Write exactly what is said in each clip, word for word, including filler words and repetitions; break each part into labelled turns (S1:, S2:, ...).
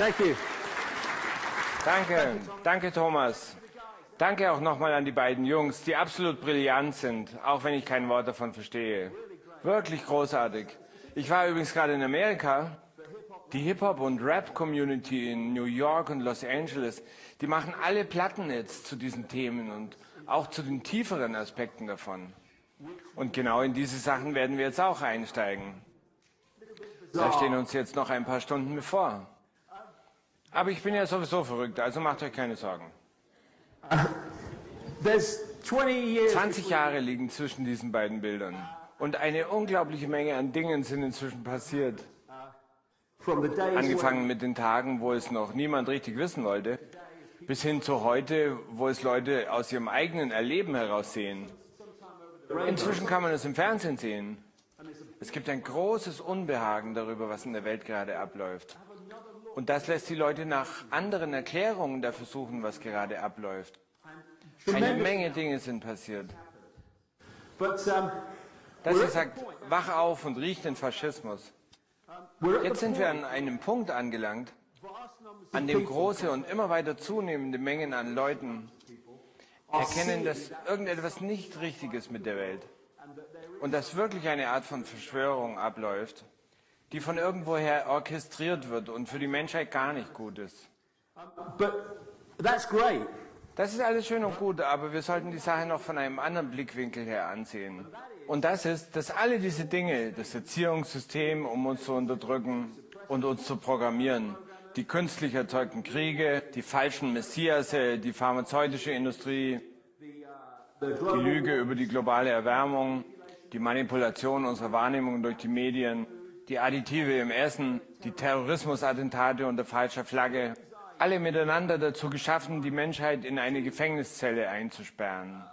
S1: Thank you.
S2: Danke, danke Thomas. Danke auch nochmal an die beiden Jungs, die absolut brillant sind, auch wenn ich kein Wort davon verstehe. Wirklich großartig. Ich war übrigens gerade in Amerika. Die Hip-Hop- und Rap-Community in New York und Los Angeles, die machen alle Platten jetzt zu diesen Themen und auch zu den tieferen Aspekten davon. Und genau in diese Sachen werden wir jetzt auch einsteigen. Da stehen uns jetzt noch ein paar Stunden bevor. Aber ich bin ja sowieso verrückt, also macht euch keine Sorgen. zwanzig Jahre liegen zwischen diesen beiden Bildern. Und eine unglaubliche Menge an Dingen sind inzwischen passiert. Angefangen mit den Tagen, wo es noch niemand richtig wissen wollte, bis hin zu heute, wo es Leute aus ihrem eigenen Erleben heraus sehen. Inzwischen kann man es im Fernsehen sehen. Es gibt ein großes Unbehagen darüber, was in der Welt gerade abläuft. Und das lässt die Leute nach anderen Erklärungen dafür suchen, was gerade abläuft. Eine Menge Dinge sind passiert. Dass ihr sagt, wach auf und riecht den Faschismus. Jetzt sind wir an einem Punkt angelangt, an dem große und immer weiter zunehmende Mengen an Leuten erkennen, dass irgendetwas nicht richtig ist mit der Welt. Und dass wirklich eine Art von Verschwörung abläuft, die von irgendwoher orchestriert wird und für die Menschheit gar nicht gut ist. Das ist alles schön und gut, aber wir sollten die Sache noch von einem anderen Blickwinkel her ansehen. Und das ist, dass alle diese Dinge, das Erziehungssystem, um uns zu unterdrücken und uns zu programmieren, die künstlich erzeugten Kriege, die falschen Messiasse, die pharmazeutische Industrie, die Lüge über die globale Erwärmung, die Manipulation unserer Wahrnehmung durch die Medien, die Additive im Essen, die Terrorismusattentate unter falscher Flagge, alle miteinander dazu geschaffen, die Menschheit in eine Gefängniszelle einzusperren.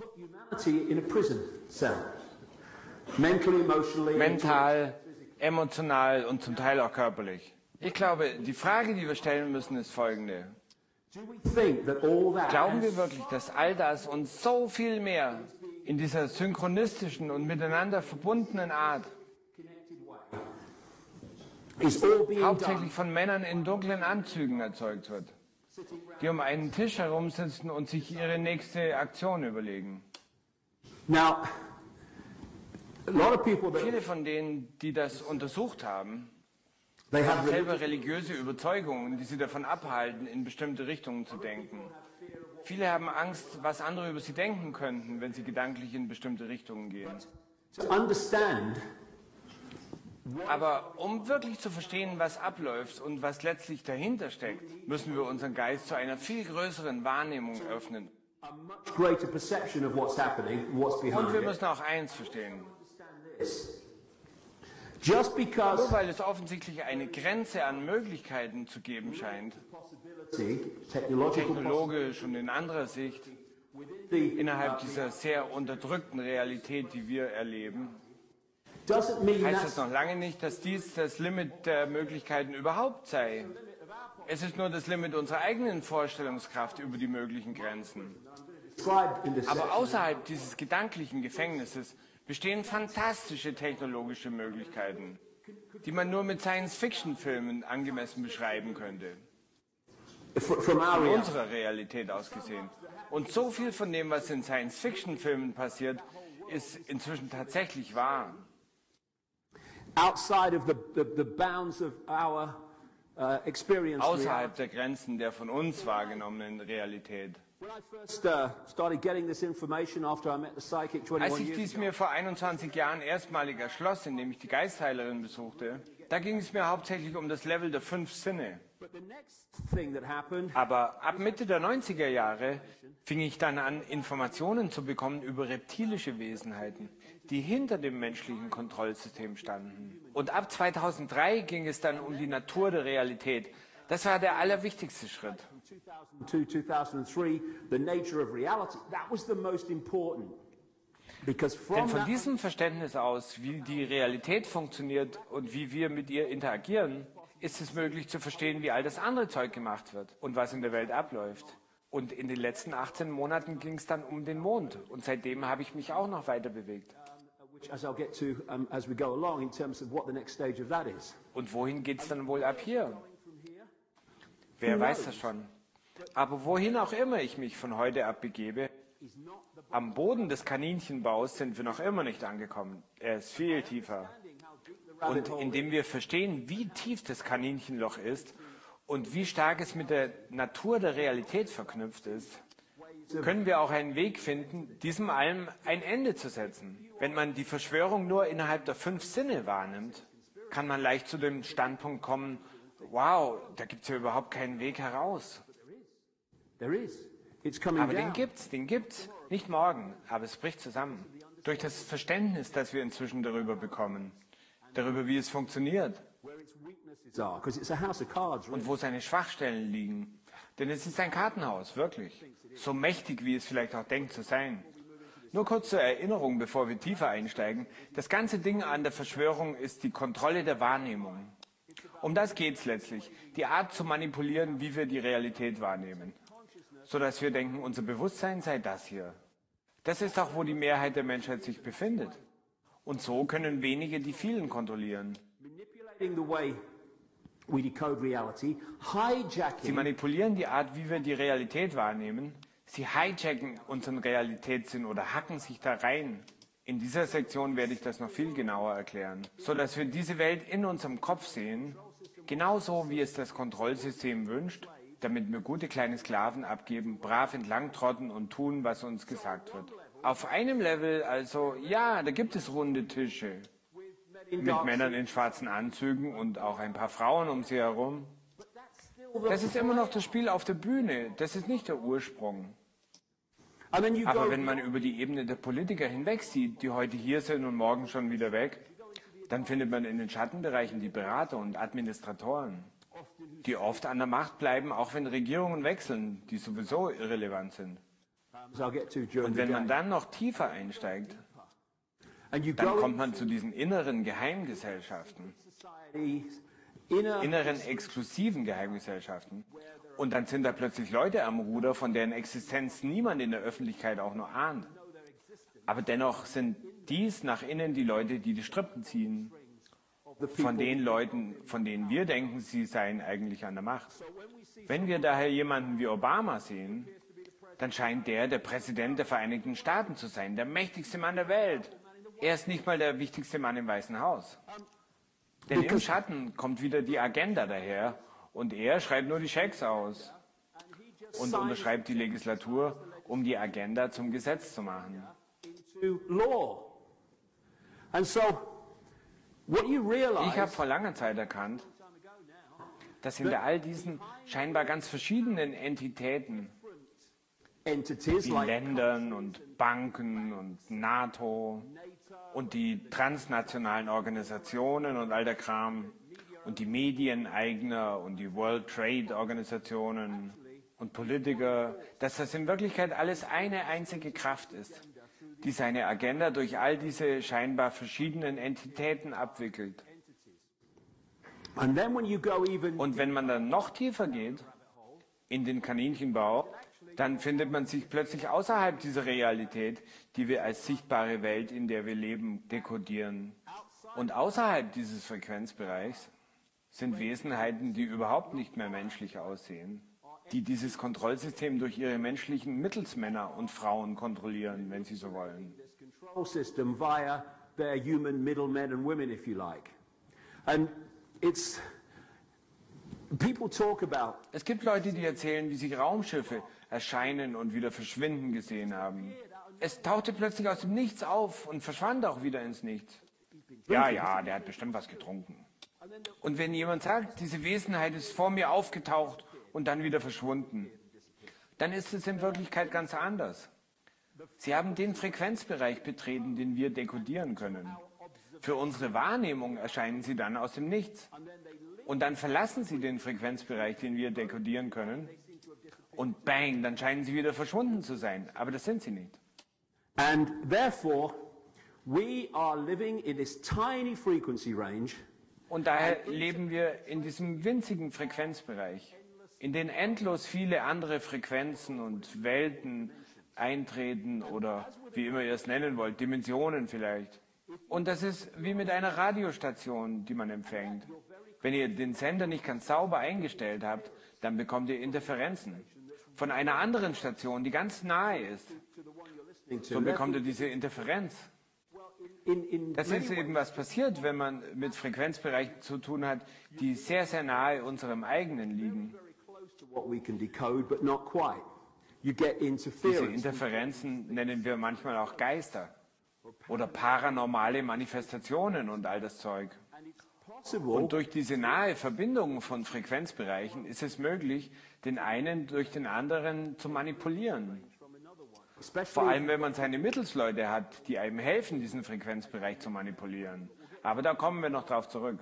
S2: Mental, emotional und zum Teil auch körperlich. Ich glaube, die Frage, die wir stellen müssen, ist folgende. Glauben wir wirklich, dass all das und so viel mehr in dieser synchronistischen und miteinander verbundenen Art hauptsächlich von Männern in dunklen Anzügen erzeugt wird, die um einen Tisch herumsitzen und sich ihre nächste Aktion überlegen? Viele von denen, die das untersucht haben, haben selber religiöse Überzeugungen, die sie davon abhalten, in bestimmte Richtungen zu denken. Viele haben Angst, was andere über sie denken könnten, wenn sie gedanklich in bestimmte Richtungen gehen. Aber um wirklich zu verstehen, was abläuft und was letztlich dahinter steckt, müssen wir unseren Geist zu einer viel größeren Wahrnehmung öffnen. Und wir müssen auch eins verstehen. Nur weil es offensichtlich eine Grenze an Möglichkeiten zu geben scheint, technologisch und in anderer Sicht, innerhalb dieser sehr unterdrückten Realität, die wir erleben, heißt das noch lange nicht, dass dies das Limit der Möglichkeiten überhaupt sei. Es ist nur das Limit unserer eigenen Vorstellungskraft über die möglichen Grenzen. Aber außerhalb dieses gedanklichen Gefängnisses bestehen fantastische technologische Möglichkeiten, die man nur mit Science-Fiction-Filmen angemessen beschreiben könnte. Von unserer Realität aus gesehen. Und so viel von dem, was in Science-Fiction-Filmen passiert, ist inzwischen tatsächlich wahr. Außerhalb der Grenzen der von uns wahrgenommenen Realität. Als ich dies mir vor einundzwanzig Jahren erstmalig erschloss, indem ich die Geistheilerin besuchte, da ging es mir hauptsächlich um das Level der fünf Sinne. Aber ab Mitte der neunziger Jahre fing ich dann an, Informationen zu bekommen über reptilische Wesenheiten, die hinter dem menschlichen Kontrollsystem standen. Und ab zweitausenddrei ging es dann um die Natur der Realität. Das war der allerwichtigste Schritt. Denn von diesem Verständnis aus, wie die Realität funktioniert und wie wir mit ihr interagieren, ist es möglich zu verstehen, wie all das andere Zeug gemacht wird und was in der Welt abläuft. Und in den letzten achtzehn Monaten ging es dann um den Mond. Und seitdem habe ich mich auch noch weiter bewegt. Und wohin geht es dann wohl ab hier? Wer weiß das schon? Aber wohin auch immer ich mich von heute ab begebe, am Boden des Kaninchenbaus sind wir noch immer nicht angekommen. Er ist viel tiefer. Und indem wir verstehen, wie tief das Kaninchenloch ist und wie stark es mit der Natur der Realität verknüpft ist, können wir auch einen Weg finden, diesem allem ein Ende zu setzen. Wenn man die Verschwörung nur innerhalb der fünf Sinne wahrnimmt, kann man leicht zu dem Standpunkt kommen, wow, da gibt es ja überhaupt keinen Weg heraus. Aber den gibt's, den gibt's. Nicht morgen, aber es bricht zusammen. Durch das Verständnis, das wir inzwischen darüber bekommen, darüber, wie es funktioniert und wo seine Schwachstellen liegen. Denn es ist ein Kartenhaus, wirklich. So mächtig, wie es vielleicht auch denkt zu sein. Nur kurz zur Erinnerung, bevor wir tiefer einsteigen. Das ganze Ding an der Verschwörung ist die Kontrolle der Wahrnehmung. Um das geht es letztlich. Die Art zu manipulieren, wie wir die Realität wahrnehmen. Sodass wir denken, unser Bewusstsein sei das hier. Das ist auch, wo die Mehrheit der Menschheit sich befindet. Und so können wenige die vielen kontrollieren. Sie manipulieren die Art, wie wir die Realität wahrnehmen. Sie hijacken unseren Realitätssinn oder hacken sich da rein. In dieser Sektion werde ich das noch viel genauer erklären, sodass wir diese Welt in unserem Kopf sehen, genauso wie es das Kontrollsystem wünscht, damit wir gute kleine Sklaven abgeben, brav entlangtrotten und tun, was uns gesagt wird. Auf einem Level also, ja, da gibt es runde Tische mit Männern in schwarzen Anzügen und auch ein paar Frauen um sie herum. Das ist immer noch das Spiel auf der Bühne, das ist nicht der Ursprung. Aber wenn man über die Ebene der Politiker hinwegsieht, die heute hier sind und morgen schon wieder weg, dann findet man in den Schattenbereichen die Berater und Administratoren, die oft an der Macht bleiben, auch wenn Regierungen wechseln, die sowieso irrelevant sind. Und wenn man dann noch tiefer einsteigt, dann kommt man zu diesen inneren Geheimgesellschaften, inneren exklusiven Geheimgesellschaften. Und dann sind da plötzlich Leute am Ruder, von deren Existenz niemand in der Öffentlichkeit auch nur ahnt. Aber dennoch sind dies nach innen die Leute, die die Strippen ziehen. Von den Leuten, von denen wir denken, sie seien eigentlich an der Macht. Wenn wir daher jemanden wie Obama sehen, dann scheint der der Präsident der Vereinigten Staaten zu sein, der mächtigste Mann der Welt. Er ist nicht mal der wichtigste Mann im Weißen Haus. Denn im Schatten kommt wieder die Agenda daher und er schreibt nur die Schecks aus und unterschreibt die Legislatur, um die Agenda zum Gesetz zu machen. Ich habe vor langer Zeit erkannt, dass hinter all diesen scheinbar ganz verschiedenen Entitäten, wie Ländern und Banken und NATO und die transnationalen Organisationen und all der Kram und die Medieneigner und die World Trade Organisationen und Politiker, dass das in Wirklichkeit alles eine einzige Kraft ist, die seine Agenda durch all diese scheinbar verschiedenen Entitäten abwickelt. Und wenn man dann noch tiefer geht, in den Kaninchenbau, dann findet man sich plötzlich außerhalb dieser Realität, die wir als sichtbare Welt, in der wir leben, dekodieren. Und außerhalb dieses Frequenzbereichs sind Wesenheiten, die überhaupt nicht mehr menschlich aussehen, die dieses Kontrollsystem durch ihre menschlichen Mittelsmänner und Frauen kontrollieren, wenn sie so wollen. Es gibt Leute, die erzählen, wie sie Raumschiffe erscheinen und wieder verschwinden gesehen haben. Es tauchte plötzlich aus dem Nichts auf und verschwand auch wieder ins Nichts. Ja, ja, der hat bestimmt was getrunken. Und wenn jemand sagt, diese Wesenheit ist vor mir aufgetaucht und dann wieder verschwunden, dann ist es in Wirklichkeit ganz anders. Sie haben den Frequenzbereich betreten, den wir dekodieren können. Für unsere Wahrnehmung erscheinen sie dann aus dem Nichts. Und dann verlassen sie den Frequenzbereich, den wir dekodieren können. Und bang, dann scheinen sie wieder verschwunden zu sein. Aber das sind sie nicht.
S1: And therefore, we are living in this tiny frequency range.
S2: Und daher leben wir in diesem winzigen Frequenzbereich, in den endlos viele andere Frequenzen und Welten eintreten oder wie immer ihr es nennen wollt, Dimensionen vielleicht. Und das ist wie mit einer Radiostation, die man empfängt. Wenn ihr den Sender nicht ganz sauber eingestellt habt, dann bekommt ihr Interferenzen von einer anderen Station, die ganz nahe ist. So bekommt ihr diese Interferenz. Das ist eben, was passiert, wenn man mit Frequenzbereichen zu tun hat, die sehr, sehr nahe unserem eigenen liegen. Diese Interferenzen nennen wir manchmal auch Geister oder paranormale Manifestationen und all das Zeug. Und durch diese nahe Verbindung von Frequenzbereichen ist es möglich, den einen durch den anderen zu manipulieren. Vor allem, wenn man seine Mittelsleute hat, die einem helfen, diesen Frequenzbereich zu manipulieren. Aber da kommen wir noch drauf zurück.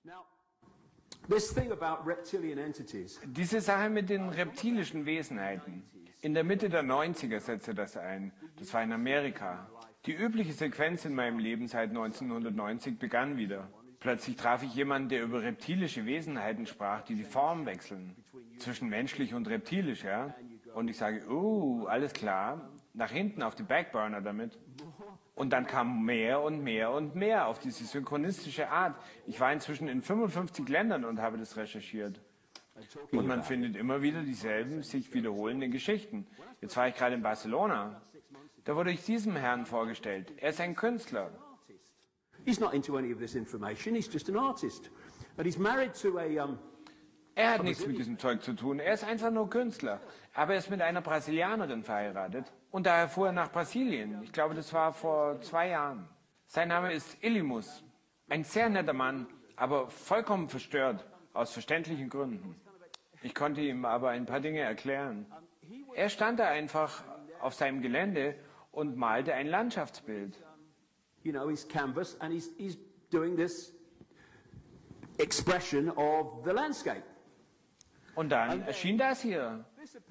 S2: Diese Sache mit den reptilischen Wesenheiten. In der Mitte der neunziger setzte das ein. Das war in Amerika. Die übliche Sequenz in meinem Leben seit neunzehnhundertneunzig begann wieder. Plötzlich traf ich jemanden, der über reptilische Wesenheiten sprach, die die Form wechseln. Zwischen menschlich und reptilisch, ja. Und ich sage, oh, alles klar. Nach hinten auf die Backburner damit. Und dann kam mehr und mehr und mehr auf diese synchronistische Art. Ich war inzwischen in fünfundfünfzig Ländern und habe das recherchiert. Und man findet immer wieder dieselben, sich wiederholenden Geschichten. Jetzt war ich gerade in Barcelona. Da wurde ich diesem Herrn vorgestellt. Er ist ein Künstler.
S1: He's not into any of this information, he's just an artist. But he's married to a... Um,
S2: er hat nichts mit diesem Zeug zu tun, er ist einfach nur Künstler. Aber er ist mit einer Brasilianerin verheiratet. Und daher fuhr er nach Brasilien. Ich glaube, das war vor zwei Jahren. Sein Name ist Illimus. Ein sehr netter Mann, aber vollkommen verstört, aus verständlichen Gründen. Ich konnte ihm aber ein paar Dinge erklären. Er stand da einfach auf seinem Gelände und malte ein Landschaftsbild.
S1: You know, his canvas, and he's, he's doing this expression of the landscape.
S2: Und dann erschien das hier.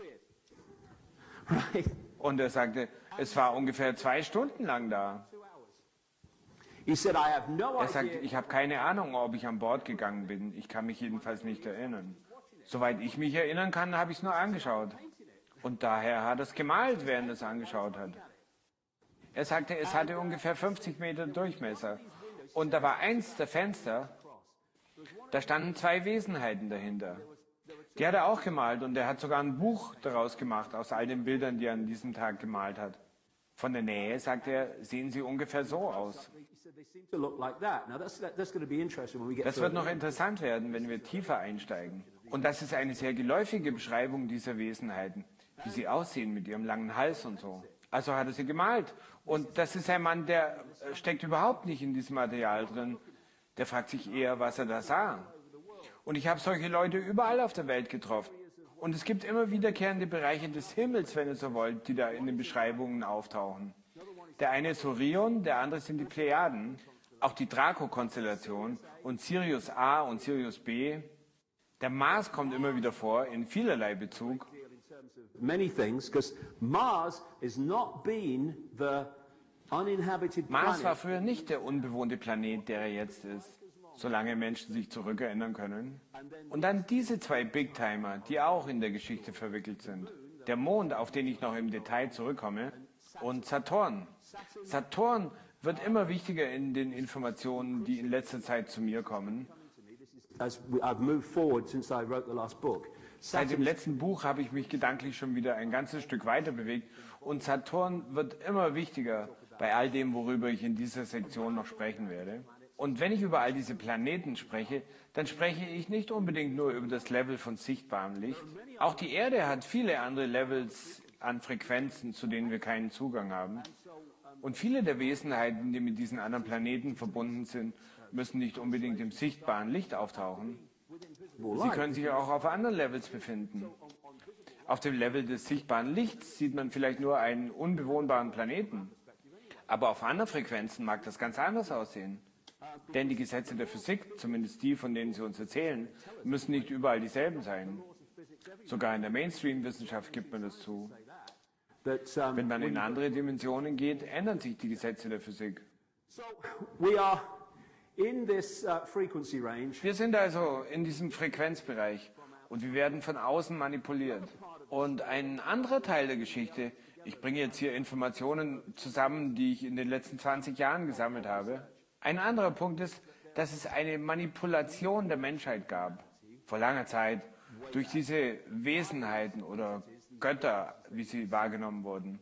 S1: Right.
S2: Und er sagte, es war ungefähr zwei Stunden lang da.
S1: He said, I have no
S2: Er sagte,
S1: idea.
S2: ich habe keine Ahnung, ob ich an Bord gegangen bin. Ich kann mich jedenfalls nicht erinnern. Soweit ich mich erinnern kann, habe ich es nur angeschaut. Und daher hat er es gemalt, während er es angeschaut hat. Er sagte, es hatte ungefähr fünfzig Meter Durchmesser. Und da war eins der Fenster, da standen zwei Wesenheiten dahinter. Die hat er auch gemalt und er hat sogar ein Buch daraus gemacht, aus all den Bildern, die er an diesem Tag gemalt hat. Von der Nähe, sagt er, sehen sie ungefähr so aus. Das wird noch interessant werden, wenn wir tiefer einsteigen. Und das ist eine sehr geläufige Beschreibung dieser Wesenheiten, wie sie aussehen mit ihrem langen Hals und so. Also hat er sie gemalt. Und das ist ein Mann, der steckt überhaupt nicht in diesem Material drin. Der fragt sich eher, was er da sah. Und ich habe solche Leute überall auf der Welt getroffen. Und es gibt immer wiederkehrende Bereiche des Himmels, wenn ihr so wollt, die da in den Beschreibungen auftauchen. Der eine ist Orion, der andere sind die Plejaden, auch die Draco-Konstellation und Sirius A und Sirius B. Der Mars kommt immer wieder vor, in vielerlei Bezug.
S1: Many things, because Mars has not been the uninhabited
S2: Mars war
S1: planet.
S2: früher nicht der unbewohnte Planet, der er jetzt ist, solange Menschen sich zurückerinnern können. Und dann diese zwei Big-Timer, die auch in der Geschichte verwickelt sind. Der Mond, auf den ich noch im Detail zurückkomme, und Saturn. Saturn wird immer wichtiger in den Informationen, die in letzter Zeit zu mir kommen.
S1: As we, I've moved forward since I wrote the last book.
S2: Seit dem letzten Buch habe ich mich gedanklich schon wieder ein ganzes Stück weiter bewegt und Saturn wird immer wichtiger bei all dem, worüber ich in dieser Sektion noch sprechen werde. Und wenn ich über all diese Planeten spreche, dann spreche ich nicht unbedingt nur über das Level von sichtbarem Licht. Auch die Erde hat viele andere Levels an Frequenzen, zu denen wir keinen Zugang haben. Und viele der Wesenheiten, die mit diesen anderen Planeten verbunden sind, müssen nicht unbedingt im sichtbaren Licht auftauchen. Sie können sich auch auf anderen Levels befinden. Auf dem Level des sichtbaren Lichts sieht man vielleicht nur einen unbewohnbaren Planeten. Aber auf anderen Frequenzen mag das ganz anders aussehen. Denn die Gesetze der Physik, zumindest die, von denen sie uns erzählen, müssen nicht überall dieselben sein. Sogar in der Mainstream-Wissenschaft gibt man das zu. Wenn man in andere Dimensionen geht, ändern sich die Gesetze der Physik.
S1: We are in this uh, frequency range.
S2: Wir sind also in diesem Frequenzbereich und wir werden von außen manipuliert. Und ein anderer Teil der Geschichte, ich bringe jetzt hier Informationen zusammen, die ich in den letzten zwanzig Jahren gesammelt habe. Ein anderer Punkt ist, dass es eine Manipulation der Menschheit gab, vor langer Zeit, durch diese Wesenheiten oder Götter, wie sie wahrgenommen wurden.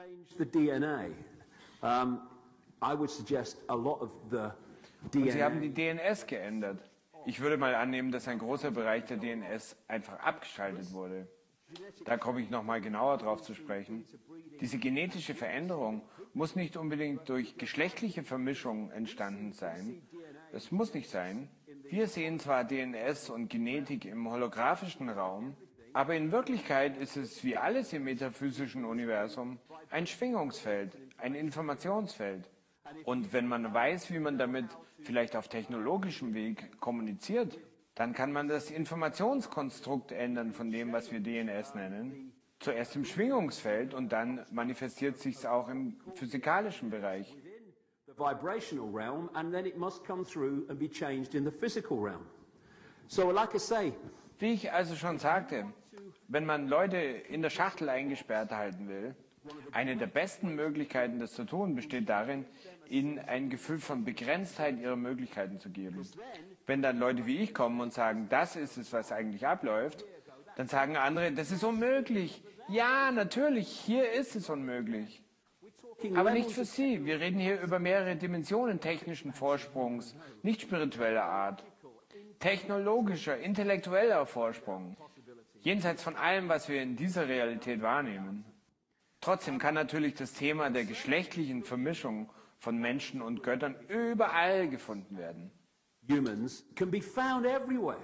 S2: Und sie haben die D N S geändert. Ich würde mal annehmen, dass ein großer Bereich der D N S einfach abgeschaltet wurde. Da komme ich noch mal genauer drauf zu sprechen. Diese genetische Veränderung muss nicht unbedingt durch geschlechtliche Vermischung entstanden sein. Das muss nicht sein. Wir sehen zwar D N S und Genetik im holographischen Raum, aber in Wirklichkeit ist es, wie alles im metaphysischen Universum, ein Schwingungsfeld, ein Informationsfeld. Und wenn man weiß, wie man damit vielleicht auf technologischem Weg kommuniziert, dann kann man das Informationskonstrukt ändern von dem, was wir D N S nennen. Zuerst im Schwingungsfeld und dann manifestiert sich es auch im physikalischen Bereich.
S1: Vibrational realm, and then it must come through and be changed in the physical realm. So, like I say,
S2: wie ich also schon sagte, wenn man Leute in der Schachtel eingesperrt halten will, eine der besten Möglichkeiten, das zu tun, besteht darin, ihnen ein Gefühl von Begrenztheit ihrer Möglichkeiten zu geben. Wenn dann Leute wie ich kommen und sagen, das ist es, was eigentlich abläuft, dann sagen andere, das ist unmöglich. Ja, natürlich, hier ist es unmöglich. Aber nicht für Sie. Wir reden hier über mehrere Dimensionen technischen Vorsprungs, nicht spiritueller Art. Technologischer, intellektueller Vorsprung. Jenseits von allem, was wir in dieser Realität wahrnehmen. Trotzdem kann natürlich das Thema der geschlechtlichen Vermischung von Menschen und Göttern überall gefunden werden.
S1: Humans can be found everywhere.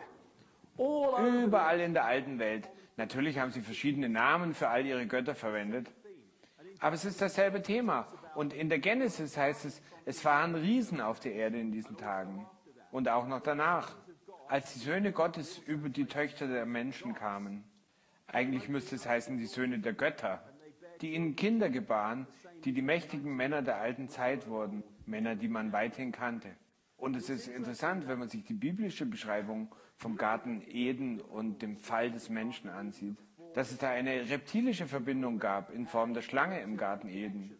S2: Überall in der alten Welt. Natürlich haben sie verschiedene Namen für all ihre Götter verwendet. Aber es ist dasselbe Thema. Und in der Genesis heißt es, es waren Riesen auf der Erde in diesen Tagen. Und auch noch danach, als die Söhne Gottes über die Töchter der Menschen kamen. Eigentlich müsste es heißen, die Söhne der Götter, die ihnen Kinder gebaren, die die mächtigen Männer der alten Zeit wurden. Männer, die man weithin kannte. Und es ist interessant, wenn man sich die biblische Beschreibung vom Garten Eden und dem Fall des Menschen ansieht, dass es da eine reptilische Verbindung gab in Form der Schlange im Garten Eden.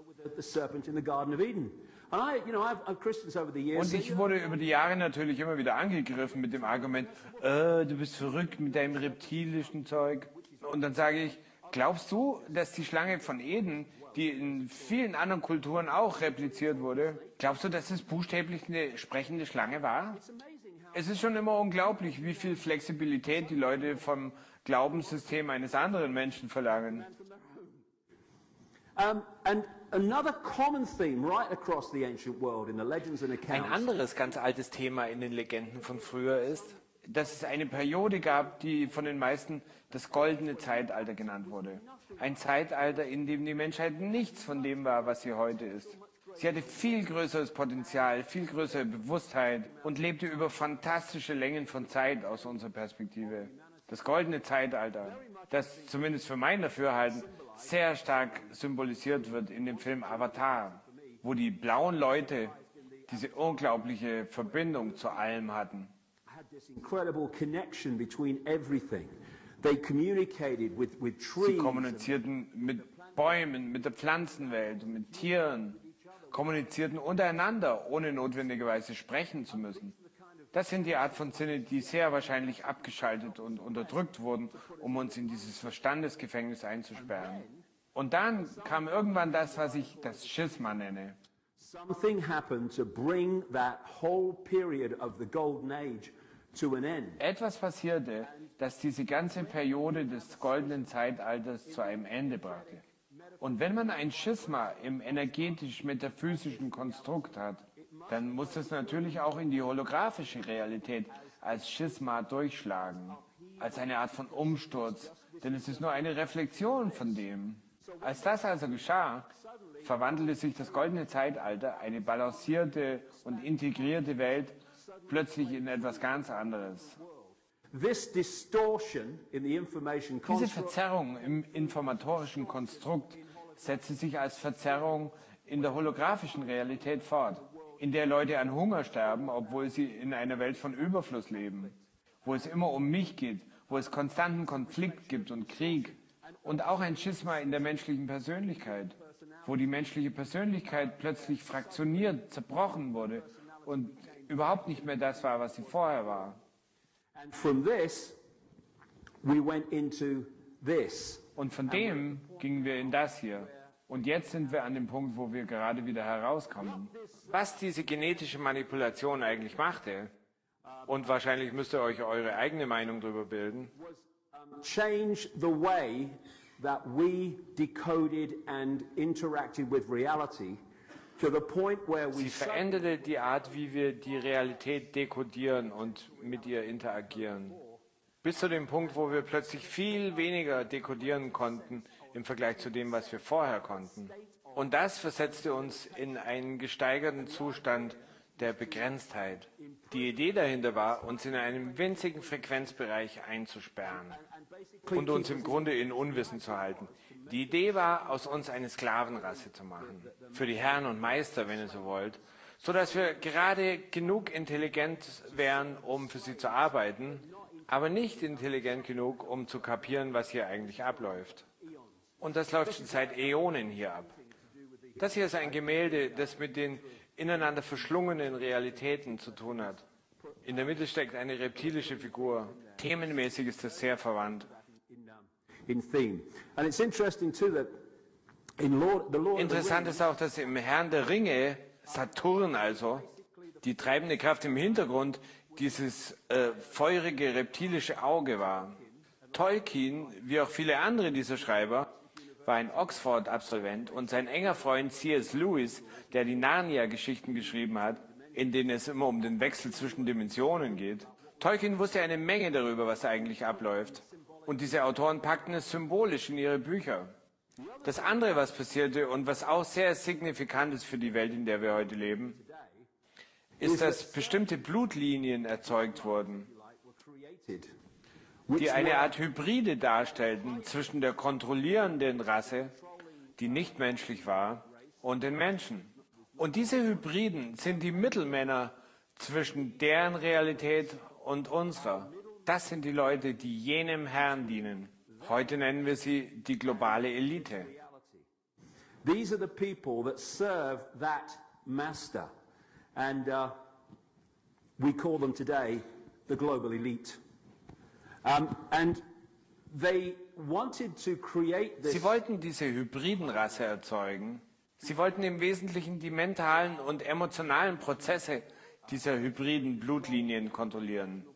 S2: Und ich wurde über die Jahre natürlich immer wieder angegriffen mit dem Argument, äh, du bist verrückt mit deinem reptilischen Zeug. Und dann sage ich, glaubst du, dass die Schlange von Eden, die in vielen anderen Kulturen auch repliziert wurde, glaubst du, dass es buchstäblich eine sprechende Schlange war? Es ist schon immer unglaublich, wie viel Flexibilität die Leute vom Glaubenssystem eines anderen Menschen verlangen.
S1: Um, and another common theme right across the ancient world in the legends and accounts.
S2: Ein anderes ganz altes Thema in den Legenden von früher ist, dass es eine Periode gab, die von den meisten das goldene Zeitalter genannt wurde. Ein Zeitalter, in dem die Menschheit nichts von dem war, was sie heute ist. Sie hatte viel größeres Potenzial, viel größere Bewusstheit und lebte über fantastische Längen von Zeit aus unserer Perspektive. Das goldene Zeitalter, das zumindest für mein Dafürhalten sehr stark symbolisiert wird in dem Film Avatar, wo die blauen Leute diese unglaubliche Verbindung zu allem hatten. Sie kommunizierten mit Bäumen, mit der Pflanzenwelt, mit Tieren, kommunizierten untereinander, ohne notwendigerweise sprechen zu müssen. Das sind die Art von Sinne, die sehr wahrscheinlich abgeschaltet und unterdrückt wurden, um uns in dieses Verstandesgefängnis einzusperren. Und dann kam irgendwann das, was ich das Schisma nenne.
S1: Something happened to bring that whole period of the golden age to an end.
S2: Etwas passierte, das diese ganze Periode des goldenen Zeitalters zu einem Ende brachte. Und wenn man ein Schisma im energetisch-metaphysischen Konstrukt hat, dann muss das natürlich auch in die holographische Realität als Schisma durchschlagen, als eine Art von Umsturz, denn es ist nur eine Reflexion von dem. Als das also geschah, verwandelte sich das goldene Zeitalter, eine balancierte und integrierte Welt, plötzlich in etwas ganz anderes. Diese Verzerrung im informatorischen Konstrukt setzte sich als Verzerrung in der holographischen Realität fort, in der Leute an Hunger sterben, obwohl sie in einer Welt von Überfluss leben, wo es immer um mich geht, wo es konstanten Konflikt gibt und Krieg und auch ein Schisma in der menschlichen Persönlichkeit, wo die menschliche Persönlichkeit plötzlich fraktioniert, zerbrochen wurde und überhaupt nicht mehr das war, was sie vorher war.
S1: And from this, we went into this.
S2: Und von dem gingen wir in das hier. Und jetzt sind wir an dem Punkt, wo wir gerade wieder herauskommen. Was diese genetische Manipulation eigentlich machte, und wahrscheinlich müsst ihr euch eure eigene Meinung darüber bilden,
S1: change the way that we decoded and interacted with reality to the point where we
S2: sie veränderte die Art, wie wir die Realität dekodieren und mit ihr interagieren. Bis zu dem Punkt, wo wir plötzlich viel weniger dekodieren konnten im Vergleich zu dem, was wir vorher konnten. Und das versetzte uns in einen gesteigerten Zustand der Begrenztheit. Die Idee dahinter war, uns in einem winzigen Frequenzbereich einzusperren und uns im Grunde in Unwissen zu halten. Die Idee war, aus uns eine Sklavenrasse zu machen, für die Herren und Meister, wenn ihr so wollt, sodass wir gerade genug intelligent wären, um für sie zu arbeiten, aber nicht intelligent genug, um zu kapieren, was hier eigentlich abläuft. Und das läuft schon seit Äonen hier ab. Das hier ist ein Gemälde, das mit den ineinander verschlungenen Realitäten zu tun hat. In der Mitte steckt eine reptilische Figur. Themenmäßig ist das sehr verwandt. Interessant ist auch, dass im Herrn der Ringe, Saturn also, die treibende Kraft im Hintergrund dieses äh, feurige reptilische Auge war. Tolkien, wie auch viele andere dieser Schreiber, war ein Oxford-Absolvent und sein enger Freund C S Lewis, der die Narnia-Geschichten geschrieben hat, in denen es immer um den Wechsel zwischen Dimensionen geht. Tolkien wusste eine Menge darüber, was eigentlich abläuft. Und diese Autoren packten es symbolisch in ihre Bücher. Das andere, was passierte und was auch sehr signifikant ist für die Welt, in der wir heute leben, ist, dass bestimmte Blutlinien erzeugt wurden, die eine Art Hybride darstellten zwischen der kontrollierenden Rasse, die nicht menschlich war, und den Menschen. Und diese Hybriden sind die Mittelmänner zwischen deren Realität und unserer. Das sind die Leute, die jenem Herrn dienen. Heute nennen wir sie die globale Elite.
S1: These are the people that serve that master. And uh, we call them today the global elite. Um, and they wanted to create this.
S2: Sie wollten diese Hybridenrasse erzeugen. Sie wollten im Wesentlichen die mentalen und emotionalen Prozesse dieser hybriden Blutlinien kontrollieren.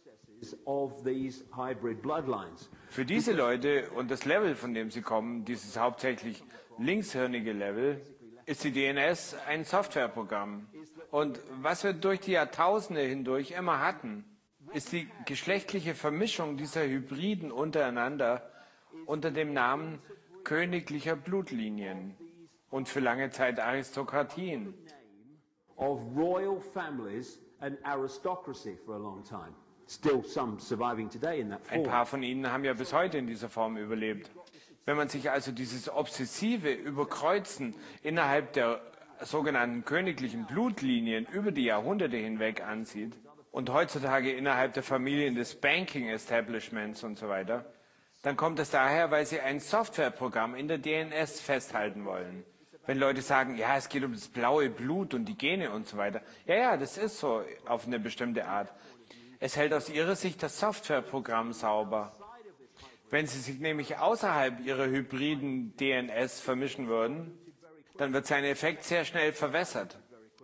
S1: Of these hybrid bloodlines.
S2: Für diese Leute und das Level, von dem sie kommen, dieses hauptsächlich linkshirnige Level, ist die D N S ein Softwareprogramm. Und was wir durch die Jahrtausende hindurch immer hatten, ist die geschlechtliche Vermischung dieser Hybriden untereinander unter dem Namen königlicher Blutlinien und für lange Zeit Aristokratien.
S1: Of royal families and aristocracy for a long time. Still some surviving today in that form.
S2: Ein paar von ihnen haben ja bis heute in dieser Form überlebt. Wenn man sich also dieses obsessive Überkreuzen innerhalb der sogenannten königlichen Blutlinien über die Jahrhunderte hinweg ansieht und heutzutage innerhalb der Familien des Banking-Establishments und so weiter, dann kommt es daher, weil sie ein Softwareprogramm in der D N S festhalten wollen. Wenn Leute sagen, ja, es geht um das blaue Blut und die Gene und so weiter. Ja, ja, das ist so auf eine bestimmte Art. Es hält aus ihrer Sicht das Softwareprogramm sauber. Wenn sie sich nämlich außerhalb ihrer hybriden D N S vermischen würden, dann wird sein Effekt sehr schnell verwässert.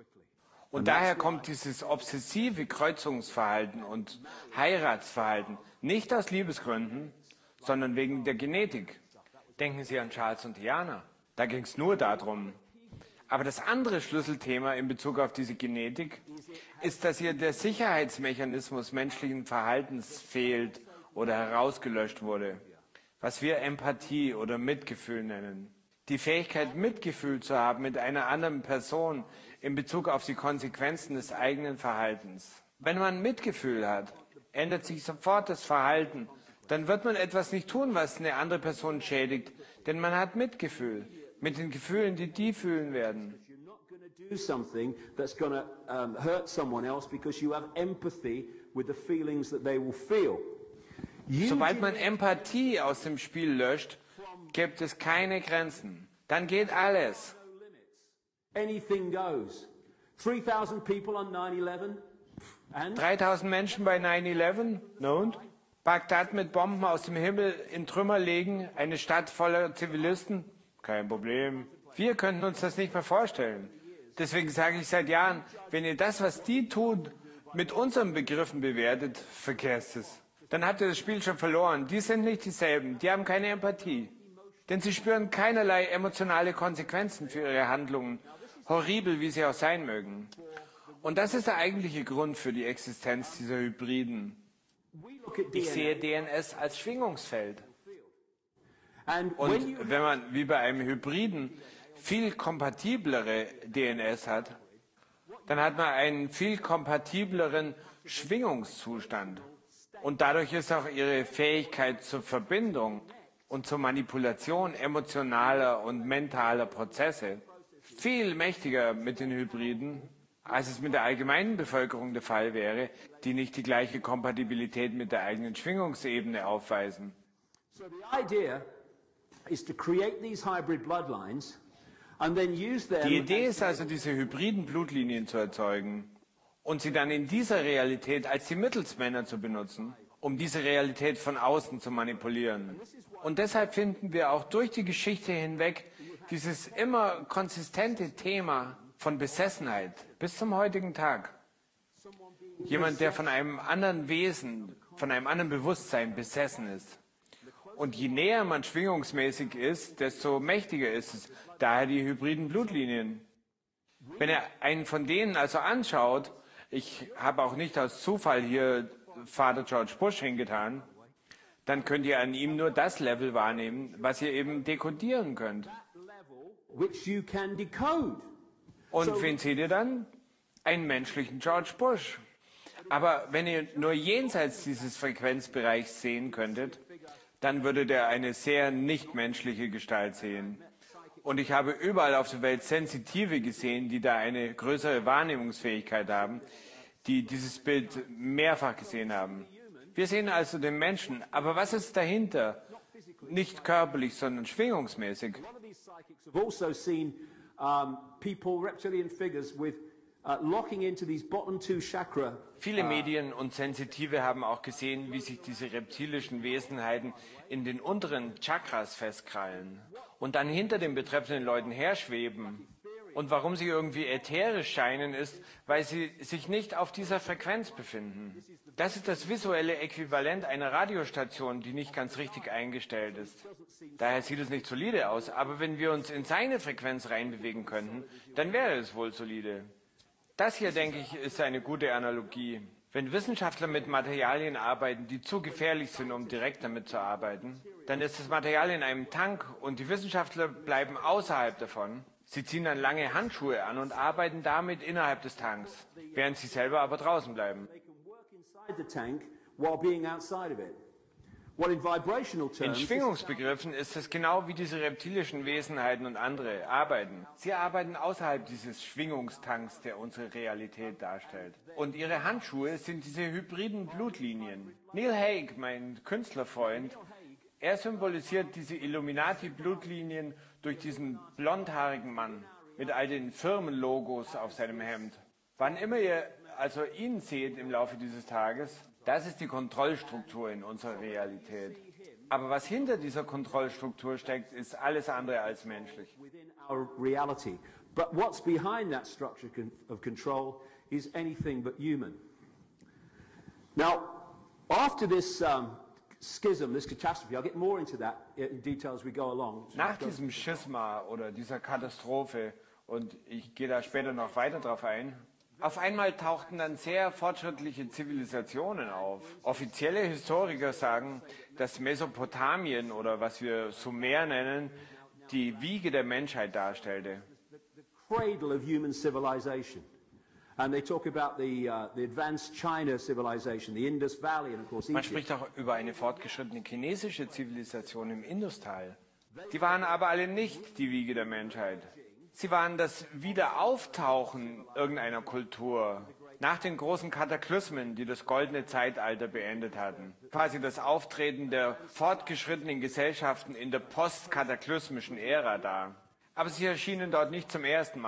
S2: Und daher kommt dieses obsessive Kreuzungsverhalten und Heiratsverhalten nicht aus Liebesgründen, sondern wegen der Genetik. Denken Sie an Charles und Diana. Da ging es nur darum. Aber das andere Schlüsselthema in Bezug auf diese Genetik ist, dass hier der Sicherheitsmechanismus menschlichen Verhaltens fehlt oder herausgelöscht wurde, was wir Empathie oder Mitgefühl nennen. Die Fähigkeit, Mitgefühl zu haben mit einer anderen Person in Bezug auf die Konsequenzen des eigenen Verhaltens. Wenn man Mitgefühl hat, ändert sich sofort das Verhalten. Dann wird man etwas nicht tun, was eine andere Person schädigt, denn man hat Mitgefühl mit den Gefühlen, die die fühlen werden.
S1: Do something that's going to um, hurt someone else because you have empathy with the feelings that they will feel.
S2: Sobald man Empathie aus dem Spiel löscht, gibt es keine Grenzen. Dann geht alles.
S1: Anything goes. dreitausend people on nine eleven.
S2: dreitausend Menschen bei nine eleven? No und? Bagdad mit Bomben aus dem Himmel in Trümmer legen, eine Stadt voller Zivilisten? Kein Problem. Wir könnten uns das nicht mehr vorstellen. Deswegen sage ich seit Jahren, wenn ihr das, was die tun, mit unseren Begriffen bewertet, vergesst es. Dann habt ihr das Spiel schon verloren. Die sind nicht dieselben, die haben keine Empathie. Denn sie spüren keinerlei emotionale Konsequenzen für ihre Handlungen, horribel wie sie auch sein mögen. Und das ist der eigentliche Grund für die Existenz dieser Hybriden. Ich sehe D N S als Schwingungsfeld. Und wenn man wie bei einem Hybriden viel kompatiblere D N S hat, dann hat man einen viel kompatibleren Schwingungszustand. Und dadurch ist auch ihre Fähigkeit zur Verbindung und zur Manipulation emotionaler und mentaler Prozesse viel mächtiger mit den Hybriden, als es mit der allgemeinen Bevölkerung der Fall wäre, die nicht die gleiche Kompatibilität mit der eigenen Schwingungsebene aufweisen.
S1: So the idea is to create these hybrid bloodlines and then use them.
S2: Die Idee ist also, diese hybriden Blutlinien zu erzeugen und sie dann in dieser Realität als die Mittelsmänner zu benutzen, um diese Realität von außen zu manipulieren. Und deshalb finden wir auch durch die Geschichte hinweg dieses immer konsistente Thema von Besessenheit bis zum heutigen Tag. Jemand, der von einem anderen Wesen, von einem anderen Bewusstsein besessen ist. Und je näher man schwingungsmäßig ist, desto mächtiger ist es. Daher die hybriden Blutlinien. Wenn er einen von denen also anschaut, ich habe auch nicht aus Zufall hier Vater George Bush hingetan, dann könnt ihr an ihm nur das Level wahrnehmen, was ihr eben dekodieren könnt. Und wen seht ihr dann? Einen menschlichen George Bush. Aber wenn ihr nur jenseits dieses Frequenzbereichs sehen könntet, dann würdet ihr eine sehr nichtmenschliche Gestalt sehen. Und ich habe überall auf der Welt Sensitive gesehen, die da eine größere Wahrnehmungsfähigkeit haben, die dieses Bild mehrfach gesehen haben. Wir sehen also den Menschen, aber was ist dahinter? Nicht körperlich, sondern schwingungsmäßig. Viele Medien und Sensitive haben auch gesehen, wie sich diese reptilischen Wesenheiten in den unteren Chakras festkrallen und dann hinter den betreffenden Leuten herschweben. Und warum sie irgendwie ätherisch scheinen, ist, weil sie sich nicht auf dieser Frequenz befinden. Das ist das visuelle Äquivalent einer Radiostation, die nicht ganz richtig eingestellt ist. Daher sieht es nicht solide aus, aber wenn wir uns in seine Frequenz reinbewegen könnten, dann wäre es wohl solide. Das hier, denke ich, ist eine gute Analogie. Wenn Wissenschaftler mit Materialien arbeiten, die zu gefährlich sind, um direkt damit zu arbeiten, dann ist das Material in einem Tank und die Wissenschaftler bleiben außerhalb davon. Sie ziehen dann lange Handschuhe an und arbeiten damit innerhalb des Tanks, während sie selber aber draußen bleiben. In Schwingungsbegriffen ist es genau wie diese reptilischen Wesenheiten und andere arbeiten. Sie arbeiten außerhalb dieses Schwingungstanks, der unsere Realität darstellt. Und ihre Handschuhe sind diese hybriden Blutlinien. Neil Haig, mein Künstlerfreund, er symbolisiert diese Illuminati-Blutlinien durch diesen blondhaarigen Mann mit all den Firmenlogos auf seinem Hemd. Wann immer ihr also ihn seht im Laufe dieses Tages, das ist die Kontrollstruktur in unserer Realität. Aber was hinter dieser Kontrollstruktur steckt, ist alles andere als menschlich.
S1: But what's behind that structure of control is anything but human. Now, after this um, schism, this catastrophe, I'll get more into that in detail as we go along.
S2: Nach diesem Schisma oder dieser Katastrophe, und ich gehe da später noch weiter drauf ein, auf einmal tauchten dann sehr fortschrittliche Zivilisationen auf. Offizielle Historiker sagen, dass Mesopotamien oder was wir Sumer nennen, die Wiege der Menschheit darstellte.
S1: Cradle of human civilization. And they talk about the, uh, the advanced China civilization, the Indus Valley and of course Egypt.
S2: Man spricht auch über eine fortgeschrittene chinesische Zivilisation im Industal. Die waren aber alle nicht die Wiege der Menschheit. Sie waren das Wiederauftauchen irgendeiner Kultur nach den großen Kataklysmen, die das goldene Zeitalter beendet hatten. Quasi das Auftreten der fortgeschrittenen Gesellschaften in der postkataklysmischen Ära dar. Aber sie erschienen dort nicht zum ersten Mal.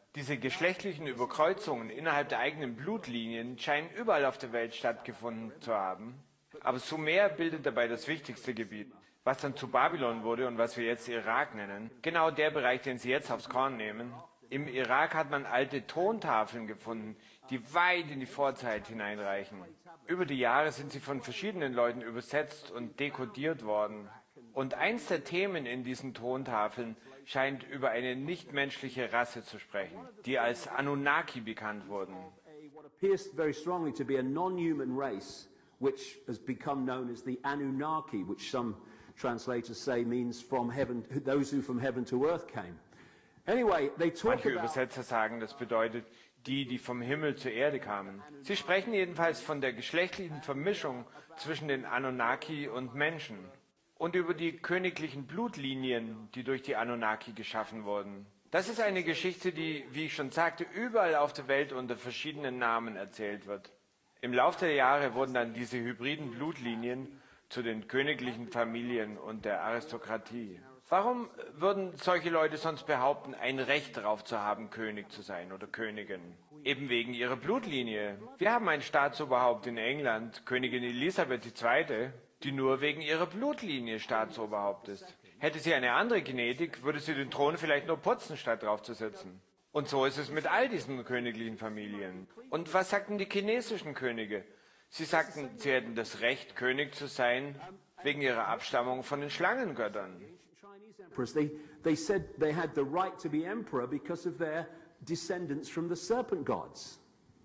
S2: Diese geschlechtlichen Überkreuzungen innerhalb der eigenen Blutlinien scheinen überall auf der Welt stattgefunden zu haben. Aber Sumer bildet dabei das wichtigste Gebiet, was dann zu Babylon wurde und was wir jetzt Irak nennen. Genau der Bereich, den Sie jetzt aufs Korn nehmen. Im Irak hat man alte Tontafeln gefunden, die weit in die Vorzeit hineinreichen. Über die Jahre sind sie von verschiedenen Leuten übersetzt und dekodiert worden. Und eins der Themen in diesen Tontafeln scheint über eine nichtmenschliche Rasse zu sprechen, die als Anunnaki bekannt wurden.
S1: What appears very strongly to be a non-human race, which has become known as the Anunnaki, which some translators say means from heaven, those who from heaven to earth came. Anyway, they talk
S2: Manche
S1: about
S2: Übersetzer sagen, das bedeutet die, die vom Himmel zur Erde kamen. Sie sprechen jedenfalls von der geschlechtlichen Vermischung zwischen den Anunnaki und Menschen und über die königlichen Blutlinien, die durch die Anunnaki geschaffen wurden. Das ist eine Geschichte, die, wie ich schon sagte, überall auf der Welt unter verschiedenen Namen erzählt wird. Im Laufe der Jahre wurden dann diese hybriden Blutlinien zu den königlichen Familien und der Aristokratie. Warum würden solche Leute sonst behaupten, ein Recht darauf zu haben, König zu sein oder Königin? Eben wegen ihrer Blutlinie. Wir haben ein Staatsoberhaupt in England, Königin Elisabeth die Zweite, die nur wegen ihrer Blutlinie Staatsoberhaupt ist. Hätte sie eine andere Genetik, würde sie den Thron vielleicht nur putzen, statt drauf zu sitzen. Und so ist es mit all diesen königlichen Familien. Und was sagten die chinesischen Könige? Sie sagten, sie hätten das Recht, König zu sein, wegen ihrer Abstammung von den Schlangengöttern.
S1: They, they said they had the right to be emperor because of their descendants from the serpent gods.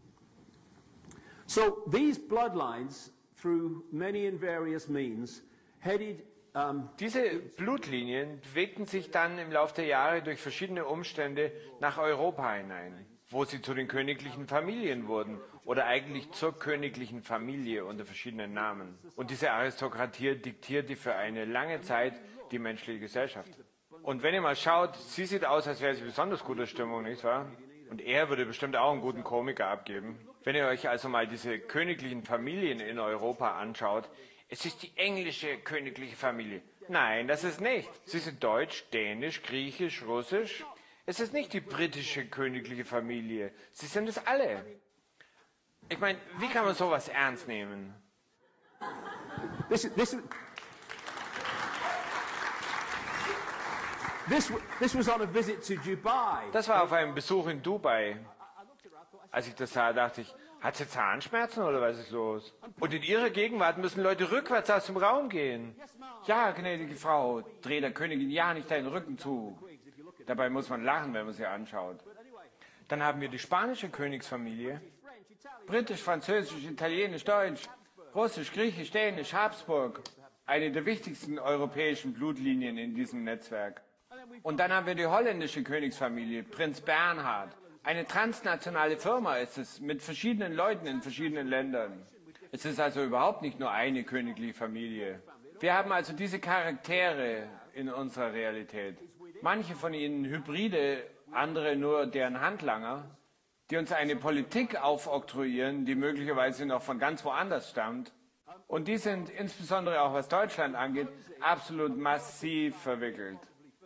S1: So these bloodlines, through many and various means, headed um,
S2: Diese Blutlinien bewegten sich dann im Laufe der Jahre durch verschiedene Umstände nach Europa hinein, wo sie zu den königlichen Familien wurden oder eigentlich zur königlichen Familie unter verschiedenen Namen. Und diese Aristokratie diktierte für eine lange Zeit die menschliche Gesellschaft. Und wenn ihr mal schaut, sie sieht aus, als wäre sie besonders guter Stimmung, nicht wahr? Und er würde bestimmt auch einen guten Komiker abgeben. Wenn ihr euch also mal diese königlichen Familien in Europa anschaut, es ist die englische königliche Familie. Nein, das ist nicht. Sie sind deutsch, dänisch, griechisch, russisch. Es ist nicht die britische königliche Familie. Sie sind es alle. Ich meine, wie kann man sowas ernst nehmen?
S1: This, this, this, this was on a visit to Dubai.
S2: Das war auf einem Besuch in Dubai. Als ich das sah, dachte ich, hat sie Zahnschmerzen oder was ist los? Und in ihrer Gegenwart müssen Leute rückwärts aus dem Raum gehen. Ja, gnädige Frau, dreh der Königin ja nicht deinen Rücken zu. Dabei muss man lachen, wenn man sie anschaut. Dann haben wir die spanische Königsfamilie. Britisch, Französisch, Italienisch, Deutsch, Russisch, Griechisch, Dänisch, Habsburg. Eine der wichtigsten europäischen Blutlinien in diesem Netzwerk. Und dann haben wir die holländische Königsfamilie, Prinz Bernhard. Eine transnationale Firma ist es, mit verschiedenen Leuten in verschiedenen Ländern. Es ist also überhaupt nicht nur eine königliche Familie. Wir haben also diese Charaktere in unserer Realität. Manche von ihnen Hybride, andere nur deren Handlanger, die uns eine Politik aufoktroyieren, die möglicherweise noch von ganz woanders stammt. Und die sind insbesondere auch was Deutschland angeht, absolut massiv verwickelt.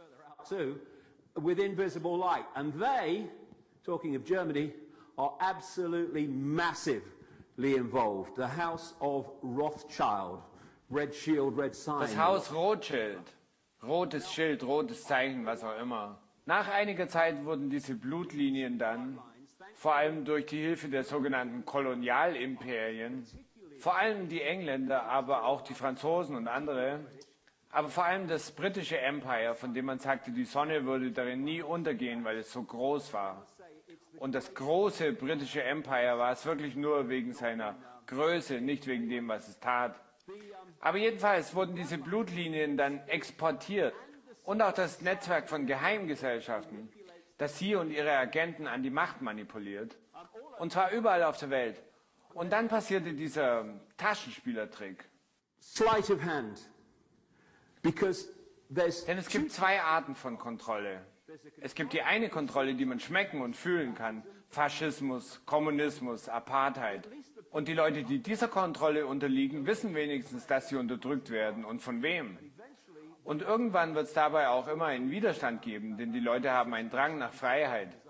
S1: With invisible light. And they, talking of Germany, are absolutely massively involved. The House of Rothschild, red shield, red sign.
S2: Das Haus Rothschild, rotes Schild, rotes Zeichen, was auch immer. Nach einiger Zeit wurden diese Blutlinien dann, vor allem durch die Hilfe der sogenannten Kolonialimperien, vor allem die Engländer, aber auch die Franzosen und andere, aber vor allem das britische Empire, von dem man sagte, die Sonne würde darin nie untergehen, weil es so groß war. Und das große britische Empire war es wirklich nur wegen seiner Größe, nicht wegen dem, was es tat. Aber jedenfalls wurden diese Blutlinien dann exportiert und auch das Netzwerk von Geheimgesellschaften, das sie und ihre Agenten an die Macht manipuliert. Und zwar überall auf der Welt. Und dann passierte dieser Taschenspielertrick.
S1: Sleight of hand. Because there's
S2: Denn es gibt zwei Arten von Kontrolle. Es gibt die eine Kontrolle, die man schmecken und fühlen kann. Faschismus, Kommunismus, Apartheid. Und die Leute, die dieser Kontrolle unterliegen, wissen wenigstens, dass sie unterdrückt werden und von wem. Und irgendwann wird es dabei auch immer einen Widerstand geben, denn die Leute haben einen Drang nach Freiheit.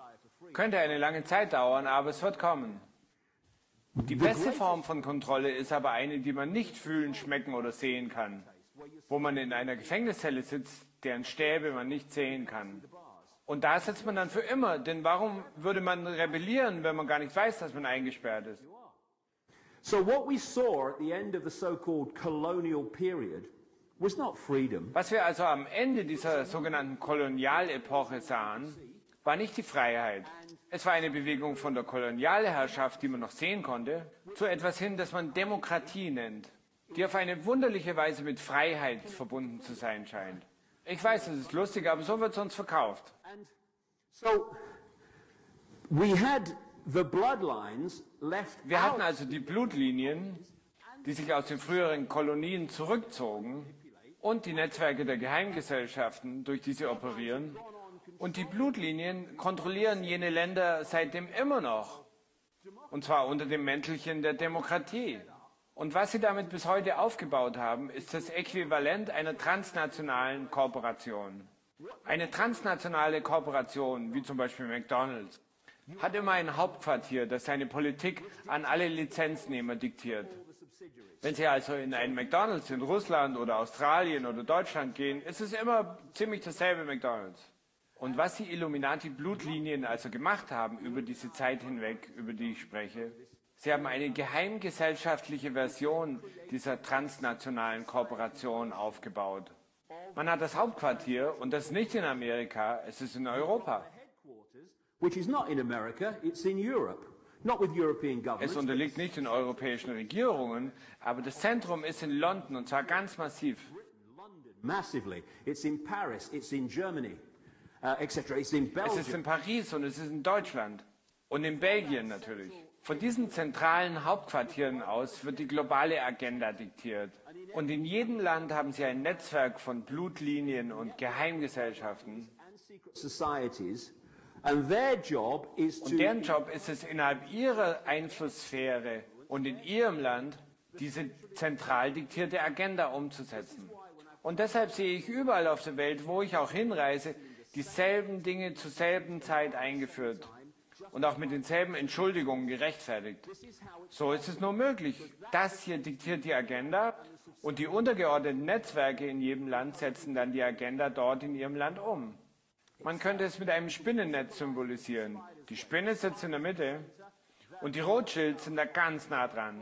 S2: Könnte eine lange Zeit dauern, aber es wird kommen. Die beste Form von Kontrolle ist aber eine, die man nicht fühlen, schmecken oder sehen kann. Wo man in einer Gefängniszelle sitzt, deren Stäbe man nicht sehen kann. Und da sitzt man dann für immer, denn warum würde man rebellieren, wenn man gar nicht weiß, dass man eingesperrt ist?
S1: So what we saw at the end of the so-called colonial period was not freedom.
S2: Was wir also am Ende dieser sogenannten Kolonialepoche sahen, war nicht die Freiheit. Es war eine Bewegung von der Kolonialherrschaft, die man noch sehen konnte, zu etwas hin, das man Demokratie nennt, die auf eine wunderliche Weise mit Freiheit verbunden zu sein scheint. Ich weiß, es ist lustig, aber so wird es uns verkauft.
S1: So we had the bloodlines left
S2: Wir hatten also die Blutlinien, die sich aus den früheren Kolonien zurückzogen, und die Netzwerke der Geheimgesellschaften, durch die sie operieren. Und die Blutlinien kontrollieren jene Länder seitdem immer noch. Und zwar unter dem Mäntelchen der Demokratie. Und was sie damit bis heute aufgebaut haben, ist das Äquivalent einer transnationalen Kooperation. Eine transnationale Kooperation, wie zum Beispiel McDonald's, hat immer ein Hauptquartier, das seine Politik an alle Lizenznehmer diktiert. Wenn Sie also in einen McDonald's in Russland oder Australien oder Deutschland gehen, ist es immer ziemlich dasselbe McDonald's. Und was die Illuminati-Blutlinien also gemacht haben über diese Zeit hinweg, über die ich spreche, sie haben eine geheimgesellschaftliche Version dieser transnationalen Kooperation aufgebaut. Man hat das Hauptquartier, und das ist nicht in Amerika, es ist in Europa.
S1: Which is not in America, it's in Europe. Not with European governments.
S2: Es unterliegt nicht den europäischen Regierungen, aber das Zentrum ist in London, und zwar ganz massiv.
S1: Massively. It's in Paris, it's in Germany, uh, et cetera. It's in Belgium.
S2: Es ist in Paris und es ist in Deutschland und in Belgien natürlich. Von diesen zentralen Hauptquartieren aus wird die globale Agenda diktiert. Und in jedem Land haben sie ein Netzwerk von Blutlinien und Geheimgesellschaften.
S1: Societies. And their job is to
S2: Und deren Job ist es, innerhalb ihrer Einflusssphäre und in ihrem Land diese zentral diktierte Agenda umzusetzen. Und deshalb sehe ich überall auf der Welt, wo ich auch hinreise, dieselben Dinge zur selben Zeit eingeführt und auch mit denselben Entschuldigungen gerechtfertigt. So ist es nur möglich. Das hier diktiert die Agenda, und die untergeordneten Netzwerke in jedem Land setzen dann die Agenda dort in ihrem Land um. Man könnte es mit einem Spinnennetz symbolisieren. Die Spinne sitzt in der Mitte und die Rothschilds sind da ganz nah dran.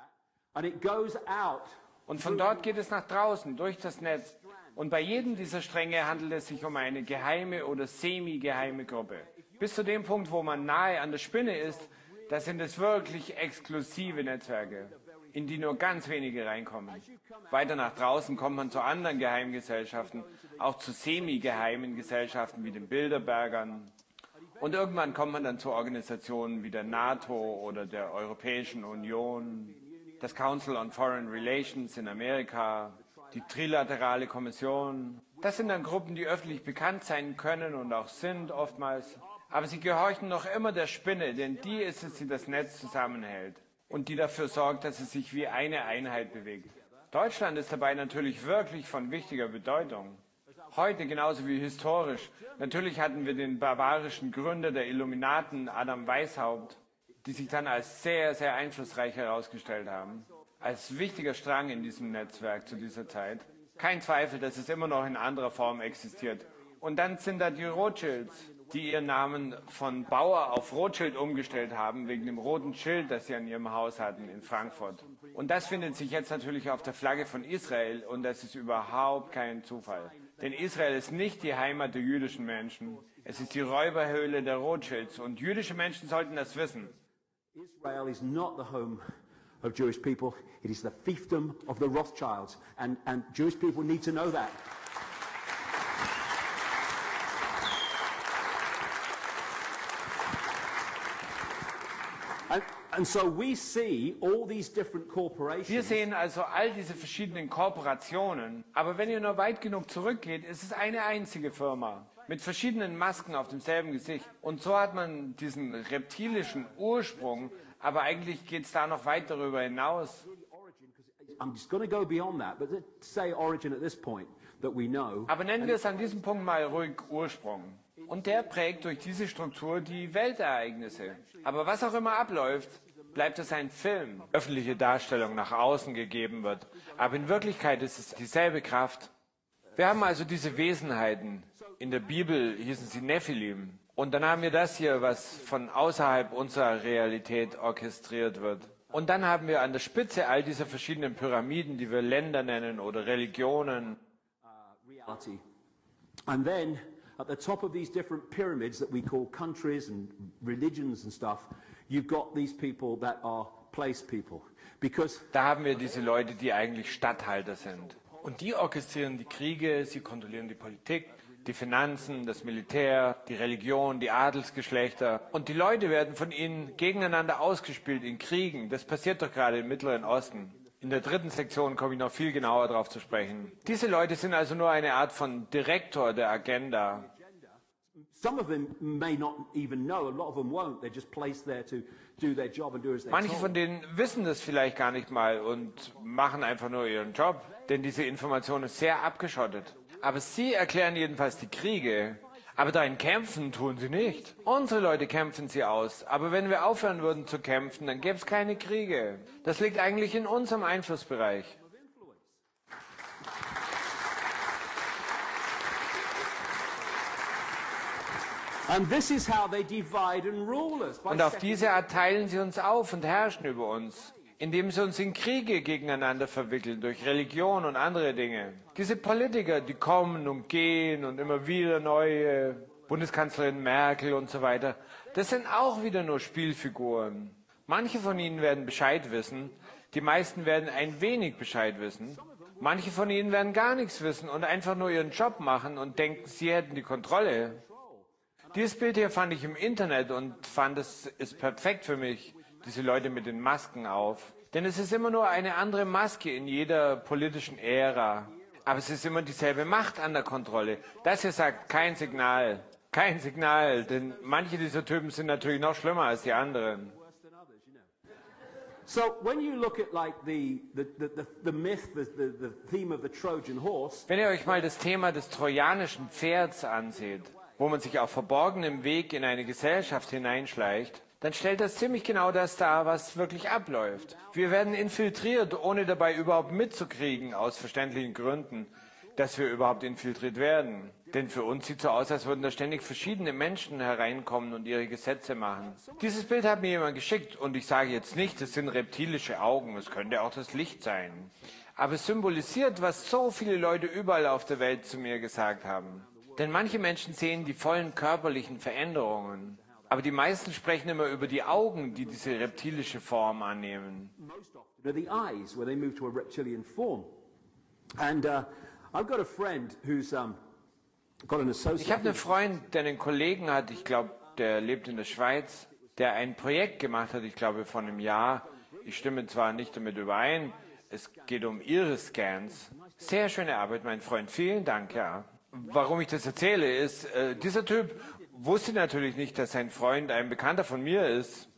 S2: Und von dort geht es nach draußen, durch das Netz. Und bei jedem dieser Stränge handelt es sich um eine geheime oder semi-geheime Gruppe. Bis zu dem Punkt, wo man nahe an der Spinne ist, da sind es wirklich exklusive Netzwerke, in die nur ganz wenige reinkommen. Weiter nach draußen kommt man zu anderen Geheimgesellschaften, auch zu semi-geheimen Gesellschaften wie den Bilderbergern. Und irgendwann kommt man dann zu Organisationen wie der NATO oder der Europäischen Union, das Council on Foreign Relations in Amerika, die Trilaterale Kommission. Das sind dann Gruppen, die öffentlich bekannt sein können und auch sind oftmals. Aber sie gehorchen noch immer der Spinne, denn die ist es, die das Netz zusammenhält und die dafür sorgt, dass es sich wie eine Einheit bewegt. Deutschland ist dabei natürlich wirklich von wichtiger Bedeutung. Heute genauso wie historisch. Natürlich hatten wir den barbarischen Gründer der Illuminaten, Adam Weishaupt, die sich dann als sehr, sehr einflussreich herausgestellt haben. Als wichtiger Strang in diesem Netzwerk zu dieser Zeit. Kein Zweifel, dass es immer noch in anderer Form existiert. Und dann sind da die Rothschilds, die ihren Namen von Bauer auf Rothschild umgestellt haben, wegen dem roten Schild, das sie an ihrem Haus hatten in Frankfurt. Und das findet sich jetzt natürlich auf der Flagge von Israel, und das ist überhaupt kein Zufall. Denn Israel ist nicht die Heimat der jüdischen Menschen, es ist die Räuberhöhle der Rothschilds, und jüdische Menschen sollten das wissen.
S1: Israel is not the home of Jewish people, it is the fiefdom of the Rothschilds, and, and Jewish people need to know that. And so we see all these different corporations.
S2: Wir sehen also all diese verschiedenen Kooperationen, aber wenn ihr nur weit genug zurückgeht, ist es eine einzige Firma mit verschiedenen Masken auf demselben Gesicht. Und so hat man diesen reptilischen Ursprung, aber eigentlich geht es da noch weit darüber hinaus.
S1: I'm just going to go beyond that, but let's say origin at this point that we know.
S2: Aber nennen wir es an diesem Punkt mal ruhig Ursprung. Und der prägt durch diese Struktur die Weltereignisse. Aber was auch immer abläuft, bleibt es ein Film, öffentliche Darstellung nach außen gegeben wird. Aber in Wirklichkeit ist es dieselbe Kraft. Wir haben also diese Wesenheiten. In der Bibel hießen sie Nephilim. Und dann haben wir das hier, was von außerhalb unserer Realität orchestriert wird. Und dann haben wir an der Spitze all dieser verschiedenen Pyramiden, die wir Länder nennen oder Religionen.
S1: Reality. And then at the top of these different pyramids that we call countries and religions and stuff, you've got these people that are place people. Because
S2: da haben wir diese Leute, die eigentlich Statthalter sind. Und die orchestrieren die Kriege, sie kontrollieren die Politik, die Finanzen, das Militär, die Religion, die Adelsgeschlechter. Und die Leute werden von ihnen gegeneinander ausgespielt in Kriegen. Das passiert doch gerade im Mittleren Osten. In der dritten Sektion komme ich noch viel genauer darauf zu sprechen. Diese Leute sind also nur eine Art von Direktor der Agenda. Manche von denen wissen das vielleicht gar nicht mal und machen einfach nur ihren Job, denn diese Information ist sehr abgeschottet. Aber sie erklären jedenfalls die Kriege. Aber darin kämpfen tun sie nicht. Unsere Leute kämpfen sie aus. Aber wenn wir aufhören würden zu kämpfen, dann gäbe es keine Kriege. Das liegt eigentlich in unserem Einflussbereich. Und auf diese Art teilen sie uns auf und herrschen über uns, indem sie uns in Kriege gegeneinander verwickeln, durch Religion und andere Dinge. Diese Politiker, die kommen und gehen und immer wieder neue, Bundeskanzlerin Merkel und so weiter, das sind auch wieder nur Spielfiguren. Manche von ihnen werden Bescheid wissen, die meisten werden ein wenig Bescheid wissen. Manche von ihnen werden gar nichts wissen und einfach nur ihren Job machen und denken, sie hätten die Kontrolle. Dieses Bild hier fand ich im Internet und fand, es ist perfekt für mich. Diese Leute mit den Masken auf. Denn es ist immer nur eine andere Maske in jeder politischen Ära. Aber es ist immer dieselbe Macht an der Kontrolle. Das hier sagt kein Signal. Kein Signal. Denn manche dieser Typen sind natürlich noch schlimmer als die anderen. Wenn ihr euch mal das Thema des trojanischen Pferds ansieht, wo man sich auf verborgenem Weg in eine Gesellschaft hineinschleicht, dann stellt das ziemlich genau das dar, was wirklich abläuft. Wir werden infiltriert, ohne dabei überhaupt mitzukriegen, aus verständlichen Gründen, dass wir überhaupt infiltriert werden. Denn für uns sieht so aus, als würden da ständig verschiedene Menschen hereinkommen und ihre Gesetze machen. Dieses Bild hat mir jemand geschickt und ich sage jetzt nicht, es sind reptilische Augen, es könnte auch das Licht sein. Aber es symbolisiert, was so viele Leute überall auf der Welt zu mir gesagt haben. Denn manche Menschen sehen die vollen körperlichen Veränderungen. Aber die meisten sprechen immer über die Augen, die diese reptilische Form annehmen. Ich habe einen Freund, der einen Kollegen hat, ich glaube, der lebt in der Schweiz, der ein Projekt gemacht hat, ich glaube, vor einem Jahr. Ich stimme zwar nicht damit überein, es geht um Iris-Scans. Sehr schöne Arbeit, mein Freund, vielen Dank, ja. Warum ich das erzähle, ist, äh, dieser Typ wusste natürlich nicht, dass sein Freund ein Bekannter von mir ist.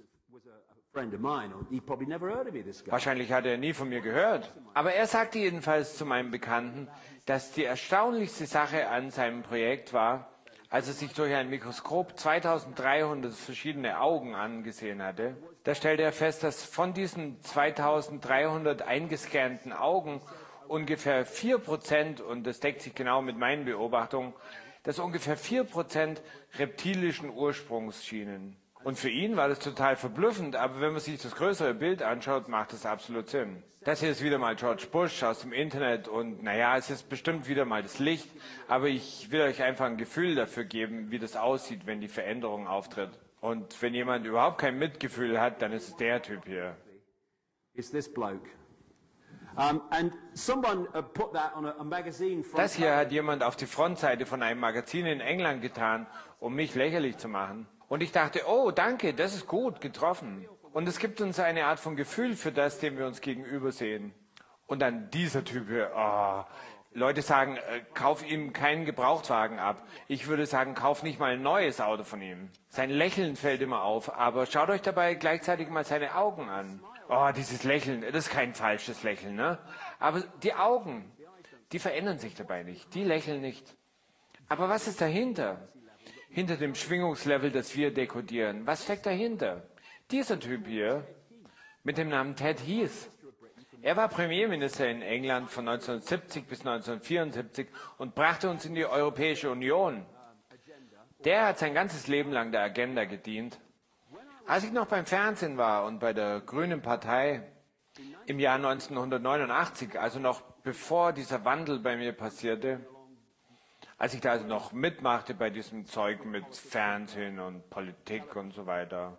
S2: Wahrscheinlich hat er nie von mir gehört. Aber er sagte jedenfalls zu meinem Bekannten, dass die erstaunlichste Sache an seinem Projekt war, als er sich durch ein Mikroskop zweitausenddreihundert verschiedene Augen angesehen hatte. Da stellte er fest, dass von diesen zweitausenddreihundert eingescannten Augen ungefähr vier Prozent, und das deckt sich genau mit meinen Beobachtungen, dass ungefähr vier Prozent reptilischen Ursprungs schienen. Und für ihn war das total verblüffend, aber wenn man sich das größere Bild anschaut, macht das absolut Sinn. Das hier ist wieder mal George Bush aus dem Internet und naja, es ist bestimmt wieder mal das Licht, aber ich will euch einfach ein Gefühl dafür geben, wie das aussieht, wenn die Veränderung auftritt. Und wenn jemand überhaupt kein Mitgefühl hat, dann ist es der Typ hier.
S1: It's this bloke. Um, and someone uh, put that on a, a magazine front.
S2: Das hier hat jemand auf die Frontseite von einem Magazin in England getan, um mich lächerlich zu machen. Und ich dachte, oh, danke, das ist gut, getroffen. Und es gibt uns eine Art von Gefühl für das, dem wir uns gegenüber sehen. Und dann dieser Typ hier, oh, Leute sagen, äh, kauf ihm keinen Gebrauchtwagen ab. Ich würde sagen, kauf nicht mal ein neues Auto von ihm. Sein Lächeln fällt immer auf, aber schaut euch dabei gleichzeitig mal seine Augen an. Oh, dieses Lächeln, das ist kein falsches Lächeln, ne? Aber die Augen, die verändern sich dabei nicht, die lächeln nicht. Aber was ist dahinter? hinter dem Schwingungslevel, das wir dekodieren. Was steckt dahinter? Dieser Typ hier mit dem Namen Ted Heath. Er war Premierminister in England von neunzehnhundertsiebzig bis neunzehnhundertvierundsiebzig und brachte uns in die Europäische Union. Der hat sein ganzes Leben lang der Agenda gedient. Als ich noch beim Fernsehen war und bei der Grünen Partei im Jahr neunzehnhundertneunundachtzig, also noch bevor dieser Wandel bei mir passierte, als ich da also noch mitmachte bei diesem Zeug mit Fernsehen und Politik und so weiter.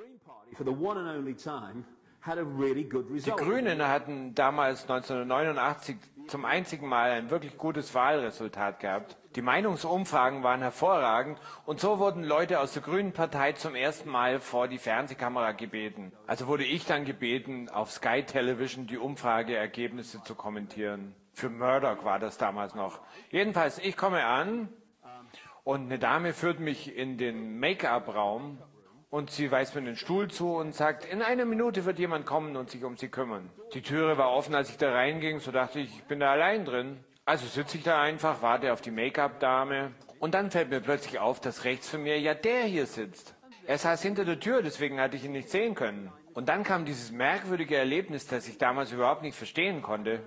S2: Die Grünen hatten damals neunzehnhundertneunundachtzig zum einzigen Mal ein wirklich gutes Wahlresultat gehabt. Die Meinungsumfragen waren hervorragend und so wurden Leute aus der Grünen Partei zum ersten Mal vor die Fernsehkamera gebeten. Also wurde ich dann gebeten, auf Sky Television die Umfrageergebnisse zu kommentieren. Für Murdoch war das damals noch. Jedenfalls, ich komme an und eine Dame führt mich in den Make-up-Raum und sie weist mir den Stuhl zu und sagt, in einer Minute wird jemand kommen und sich um sie kümmern. Die Türe war offen, als ich da reinging, so dachte ich, ich bin da allein drin. Also sitze ich da einfach, warte auf die Make-up-Dame und dann fällt mir plötzlich auf, dass rechts von mir ja der hier sitzt. Er saß hinter der Tür, deswegen hatte ich ihn nicht sehen können. Und dann kam dieses merkwürdige Erlebnis, das ich damals überhaupt nicht verstehen konnte.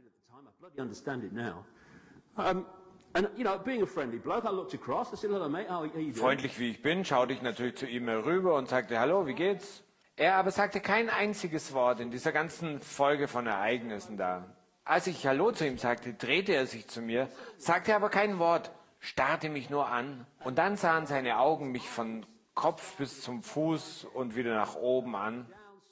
S2: Freundlich wie ich bin, schaute ich natürlich zu ihm herüber und sagte, hallo, wie geht's? Er aber sagte kein einziges Wort in dieser ganzen Folge von Ereignissen da. Als ich Hallo zu ihm sagte, drehte er sich zu mir, sagte aber kein Wort, starrte mich nur an und dann sahen seine Augen mich von Kopf bis zum Fuß und wieder nach oben an.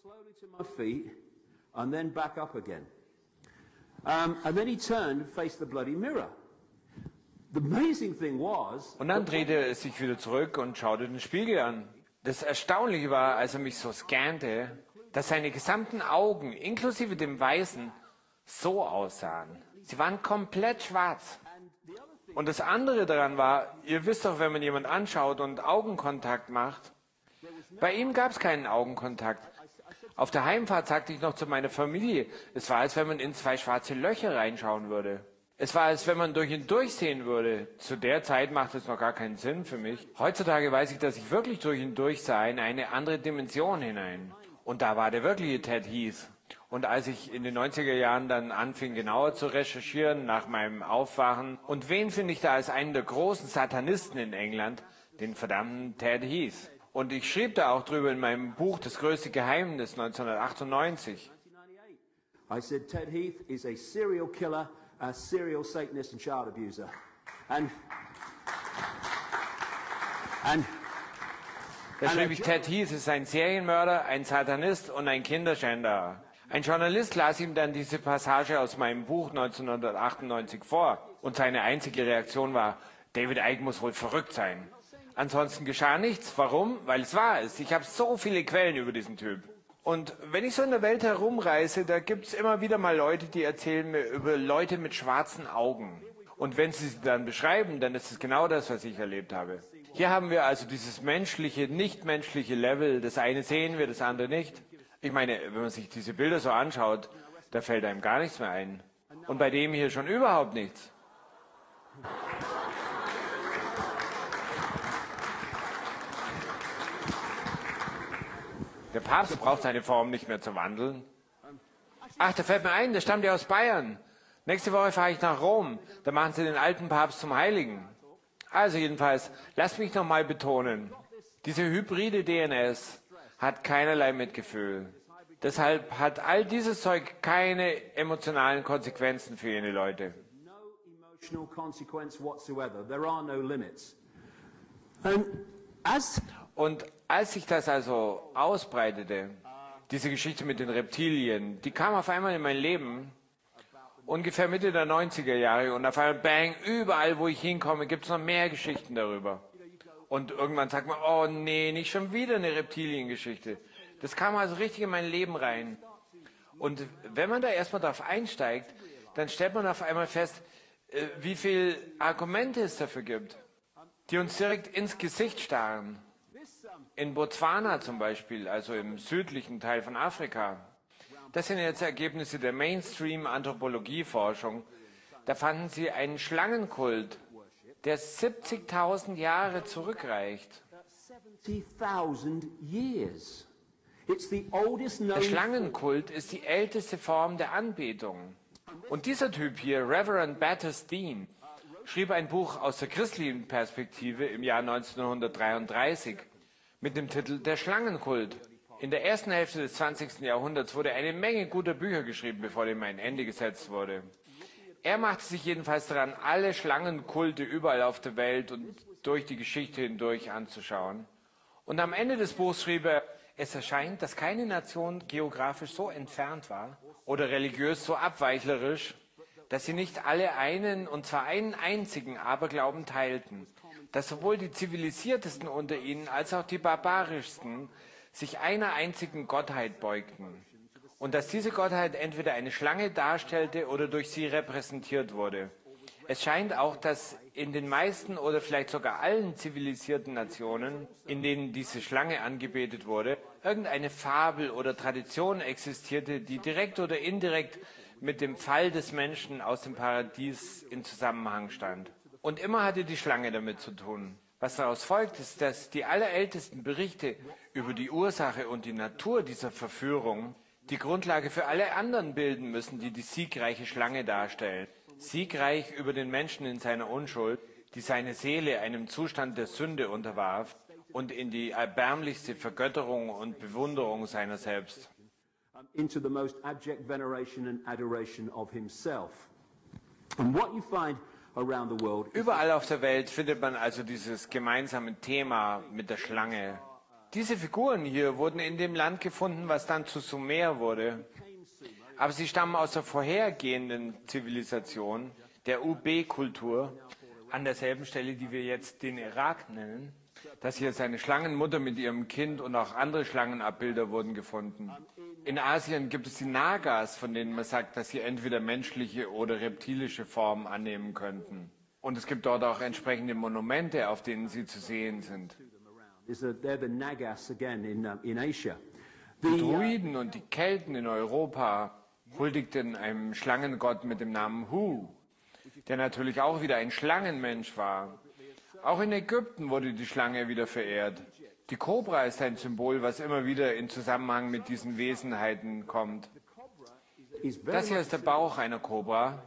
S2: Und dann drehte er sich wieder zurück und schaute den Spiegel an. Das Erstaunliche war, als er mich so scannte, dass seine gesamten Augen, inklusive dem Weißen, so aussahen. Sie waren komplett schwarz. Und das andere daran war, ihr wisst doch, wenn man jemanden anschaut und Augenkontakt macht, bei ihm gab es keinen Augenkontakt. Auf der Heimfahrt sagte ich noch zu meiner Familie, es war, als wenn man in zwei schwarze Löcher reinschauen würde. Es war, als wenn man durch ihn durchsehen würde. Zu der Zeit machte es noch gar keinen Sinn für mich. Heutzutage weiß ich, dass ich wirklich durch ihn durchsah, in eine andere Dimension hinein. Und da war der wirkliche Ted Heath. Und als ich in den neunziger Jahren dann anfing, genauer zu recherchieren, nach meinem Aufwachen, und wen finde ich da als einen der großen Satanisten in England? Den verdammten Ted Heath. Und ich schrieb da auch drüber in meinem Buch Das größte Geheimnis neunzehnhundertachtundneunzig.
S1: I said Ted Heath is a serial killer, a serial Satanist and child abuser. And and
S2: Da schrieb ich, Ted Heath ist ein Serienmörder, ein Satanist und ein Kinderschänder. Ein Journalist las ihm dann diese Passage aus meinem Buch neunzehnhundertachtundneunzig vor. Und seine einzige Reaktion war, David Icke muss wohl verrückt sein. Ansonsten geschah nichts. Warum? Weil es wahr ist. Ich habe so viele Quellen über diesen Typ. Und wenn ich so in der Welt herumreise, da gibt es immer wieder mal Leute, die erzählen mir über Leute mit schwarzen Augen. Und wenn sie sie dann beschreiben, dann ist es genau das, was ich erlebt habe. Hier haben wir also dieses menschliche, nichtmenschliche Level. Das eine sehen wir, das andere nicht. Ich meine, wenn man sich diese Bilder so anschaut, da fällt einem gar nichts mehr ein. Und bei dem hier schon überhaupt nichts. Der Papst braucht seine Form nicht mehr zu wandeln. Ach, da fällt mir ein, der stammt ja aus Bayern. Nächste Woche fahre ich nach Rom. Da machen sie den alten Papst zum Heiligen. Also jedenfalls, lasst mich noch mal betonen. Diese hybride D N S hat keinerlei Mitgefühl. Deshalb hat all dieses Zeug keine emotionalen Konsequenzen für jene Leute. Und als sich das also ausbreitete, diese Geschichte mit den Reptilien, die kam auf einmal in mein Leben, ungefähr Mitte der neunziger Jahre, und auf einmal, bang, überall, wo ich hinkomme, gibt es noch mehr Geschichten darüber. Und irgendwann sagt man, oh nee, nicht schon wieder eine Reptiliengeschichte. Das kam also richtig in mein Leben rein. Und wenn man da erstmal drauf einsteigt, dann stellt man auf einmal fest, wie viele Argumente es dafür gibt, die uns direkt ins Gesicht starren. In Botswana zum Beispiel, also im südlichen Teil von Afrika. Das sind jetzt Ergebnisse der Mainstream-Anthropologieforschung. Da fanden sie einen Schlangenkult der siebzigtausend Jahre zurückreicht. Der Schlangenkult ist die älteste Form der Anbetung. Und dieser Typ hier, Reverend Baptist Dean, schrieb ein Buch aus der christlichen Perspektive im Jahr neunzehnhundertdreiunddreißig mit dem Titel Der Schlangenkult. In der ersten Hälfte des zwanzigsten Jahrhunderts wurde eine Menge guter Bücher geschrieben, bevor dem ein Ende gesetzt wurde. Er machte sich jedenfalls daran, alle Schlangenkulte überall auf der Welt und durch die Geschichte hindurch anzuschauen. Und am Ende des Buchs schrieb er, es erscheint, dass keine Nation geografisch so entfernt war oder religiös so abweichlerisch, dass sie nicht alle einen, und zwar einen einzigen Aberglauben teilten, dass sowohl die zivilisiertesten unter ihnen als auch die barbarischsten sich einer einzigen Gottheit beugten und dass diese Gottheit entweder eine Schlange darstellte oder durch sie repräsentiert wurde. Es scheint auch, dass in den meisten oder vielleicht sogar allen zivilisierten Nationen, in denen diese Schlange angebetet wurde, irgendeine Fabel oder Tradition existierte, die direkt oder indirekt mit dem Fall des Menschen aus dem Paradies in Zusammenhang stand. Und immer hatte die Schlange damit zu tun. Was daraus folgt, ist, dass die allerältesten Berichte über die Ursache und die Natur dieser Verführung die Grundlage für alle anderen bilden müssen, die die siegreiche Schlange darstellen. Siegreich über den Menschen in seiner Unschuld, die seine Seele einem Zustand der Sünde unterwarf und in die erbärmlichste Vergötterung und Bewunderung seiner selbst.
S1: Into the most abject veneration and adoration of himself. And what you find around the world.
S2: Überall auf der Welt findet man also dieses gemeinsame Thema mit der Schlange. Diese Figuren hier wurden in dem Land gefunden, was dann zu Sumer wurde. Aber sie stammen aus der vorhergehenden Zivilisation, der U B-Kultur, an derselben Stelle, die wir jetzt den Irak nennen. Das hier ist eine Schlangenmutter mit ihrem Kind und auch andere Schlangenabbilder wurden gefunden. In Asien gibt es die Nagas, von denen man sagt, dass sie entweder menschliche oder reptilische Formen annehmen könnten. Und es gibt dort auch entsprechende Monumente, auf denen sie zu sehen sind. Die Druiden und die Kelten in Europa huldigten einem Schlangengott mit dem Namen Hu, der natürlich auch wieder ein Schlangenmensch war. Auch in Ägypten wurde die Schlange wieder verehrt. Die Kobra ist ein Symbol, was immer wieder in Zusammenhang mit diesen Wesenheiten kommt. Das hier ist der Bauch einer Kobra.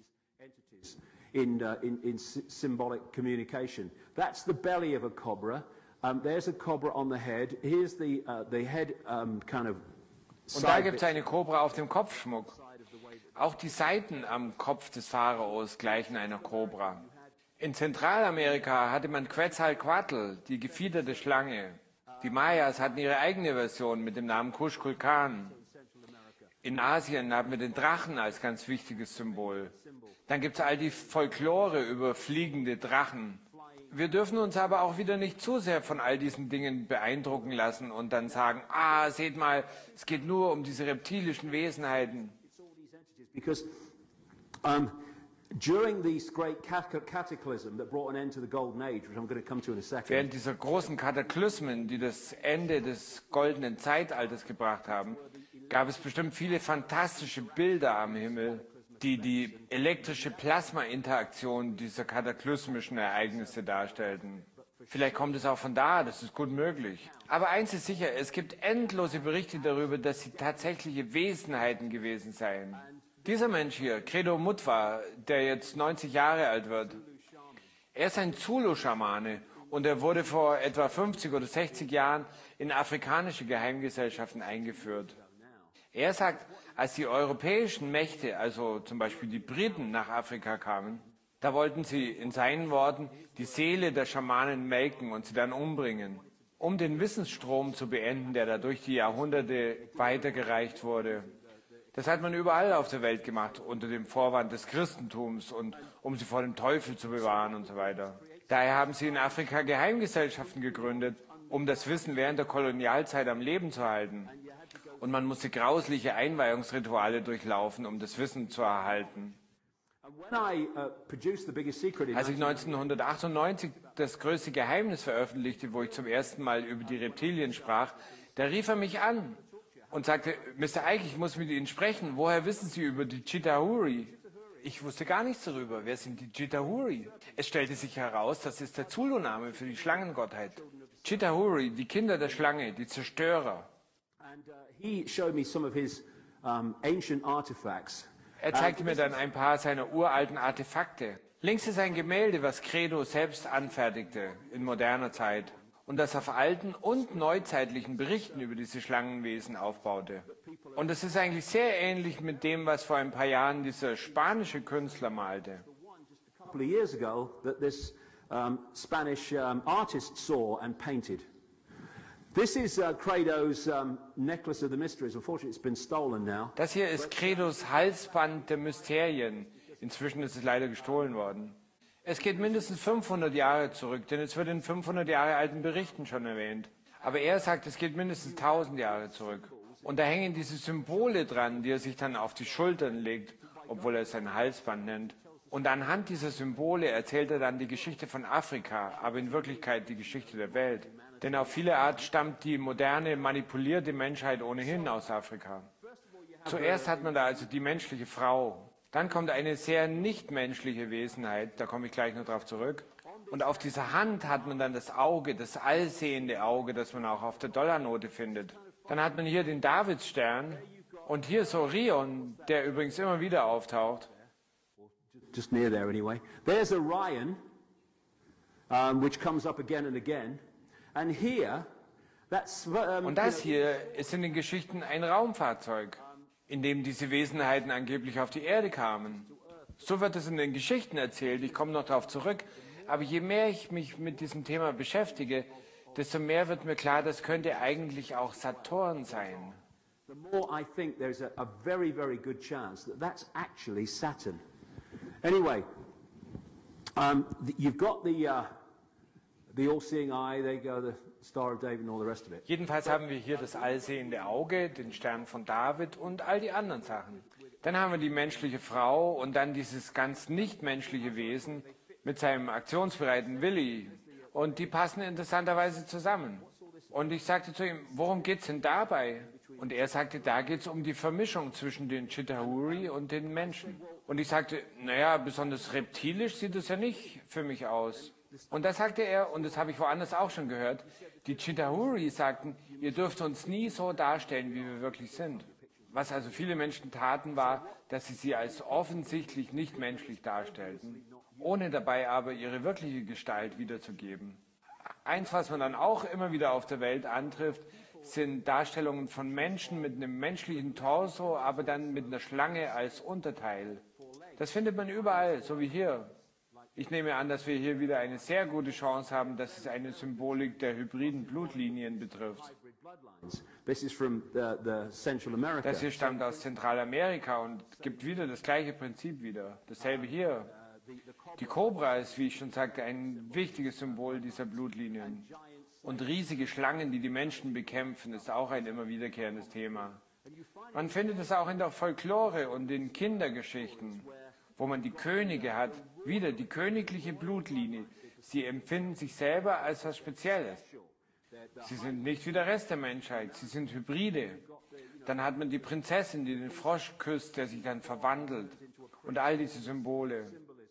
S1: In, uh, in, in symbolic communication. That's the belly of a cobra. Um, there's a cobra on the head. Here's the, uh, the head um, kind of.
S2: Und da gibt es eine Kobra auf dem Kopfschmuck. Auch die Seiten am Kopf des Pharaos gleichen einer Kobra. In Zentralamerika hatte man Quetzalcoatl, die gefiederte Schlange. Die Mayas hatten ihre eigene Version mit dem Namen Kuschkulkan. In Asien haben wir den Drachen als ganz wichtiges Symbol. Dann gibt es all die Folklore über fliegende Drachen. Wir dürfen uns aber auch wieder nicht zu sehr von all diesen Dingen beeindrucken lassen und dann sagen, ah, seht mal, es geht nur um diese reptilischen Wesenheiten.
S1: Because, um, during this great cataclysm that brought an end to the Golden Age, which I'm going to come to in a second.
S2: Während dieser großen Kataklysmen, die das Ende des goldenen Zeitalters gebracht haben, gab es bestimmt viele fantastische Bilder am Himmel, die die elektrische Plasma-Interaktion dieser kataklysmischen Ereignisse darstellten. Vielleicht kommt es auch von da, das ist gut möglich. Aber eins ist sicher, es gibt endlose Berichte darüber, dass sie tatsächliche Wesenheiten gewesen seien. Dieser Mensch hier, Credo Mutwa, der jetzt neunzig Jahre alt wird, er ist ein Zulu-Schamane und er wurde vor etwa fünfzig oder sechzig Jahren in afrikanische Geheimgesellschaften eingeführt. Er sagt, als die europäischen Mächte, also zum Beispiel die Briten, nach Afrika kamen, da wollten sie in seinen Worten die Seele der Schamanen melken und sie dann umbringen, um den Wissensstrom zu beenden, der da durch die Jahrhunderte weitergereicht wurde. Das hat man überall auf der Welt gemacht, unter dem Vorwand des Christentums und um sie vor dem Teufel zu bewahren und so weiter. Daher haben sie in Afrika Geheimgesellschaften gegründet, um das Wissen während der Kolonialzeit am Leben zu halten. Und man musste grausliche Einweihungsrituale durchlaufen, um das Wissen zu erhalten. Als ich neunzehnhundertachtundneunzig das größte Geheimnis veröffentlichte, wo ich zum ersten Mal über die Reptilien sprach, da rief er mich an und sagte, Mister Icke, ich muss mit Ihnen sprechen. Woher wissen Sie über die Chitauri? Ich wusste gar nichts darüber. Wer sind die Chitauri? Es stellte sich heraus, das ist der Zulu-Name für die Schlangengottheit. Chitauri, die Kinder der Schlange, die Zerstörer.
S1: And, uh, he showed me some of his, um, ancient artifacts.
S2: Er zeigte mir dann ein paar seiner uralten Artefakte. Links ist ein Gemälde, was Credo selbst anfertigte in moderner Zeit und das auf alten und neuzeitlichen Berichten über diese Schlangenwesen aufbaute. Und es ist eigentlich sehr ähnlich mit dem, was vor ein paar Jahren dieser spanische Künstler malte.
S1: A couple of years ago that this um, Spanish um, artist saw and painted. This is uh, Credo's um, necklace of the mysteries. Unfortunately, it's been stolen now.
S2: Das hier ist Credos Halsband der Mysterien. Inzwischen ist es leider gestohlen worden. Es geht mindestens fünfhundert Jahre zurück, denn es wird in fünfhundert Jahre alten Berichten schon erwähnt. Aber er sagt, es geht mindestens tausend Jahre zurück. Und da hängen diese Symbole dran, die er sich dann auf die Schultern legt, obwohl er es sein Halsband nennt. Und anhand dieser Symbole erzählt er dann die Geschichte von Afrika, aber in Wirklichkeit die Geschichte der Welt. Denn auf viele Art stammt die moderne, manipulierte Menschheit ohnehin aus Afrika. Zuerst hat man da also die menschliche Frau. Dann kommt eine sehr nichtmenschliche Wesenheit, da komme ich gleich noch drauf zurück. Und auf dieser Hand hat man dann das Auge, das allsehende Auge, das man auch auf der Dollarnote findet. Dann hat man hier den Davidsstern und hier ist Orion, der übrigens immer wieder auftaucht.
S1: Just near there anyway. There's Orion, um, which comes up again and again. And here, that's, um,
S2: und das hier ist in den Geschichten ein Raumfahrzeug, in dem diese Wesenheiten angeblich auf die Erde kamen. So wird es in den Geschichten erzählt, ich komme noch darauf zurück. Aber je mehr ich mich mit diesem Thema beschäftige, desto mehr wird mir klar, das könnte eigentlich auch Saturn sein.
S1: The more I think there's a, a very, very good chance that that's actually Saturn. Anyway, um, the, you've got the, uh, the all-seeing eye, there you go, the Star of David and all the rest of it.
S2: Jedenfalls haben wir hier das allsehende Auge, den Stern von David und all die anderen Sachen. Dann haben wir die menschliche Frau und dann dieses ganz nichtmenschliche Wesen mit seinem aktionsbereiten Willi. Und die passen interessanterweise zusammen. Und ich sagte zu ihm, worum geht's denn dabei? Und er sagte, da geht's um die Vermischung zwischen den Chitauri und den Menschen. Und ich sagte, naja, besonders reptilisch sieht es ja nicht für mich aus. Und da sagte er, und das habe ich woanders auch schon gehört, die Chitauri sagten, ihr dürft uns nie so darstellen, wie wir wirklich sind. Was also viele Menschen taten, war, dass sie sie als offensichtlich nicht menschlich darstellten, ohne dabei aber ihre wirkliche Gestalt wiederzugeben. Eins, was man dann auch immer wieder auf der Welt antrifft, sind Darstellungen von Menschen mit einem menschlichen Torso, aber dann mit einer Schlange als Unterteil. Das findet man überall, so wie hier. Ich nehme an, dass wir hier wieder eine sehr gute Chance haben, dass es eine Symbolik der hybriden Blutlinien betrifft.
S1: This is from the, the Central America.
S2: Das hier stammt aus Zentralamerika und gibt wieder das gleiche Prinzip wieder. Dasselbe hier. Die Kobra ist, wie ich schon sagte, ein wichtiges Symbol dieser Blutlinien. Und riesige Schlangen, die die Menschen bekämpfen, ist auch ein immer wiederkehrendes Thema. Man findet es auch in der Folklore und in Kindergeschichten, wo man die Könige hat, wieder die königliche Blutlinie. Sie empfinden sich selber als was Spezielles. Sie sind nicht wie der Rest der Menschheit, sie sind Hybride. Dann hat man die Prinzessin, die den Frosch küsst, der sich dann verwandelt. Und all diese Symbole.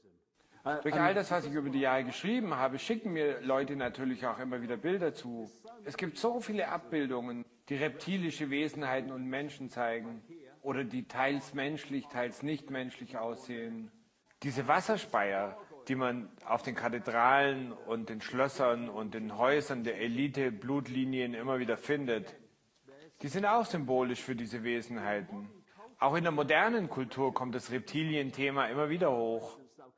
S2: Durch all das, was ich über die Jahre geschrieben habe, schicken mir Leute natürlich auch immer wieder Bilder zu. Es gibt so viele Abbildungen, die reptilische Wesenheiten und Menschen zeigen. Oder die teils menschlich, teils nicht menschlich aussehen. Diese Wasserspeier, die man auf den Kathedralen und den Schlössern und den Häusern der Elite-Blutlinien immer wieder findet, die sind auch symbolisch für diese Wesenheiten. Auch in der modernen Kultur kommt das Reptilien-Thema immer wieder hoch.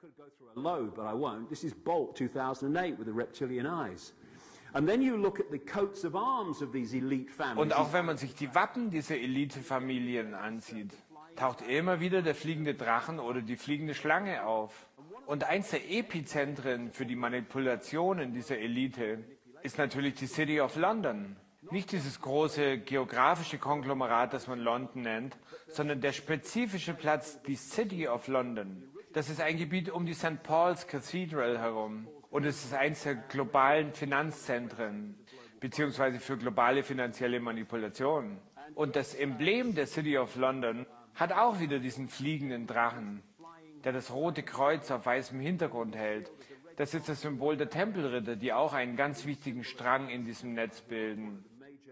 S1: Load, but I won't. This is Bolt two thousand eight with the reptilian eyes. And then you look at the coats of arms of these elite families.
S2: Und auch wenn man sich die Wappen dieser Elite-Familien ansieht, taucht immer wieder der fliegende Drachen oder die fliegende Schlange auf. Und eins der Epizentren für die Manipulationen dieser Elite ist natürlich die City of London. Nicht dieses große geografische Konglomerat, das man London nennt, sondern der spezifische Platz, die City of London. Das ist ein Gebiet um die Sankt Paul's Cathedral herum. Und es ist eines der globalen Finanzzentren, beziehungsweise für globale finanzielle Manipulationen. Und das Emblem der City of London hat auch wieder diesen fliegenden Drachen. der das rote Kreuz auf weißem Hintergrund hält. Das ist das Symbol der Tempelritter, die auch einen ganz wichtigen Strang in diesem Netz bilden.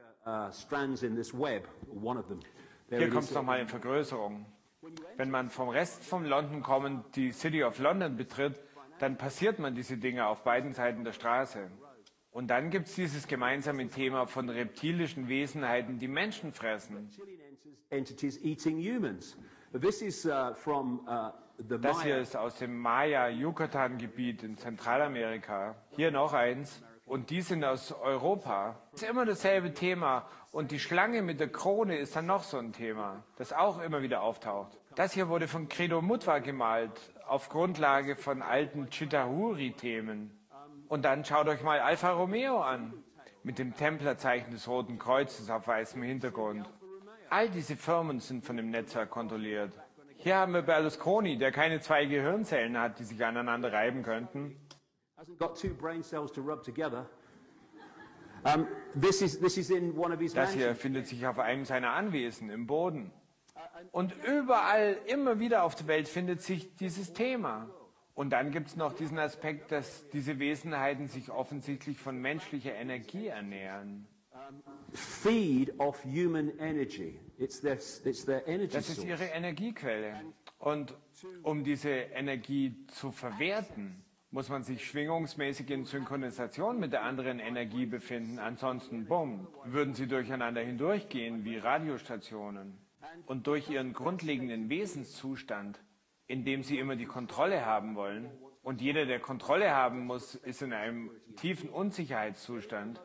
S2: Hier kommt es nochmal in Vergrößerung. Wenn man vom Rest von London kommend die City of London betritt, dann passiert man diese Dinge auf beiden Seiten der Straße. Und dann gibt es dieses gemeinsame Thema von reptilischen Wesenheiten, die Menschen fressen. Das hier ist aus dem Maya-Yucatan-Gebiet in Zentralamerika. Hier noch eins. Und die sind aus Europa. Es ist immer dasselbe Thema. Und die Schlange mit der Krone ist dann noch so ein Thema, das auch immer wieder auftaucht. Das hier wurde von Credo Mutwa gemalt, auf Grundlage von alten Chitahuri-Themen. Und dann schaut euch mal Alfa Romeo an, mit dem Templerzeichen des Roten Kreuzes auf weißem Hintergrund. All diese Firmen sind von dem Netzwerk kontrolliert. Hier haben wir Berlusconi, der keine zwei Gehirnzellen hat, die sich aneinander reiben könnten. Das hier findet sich auf einem seiner Anwesen im Boden. Und überall, immer wieder auf der Welt findet sich dieses Thema. Und dann gibt es noch diesen Aspekt, dass diese Wesenheiten sich offensichtlich von menschlicher Energie ernähren.
S1: Feed of human energy. It's their, it's their energy
S2: das ist ihre Energiequelle. Und um diese Energie zu verwerten, muss man sich schwingungsmäßig in Synchronisation mit der anderen Energie befinden. Ansonsten, bumm, würden sie durcheinander hindurchgehen wie Radiostationen. Und durch ihren grundlegenden Wesenszustand, in dem sie immer die Kontrolle haben wollen, und jeder, der Kontrolle haben muss, ist in einem tiefen Unsicherheitszustand.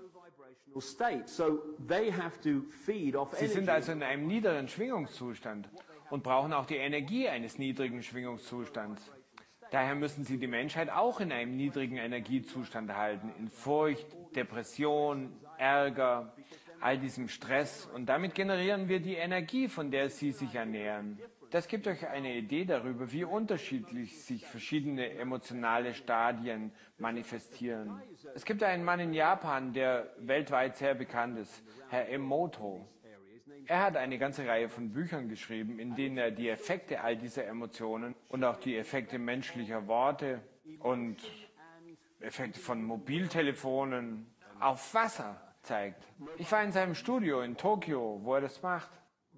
S2: Sie sind also in einem niederen Schwingungszustand und brauchen auch die Energie eines niedrigen Schwingungszustands. Daher müssen sie die Menschheit auch in einem niedrigen Energiezustand halten, in Furcht, Depression, Ärger, all diesem Stress. Und damit generieren wir die Energie, von der sie sich ernähren. Das gibt euch eine Idee darüber, wie unterschiedlich sich verschiedene emotionale Stadien manifestieren. Es gibt einen Mann in Japan, der weltweit sehr bekannt ist, Herr Emoto. Er hat eine ganze Reihe von Büchern geschrieben, in denen er die Effekte all dieser Emotionen und auch die Effekte menschlicher Worte und Effekte von Mobiltelefonen auf Wasser zeigt. Ich war in seinem Studio in Tokio, wo er das macht.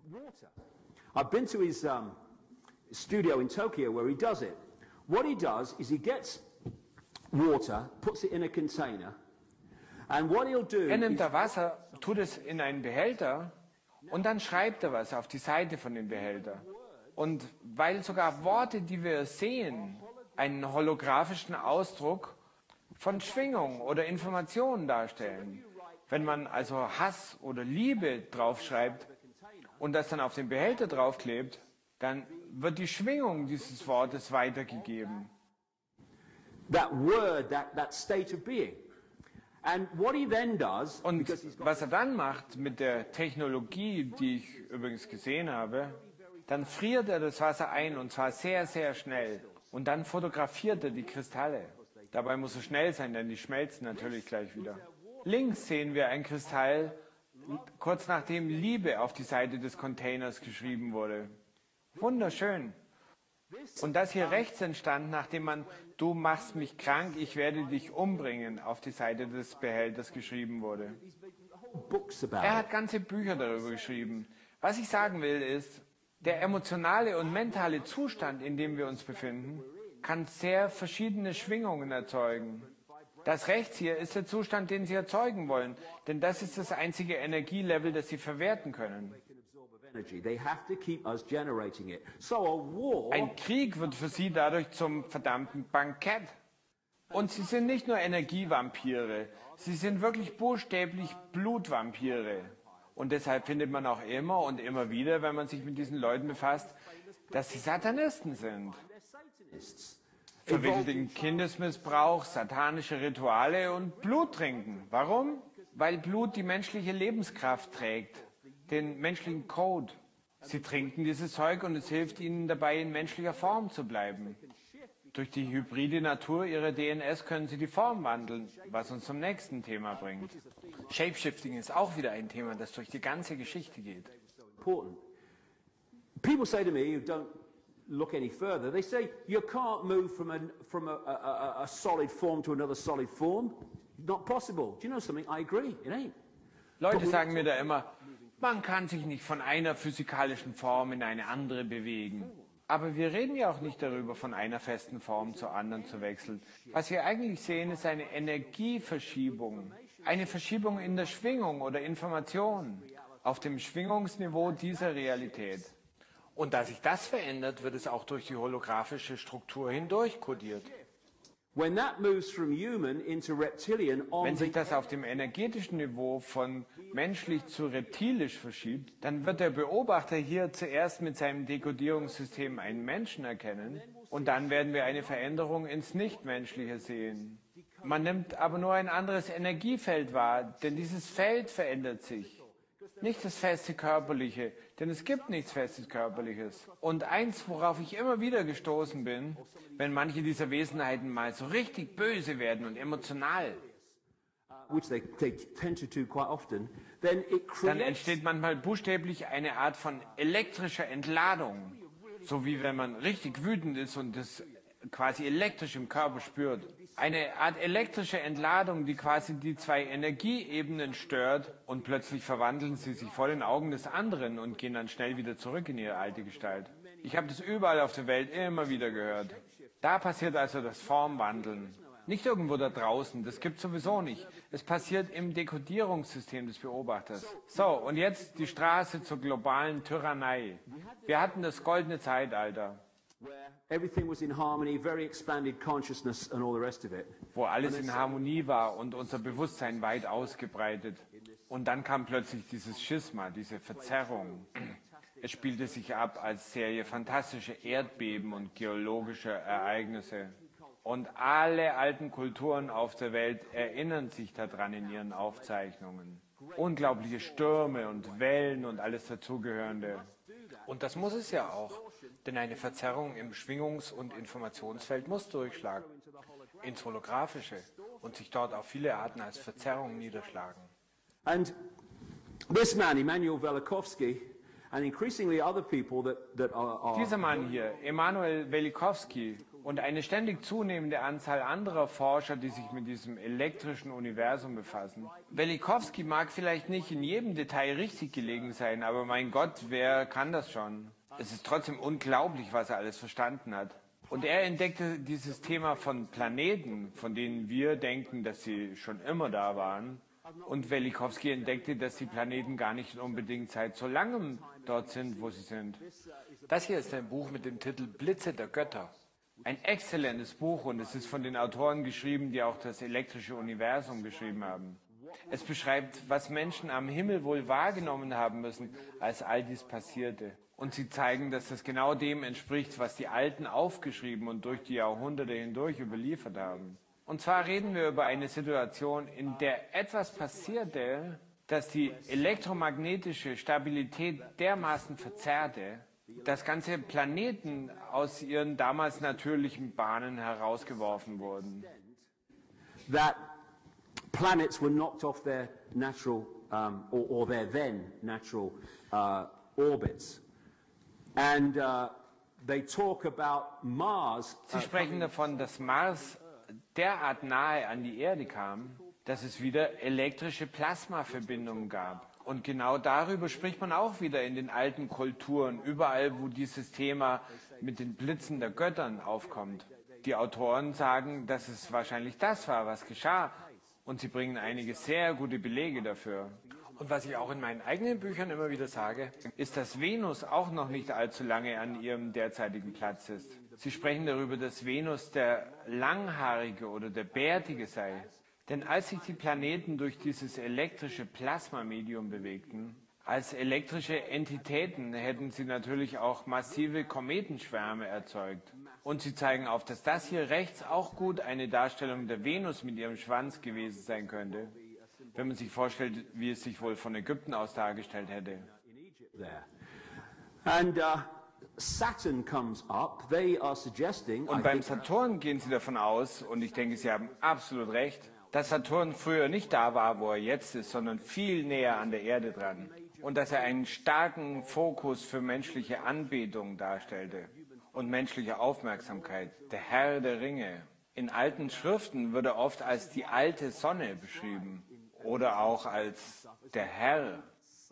S1: I've been to his um, studio in Tokyo where he does it. What he does is he gets water, puts it in a container, and what he'll do.
S2: Er nimmt da Wasser, tut es in einen Behälter und dann schreibt er was auf die Seite von dem Behälter. Und weil sogar Worte, die wir sehen, einen holographischen Ausdruck von Schwingung oder Informationen darstellen. Wenn man also Hass oder Liebe draufschreibt, und das dann auf den Behälter draufklebt, dann wird die Schwingung dieses Wortes weitergegeben.
S1: That word, that, that state of being. And what he then does,
S2: und was er dann macht mit der Technologie, die ich übrigens gesehen habe, dann friert er das Wasser ein und zwar sehr, sehr schnell. Und dann fotografiert er die Kristalle. Dabei muss er schnell sein, denn die schmelzen natürlich gleich wieder. Links sehen wir ein Kristall, kurz nachdem Liebe auf die Seite des Containers geschrieben wurde. Wunderschön. Und das hier rechts entstand, nachdem man "Du machst mich krank, ich werde dich umbringen" auf die Seite des Behälters geschrieben wurde. Er hat ganze Bücher darüber geschrieben. Was ich sagen will ist, der emotionale und mentale Zustand, in dem wir uns befinden, kann sehr verschiedene Schwingungen erzeugen. Das rechts hier ist der Zustand, den Sie erzeugen wollen, denn das ist das einzige Energielevel, das Sie verwerten können. Ein Krieg wird für Sie dadurch zum verdammten Bankett. Und Sie sind nicht nur Energievampire, Sie sind wirklich buchstäblich Blutvampire. Und deshalb findet man auch immer und immer wieder, wenn man sich mit diesen Leuten befasst, dass sie Satanisten sind. Verwickelt in Kindesmissbrauch, satanische Rituale und Blut trinken. Warum? Weil Blut die menschliche Lebenskraft trägt, den menschlichen Code. Sie trinken dieses Zeug und es hilft ihnen dabei, in menschlicher Form zu bleiben. Durch die hybride Natur ihrer D N S können sie die Form wandeln, was uns zum nächsten Thema bringt. Shapeshifting ist auch wieder ein Thema, das durch die ganze Geschichte geht.
S1: People say to me who don't look any further. They say you can't move from, a, from a, a, a solid form to another solid form. Not possible. Do you know something? I agree. It ain't.
S2: Leute sagen mir da immer, man kann sich nicht von einer physikalischen Form in eine andere bewegen. Aber wir reden ja auch nicht darüber, von einer festen Form zur anderen zu wechseln. Was wir eigentlich sehen, ist eine Energieverschiebung. Eine Verschiebung in der Schwingung oder Information auf dem Schwingungsniveau dieser Realität. Und da sich das verändert, wird es auch durch die holographische Struktur hindurch kodiert.
S1: When that moves from human into reptilian on
S2: Wenn sich das auf dem energetischen Niveau von menschlich zu reptilisch verschiebt, dann wird der Beobachter hier zuerst mit seinem Dekodierungssystem einen Menschen erkennen und dann werden wir eine Veränderung ins Nichtmenschliche sehen. Man nimmt aber nur ein anderes Energiefeld wahr, denn dieses Feld verändert sich. Nicht das feste Körperliche, denn es gibt nichts Festes Körperliches. Und eins, worauf ich immer wieder gestoßen bin, wenn manche dieser Wesenheiten mal so richtig böse werden und emotional, dann entsteht manchmal buchstäblich eine Art von elektrischer Entladung. So wie wenn man richtig wütend ist und das quasi elektrisch im Körper spürt. Eine Art elektrische Entladung, die quasi die zwei Energieebenen stört und plötzlich verwandeln sie sich vor den Augen des anderen und gehen dann schnell wieder zurück in ihre alte Gestalt. Ich habe das überall auf der Welt immer wieder gehört. Da passiert also das Formwandeln. Nicht irgendwo da draußen, das gibt es sowieso nicht. Es passiert im Dekodierungssystem des Beobachters. So, und jetzt die Straße zur globalen Tyrannei. Wir hatten das goldene Zeitalter.
S1: Everything was in harmony, very expanded consciousness and all the rest of it.
S2: Wo alles in Harmonie war und unser Bewusstsein weit ausgebreitet. Und dann kam plötzlich dieses Schisma, diese Verzerrung. Es spielte sich ab als Serie fantastische Erdbeben und geologische Ereignisse. Und alle alten Kulturen auf der Welt erinnern sich daran in ihren Aufzeichnungen. Unglaubliche Stürme und Wellen und alles dazugehörende. Und das muss es ja auch. Denn eine Verzerrung im Schwingungs- und Informationsfeld muss durchschlagen, ins Holographische und sich dort auf viele Arten als Verzerrung niederschlagen.
S1: And this man, Emanuel Velikovsky, and increasingly other people that, that are, are
S2: Dieser Mann hier, Emanuel Velikovsky, und eine ständig zunehmende Anzahl anderer Forscher, die sich mit diesem elektrischen Universum befassen. Velikovsky mag vielleicht nicht in jedem Detail richtig gelegen sein, aber mein Gott, wer kann das schon? Es ist trotzdem unglaublich, was er alles verstanden hat. Und er entdeckte dieses Thema von Planeten, von denen wir denken, dass sie schon immer da waren. Und Velikovsky entdeckte, dass die Planeten gar nicht unbedingt seit so langem dort sind, wo sie sind. Das hier ist ein Buch mit dem Titel Blitze der Götter. Ein exzellentes Buch und es ist von den Autoren geschrieben, die auch das elektrische Universum geschrieben haben. Es beschreibt, was Menschen am Himmel wohl wahrgenommen haben müssen, als all dies passierte. Und sie zeigen, dass das genau dem entspricht, was die Alten aufgeschrieben und durch die Jahrhunderte hindurch überliefert haben. Und zwar reden wir über eine Situation, in der etwas passierte, das die elektromagnetische Stabilität dermaßen verzerrte, dass ganze Planeten aus ihren damals natürlichen Bahnen herausgeworfen wurden.
S1: That planets were knocked off their natural um, or, or their then natural uh, orbits. And uh, they talk about Mars.
S2: Sie sprechen davon, dass Mars derart nahe an die Erde kam, dass es wieder elektrische Plasmaverbindungen gab. Und genau darüber spricht man auch wieder in den alten Kulturen, überall, wo dieses Thema mit den Blitzen der Göttern aufkommt. Die Autoren sagen, dass es wahrscheinlich das war, was geschah. Und sie bringen einige sehr gute Belege dafür. Und was ich auch in meinen eigenen Büchern immer wieder sage, ist, dass Venus auch noch nicht allzu lange an ihrem derzeitigen Platz ist. Sie sprechen darüber, dass Venus der Langhaarige oder der Bärtige sei. Denn als sich die Planeten durch dieses elektrische Plasmamedium bewegten, als elektrische Entitäten hätten sie natürlich auch massive Kometenschwärme erzeugt. Und sie zeigen auf, dass das hier rechts auch gut eine Darstellung der Venus mit ihrem Schwanz gewesen sein könnte, wenn man sich vorstellt, wie es sich wohl von Ägypten aus dargestellt hätte.
S1: And, uh, Saturn comes up. They are suggesting,
S2: und beim Saturn gehen sie davon aus, und ich denke, sie haben absolut recht, dass Saturn früher nicht da war, wo er jetzt ist, sondern viel näher an der Erde dran. Und dass er einen starken Fokus für menschliche Anbetung darstellte. und menschlicher Aufmerksamkeit, der Herr der Ringe. In alten Schriften wird er oft als die alte Sonne beschrieben oder auch als der Herr.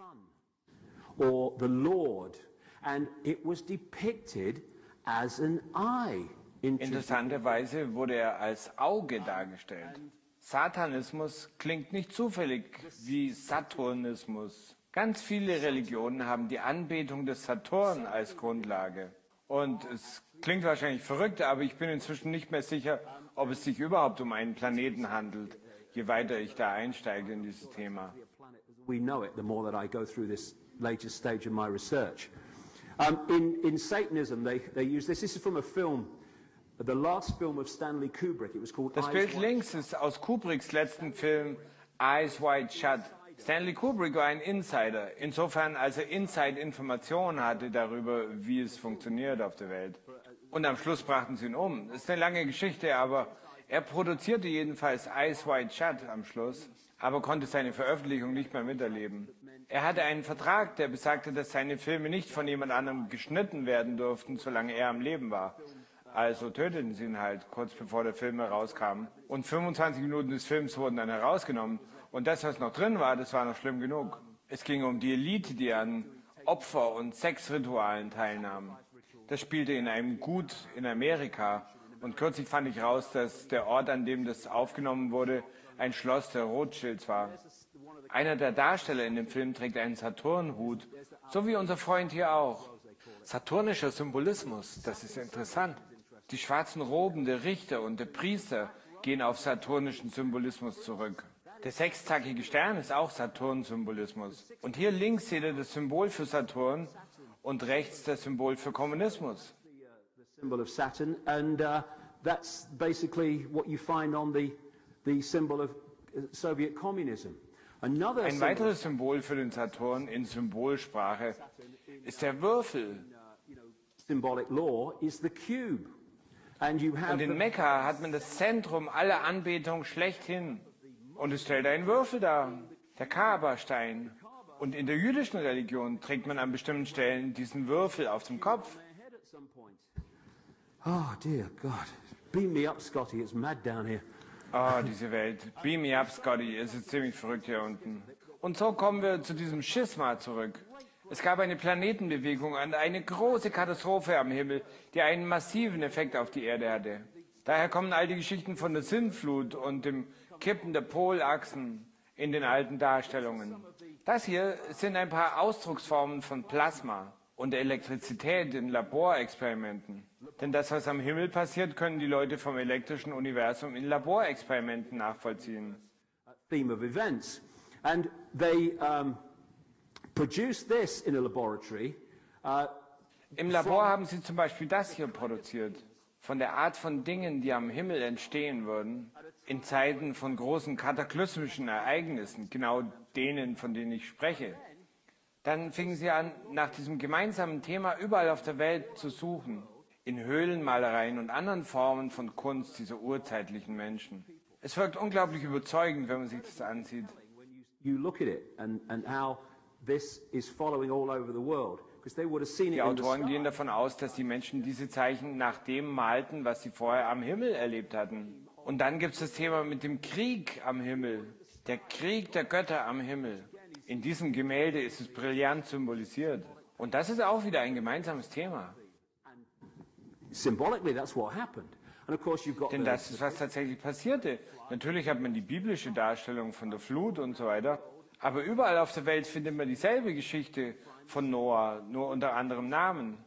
S1: Or the Lord, and it was depicted as an eye.
S2: Interessanterweise wurde er als Auge dargestellt. Satanismus klingt nicht zufällig wie Saturnismus. Ganz viele Religionen haben die Anbetung des Saturn als Grundlage. Und es klingt wahrscheinlich verrückt, aber ich bin inzwischen nicht mehr sicher, ob es sich überhaupt um einen Planeten handelt, je weiter ich da einsteige in dieses Thema.
S1: We know it the more that I go through this latest stage of my research. Um, in, in Satanism, they, they use this. This is from a film, the last film of Stanley Kubrick. It was called
S2: Das Bild links ist aus Kubricks letzten Film Eyes Wide Shut. Stanley Kubrick war ein Insider, insofern als er Inside-Informationen hatte darüber, wie es funktioniert auf der Welt. Und am Schluss brachten sie ihn um. Das ist eine lange Geschichte, aber er produzierte jedenfalls Eyes Wide Shut am Schluss, aber konnte seine Veröffentlichung nicht mehr miterleben. Er hatte einen Vertrag, der besagte, dass seine Filme nicht von jemand anderem geschnitten werden durften, solange er am Leben war. Also töteten sie ihn halt, kurz bevor der Film herauskam. Und fünfundzwanzig Minuten des Films wurden dann herausgenommen. Und das, was noch drin war, das war noch schlimm genug. Es ging um die Elite, die an Opfer- und Sexritualen teilnahmen. Das spielte in einem Gut in Amerika. Und kürzlich fand ich raus, dass der Ort, an dem das aufgenommen wurde, ein Schloss der Rothschilds war. Einer der Darsteller in dem Film trägt einen Saturnhut, so wie unser Freund hier auch. Saturnischer Symbolismus, das ist interessant. Die schwarzen Roben der Richter und der Priester gehen auf saturnischen Symbolismus zurück. Der sechszackige Stern ist auch Saturn-Symbolismus. Und hier links seht ihr das Symbol für Saturn und rechts das Symbol für Kommunismus.
S1: Symbol of Saturn, and uh, that's basically what you find on the the symbol of Soviet communism. Another
S2: Ein weiteres Symbol für den Saturn in Symbolsprache ist der Würfel.
S1: Symbolic law is the cube. And you have
S2: Und in Mekka hat man das Zentrum aller Anbetung schlechthin. Und es stellt einen Würfel dar, der Kaaba-Stein. Und in der jüdischen Religion trägt man an bestimmten Stellen diesen Würfel auf dem Kopf.
S1: Oh dear God, beam me up, Scotty. It's mad down here.
S2: Oh, diese Welt. Beam me up, Scotty. Es ist ziemlich verrückt hier unten. Und so kommen wir zu diesem Schisma zurück. Es gab eine Planetenbewegung und eine große Katastrophe am Himmel, die einen massiven Effekt auf die Erde hatte. Daher kommen all die Geschichten von der Sintflut und dem Kippen der Polachsen in den alten Darstellungen. Das hier sind ein paar Ausdrucksformen von Plasma und Elektrizität in Laborexperimenten. Denn das, was am Himmel passiert, können die Leute vom elektrischen Universum in Laborexperimenten nachvollziehen.
S1: Theme of events, and they um, produced this in a laboratory. Uh,
S2: Im Labor haben sie zum Beispiel das hier produziert. Von der Art von Dingen, die am Himmel entstehen würden, in Zeiten von großen kataklysmischen Ereignissen, genau denen, von denen ich spreche. Dann fingen sie an, nach diesem gemeinsamen Thema überall auf der Welt zu suchen, in Höhlenmalereien und anderen Formen von Kunst dieser urzeitlichen Menschen. Es wirkt unglaublich überzeugend, wenn man sich das ansieht.
S1: You look at it and, and how this is following all over the world.
S2: Die Autoren gehen davon aus, dass die Menschen diese Zeichen nach dem malten, was sie vorher am Himmel erlebt hatten. Und dann gibt es das Thema mit dem Krieg am Himmel, der Krieg der Götter am Himmel. In diesem Gemälde ist es brillant symbolisiert. Und das ist auch wieder ein gemeinsames Thema. Denn das ist, was tatsächlich passierte. Natürlich hat man die biblische Darstellung von der Flut und so weiter. Aber überall auf der Welt findet man dieselbe Geschichte von Noah, nur unter anderem Namen.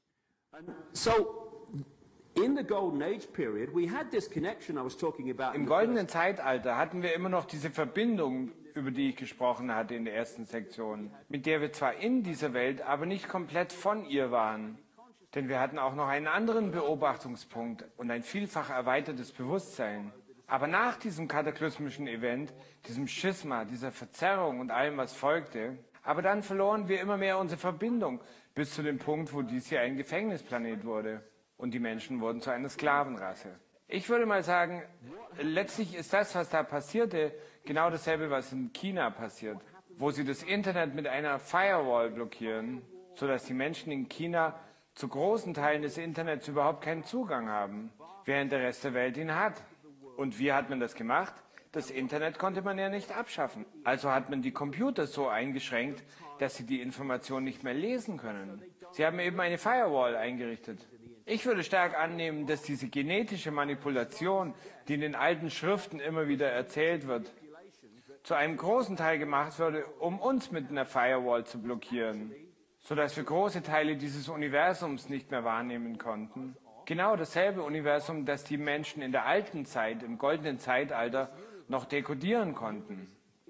S1: So, in the golden age period, we had this connection I was talking about.
S2: Im goldenen Zeitalter hatten wir immer noch diese Verbindung, über die ich gesprochen hatte in der ersten Sektion, mit der wir zwar in dieser Welt, aber nicht komplett von ihr waren. Denn wir hatten auch noch einen anderen Beobachtungspunkt und ein vielfach erweitertes Bewusstsein. Aber nach diesem kataklysmischen Event, diesem Schisma, dieser Verzerrung und allem, was folgte, aber dann verloren wir immer mehr unsere Verbindung, bis zu dem Punkt, wo dies hier ein Gefängnisplanet wurde. Und die Menschen wurden zu einer Sklavenrasse. Ich würde mal sagen, letztlich ist das, was da passierte, genau dasselbe, was in China passiert, wo sie das Internet mit einer Firewall blockieren, sodass die Menschen in China zu großen Teilen des Internets überhaupt keinen Zugang haben, während der Rest der Welt ihn hat. Und wie hat man das gemacht? Das Internet konnte man ja nicht abschaffen. Also hat man die Computer so eingeschränkt, dass sie die Information nicht mehr lesen können. Sie haben eben eine Firewall eingerichtet. Ich würde stark annehmen, dass diese genetische Manipulation, die in den alten Schriften immer wieder erzählt wird, zu einem großen Teil gemacht wurde, um uns mit einer Firewall zu blockieren, sodass wir große Teile dieses Universums nicht mehr wahrnehmen konnten. Genau dasselbe Universum, das die Menschen in der alten Zeit, im goldenen Zeitalter, noch dekodieren konnten.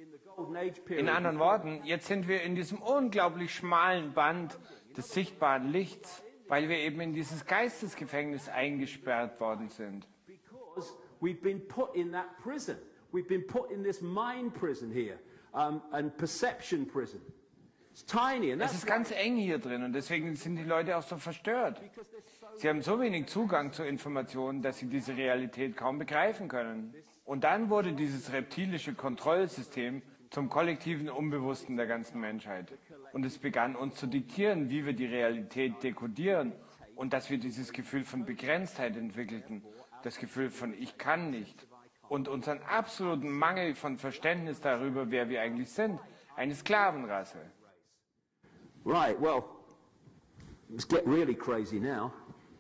S2: In anderen Worten, jetzt sind wir in diesem unglaublich schmalen Band des sichtbaren Lichts, weil wir eben in dieses Geistesgefängnis eingesperrt worden sind.
S1: Because we've been put in that prison. We've been put in this mind prison here, um, and perception prison. It's tiny, and
S2: Es
S1: that's
S2: ist ganz eng hier drin und deswegen sind die Leute auch so verstört. Sie haben so wenig Zugang zu Informationen, dass sie diese Realität kaum begreifen können. Und dann wurde dieses reptilische Kontrollsystem zum kollektiven Unbewussten der ganzen Menschheit. Und es begann uns zu diktieren, wie wir die Realität dekodieren und dass wir dieses Gefühl von Begrenztheit entwickelten, das Gefühl von ich kann nicht und unseren absoluten Mangel von Verständnis darüber, wer wir eigentlich sind, eine Sklavenrasse.
S1: right. Well, let's get really crazy now.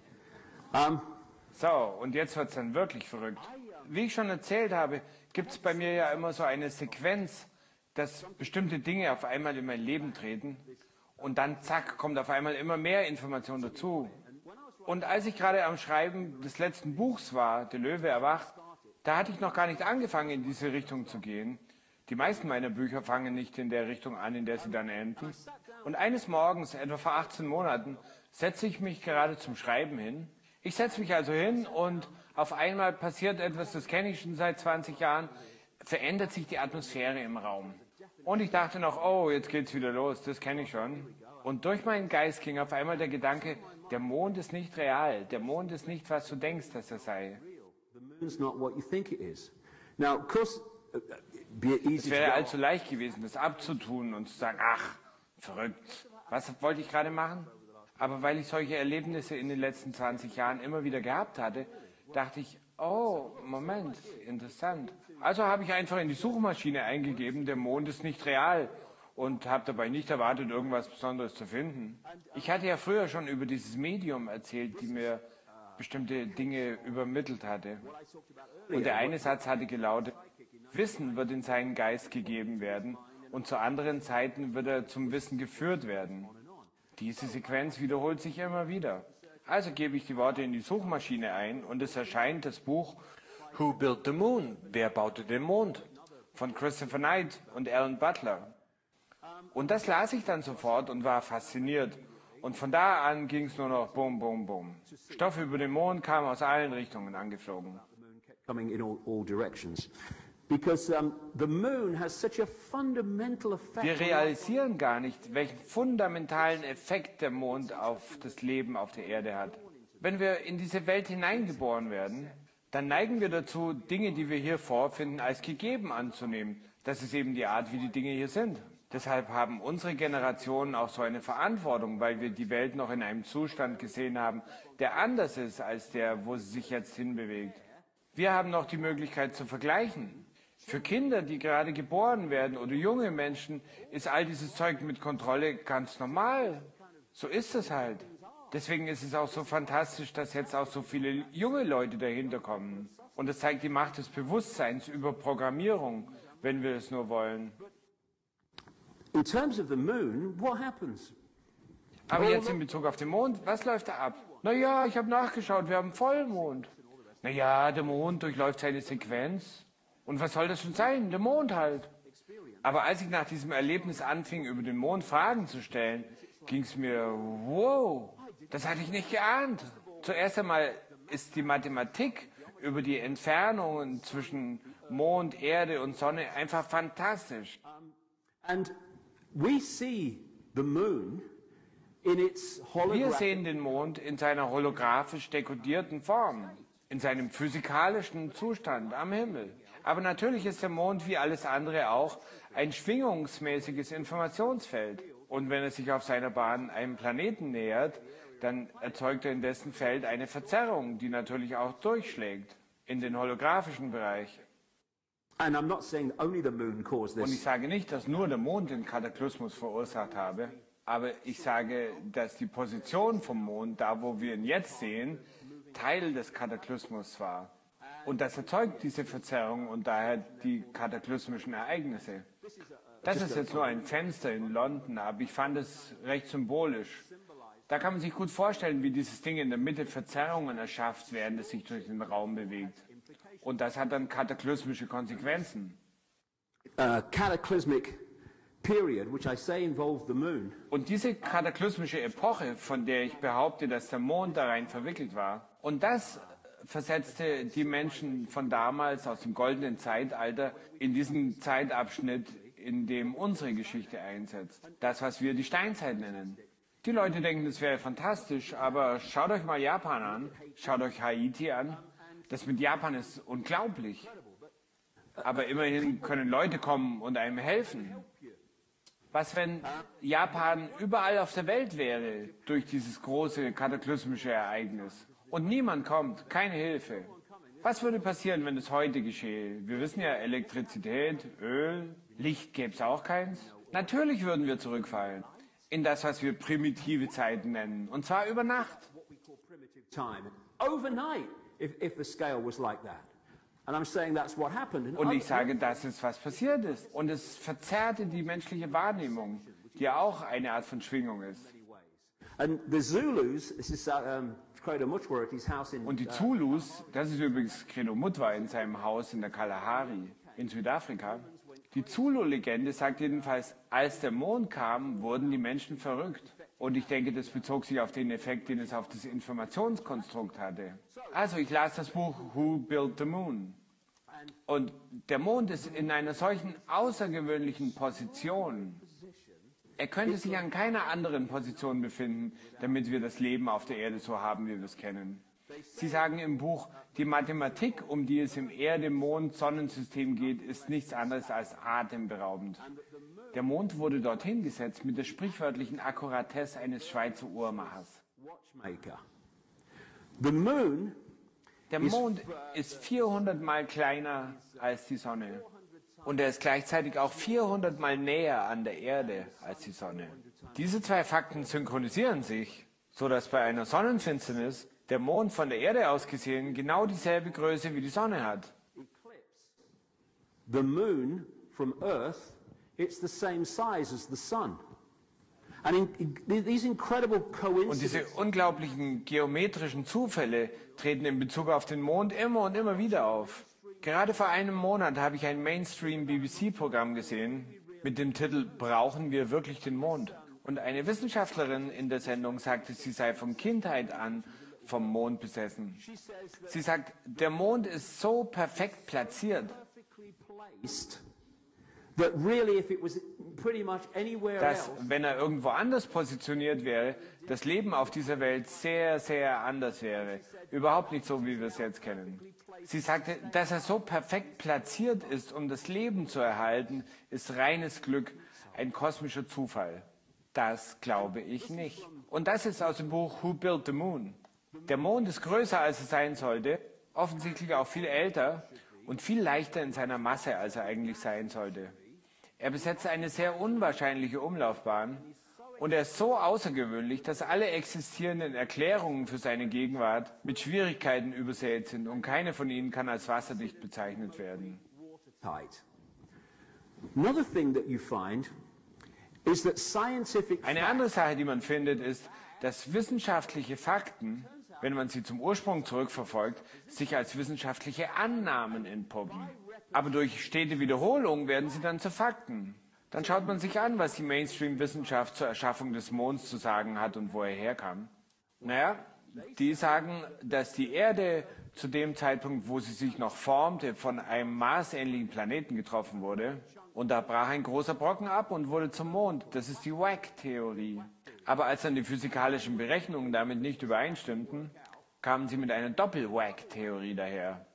S1: Um,
S2: So, und jetzt wird es dann wirklich verrückt. Wie ich schon erzählt habe, gibt es bei mir ja immer so eine Sequenz, dass bestimmte Dinge auf einmal in mein Leben treten und dann zack, kommt auf einmal immer mehr Information dazu. Und als ich gerade am Schreiben des letzten Buchs war, Der Löwe erwacht, da hatte ich noch gar nicht angefangen, in diese Richtung zu gehen. Die meisten meiner Bücher fangen nicht in der Richtung an, in der sie dann enden. Und eines Morgens, etwa vor achtzehn Monaten, setze ich mich gerade zum Schreiben hin. Ich setze mich also hin und auf einmal passiert etwas, das kenne ich schon seit zwanzig Jahren, verändert sich die Atmosphäre im Raum. Und ich dachte noch, oh, jetzt geht's wieder los, das kenne ich schon. Und durch meinen Geist ging auf einmal der Gedanke, der Mond ist nicht real, der Mond ist nicht, was du denkst, dass er sei.
S1: the moon's not what you think it is. Now, of course, uh, uh, be easy
S2: Es
S1: to
S2: wäre
S1: go,
S2: allzu leicht gewesen, das abzutun und zu sagen, ach, verrückt, was wollte ich gerade machen? Aber weil ich solche Erlebnisse in den letzten zwanzig Jahren immer wieder gehabt hatte, dachte ich, oh, Moment, interessant. Also habe ich einfach in die Suchmaschine eingegeben, der Mond ist nicht real und habe dabei nicht erwartet, irgendwas Besonderes zu finden. Ich hatte ja früher schon über dieses Medium erzählt, die mir bestimmte Dinge übermittelt hatte. Und der eine Satz hatte gelautet, Wissen wird in seinen Geist gegeben werden und zu anderen Zeiten wird er zum Wissen geführt werden. Diese Sequenz wiederholt sich immer wieder. Also gebe ich die Worte in die Suchmaschine ein und es erscheint das Buch Who Built the Moon? Wer baute den Mond? Von Christopher Knight und Alan Butler. Und das las ich dann sofort und war fasziniert. Und von da an ging es nur noch bum, bum, bum. Stoff über den Mond kam aus allen Richtungen angeflogen.
S1: coming in all, all directions. Because um, the moon has such a fundamental effect.
S2: Wir realisieren gar nicht, welchen fundamentalen Effekt der Mond auf das Leben auf der Erde hat. Wenn wir in diese Welt hineingeboren werden, dann neigen wir dazu, Dinge, die wir hier vorfinden, als gegeben anzunehmen. Das ist eben die Art, wie die Dinge hier sind. Deshalb haben unsere Generationen auch so eine Verantwortung, weil wir die Welt noch in einem Zustand gesehen haben, der anders ist als der, wo sie sich jetzt hinbewegt. Wir haben noch die Möglichkeit zu vergleichen. Für Kinder, die gerade geboren werden oder junge Menschen, ist all dieses Zeug mit Kontrolle ganz normal. So ist es halt. Deswegen ist es auch so fantastisch, dass jetzt auch so viele junge Leute dahinter kommen. Und es zeigt die Macht des Bewusstseins über Programmierung, wenn wir es nur wollen.
S1: In terms of the moon, what happens?
S2: Aber jetzt in Bezug auf den Mond, was läuft da ab? Naja, ich habe nachgeschaut, wir haben Vollmond. Naja, der Mond durchläuft seine Sequenz. Und was soll das schon sein? Der Mond halt. Aber als ich nach diesem Erlebnis anfing, über den Mond Fragen zu stellen, ging es mir, wow, das hatte ich nicht geahnt. Zuerst einmal ist die Mathematik über die Entfernungen zwischen Mond, Erde und Sonne einfach fantastisch.
S1: And we see the moon in its
S2: Wir
S1: holographic.
S2: sehen den Mond in seiner holographisch dekodierten Form, in seinem physikalischen Zustand am Himmel. Aber natürlich ist der Mond wie alles andere auch ein schwingungsmäßiges Informationsfeld. Und wenn er sich auf seiner Bahn einem Planeten nähert, dann erzeugt er in dessen Feld eine Verzerrung, die natürlich auch durchschlägt in den holographischen Bereich.
S1: And I'm not saying only the moon caused this.
S2: Und ich sage nicht, dass nur der Mond den Kataklysmus verursacht habe, aber ich sage, dass die Position vom Mond, da wo wir ihn jetzt sehen, Teil des Kataklysmus war. Und das erzeugt diese Verzerrung und daher die kataklysmischen Ereignisse. Das ist jetzt nur ein Fenster in London, aber ich fand es recht symbolisch. Da kann man sich gut vorstellen, wie dieses Ding in der Mitte Verzerrungen erschafft, während es sich durch den Raum bewegt. Und das hat dann kataklysmische Konsequenzen.
S1: Uh, cataclysmic period, which I say involved the moon.
S2: Und diese kataklysmische Epoche, von der ich behaupte, dass der Mond da rein verwickelt war, und das versetzte die Menschen von damals aus dem goldenen Zeitalter in diesen Zeitabschnitt, in dem unsere Geschichte einsetzt. Das, was wir die Steinzeit nennen. Die Leute denken, das wäre fantastisch, aber schaut euch mal Japan an, schaut euch Haiti an. Das mit Japan ist unglaublich. Aber immerhin können Leute kommen und einem helfen. Was, wenn Japan überall auf der Welt wäre durch dieses große kataklysmische Ereignis? Und niemand kommt, keine Hilfe. Was würde passieren, wenn es heute geschehe? Wir wissen ja, Elektrizität, Öl, Licht gäbe es auch keins. Natürlich würden wir zurückfallen in das, was wir primitive Zeiten nennen. Und zwar über Nacht. Und ich sage, das ist, was passiert ist. Und es verzerrte die menschliche Wahrnehmung, die auch eine Art von Schwingung ist. Und die Zulus, das ist übrigens Credo Mutwa in seinem Haus in der Kalahari in Südafrika. Die Zulu-Legende sagt jedenfalls, als der Mond kam, wurden die Menschen verrückt. Und ich denke, das bezog sich auf den Effekt, den es auf das Informationskonstrukt hatte. Also ich las das Buch Who Built the Moon? Und der Mond ist in einer solchen außergewöhnlichen Position. Er könnte sich an keiner anderen Position befinden, damit wir das Leben auf der Erde so haben, wie wir es kennen. Sie sagen im Buch, die Mathematik, um die es im Erde-Mond-Sonnensystem geht, ist nichts anderes als atemberaubend. Der Mond wurde dorthin gesetzt mit der sprichwörtlichen Akkuratesse eines Schweizer Uhrmachers. Der Mond ist vierhundert Mal kleiner als die Sonne. Und er ist gleichzeitig auch vierhundert Mal näher an der Erde als die Sonne. Diese zwei Fakten synchronisieren sich, sodass bei einer Sonnenfinsternis der Mond von der Erde aus gesehen genau dieselbe Größe wie die Sonne hat.
S1: The moon from Earth, it's the same size as the sun. And in, in, these incredible coincidences.
S2: Und diese unglaublichen geometrischen Zufälle treten in Bezug auf den Mond immer und immer wieder auf. Gerade vor einem Monat habe ich ein Mainstream-B B C-Programm gesehen mit dem Titel Brauchen wir wirklich den Mond? Und eine Wissenschaftlerin in der Sendung sagte, sie sei von Kindheit an vom Mond besessen. Sie sagt, der Mond ist so perfekt platziert, dass, wenn er irgendwo anders positioniert wäre, das Leben auf dieser Welt sehr, sehr anders wäre. Überhaupt nicht so, wie wir es jetzt kennen. Sie sagte, dass er so perfekt platziert ist, um das Leben zu erhalten, ist reines Glück, ein kosmischer Zufall. Das glaube ich nicht. Und das ist aus dem Buch Who Built the Moon? Der Mond ist größer, als er sein sollte, offensichtlich auch viel älter und viel leichter in seiner Masse, als er eigentlich sein sollte. Er besitzt eine sehr unwahrscheinliche Umlaufbahn und er ist so außergewöhnlich, dass alle existierenden Erklärungen für seine Gegenwart mit Schwierigkeiten übersät sind und keine von ihnen kann als wasserdicht bezeichnet werden. Eine andere Sache, die man findet, ist, dass wissenschaftliche Fakten, wenn man sie zum Ursprung zurückverfolgt, sich als wissenschaftliche Annahmen entpuppen. Aber durch stete Wiederholung werden sie dann zu Fakten. Dann schaut man sich an, was die Mainstream-Wissenschaft zur Erschaffung des Monds zu sagen hat und wo er herkam. Naja, die sagen, dass die Erde zu dem Zeitpunkt, wo sie sich noch formte, von einem marsähnlichen Planeten getroffen wurde. Und da brach ein großer Brocken ab und wurde zum Mond. Das ist die Wack-Theorie. Aber als dann die physikalischen Berechnungen damit nicht übereinstimmten, kamen sie mit einer Doppel-Wack-Theorie daher.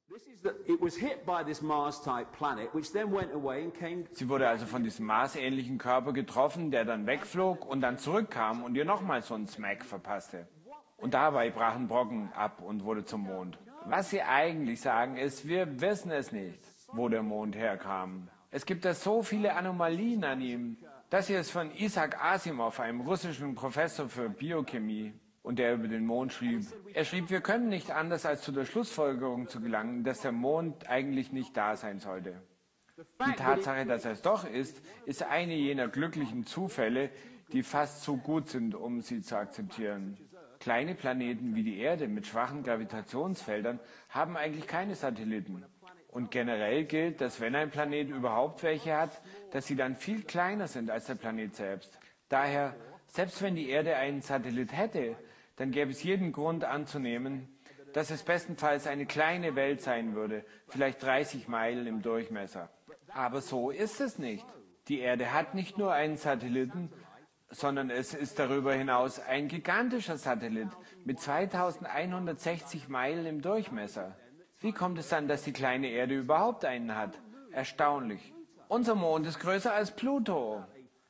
S2: Sie wurde also von diesem Mars-ähnlichen Körper getroffen, der dann wegflog und dann zurückkam und ihr nochmal so einen Smack verpasste. Und dabei brachen Brocken ab und wurde zum Mond. Was sie eigentlich sagen ist, wir wissen es nicht, wo der Mond herkam. Es gibt da so viele Anomalien an ihm. Das hier ist von Isaac Asimov, einem russischen Professor für Biochemie, und der über den Mond schrieb. Er schrieb, wir können nicht anders als zu der Schlussfolgerung zu gelangen, dass der Mond eigentlich nicht da sein sollte. Die Tatsache, dass er es doch ist, ist eine jener glücklichen Zufälle, die fast zu gut sind, um sie zu akzeptieren. Kleine Planeten wie die Erde mit schwachen Gravitationsfeldern haben eigentlich keine Satelliten. Und generell gilt, dass wenn ein Planet überhaupt welche hat, dass sie dann viel kleiner sind als der Planet selbst. Daher, selbst wenn die Erde einen Satellit hätte, dann gäbe es jeden Grund anzunehmen, dass es bestenfalls eine kleine Welt sein würde, vielleicht dreißig Meilen im Durchmesser. Aber so ist es nicht. Die Erde hat nicht nur einen Satelliten, sondern es ist darüber hinaus ein gigantischer Satellit mit zweitausendeinhundertsechzig Meilen im Durchmesser. Wie kommt es dann, dass die kleine Erde überhaupt einen hat? Erstaunlich. Unser Mond ist größer als Pluto.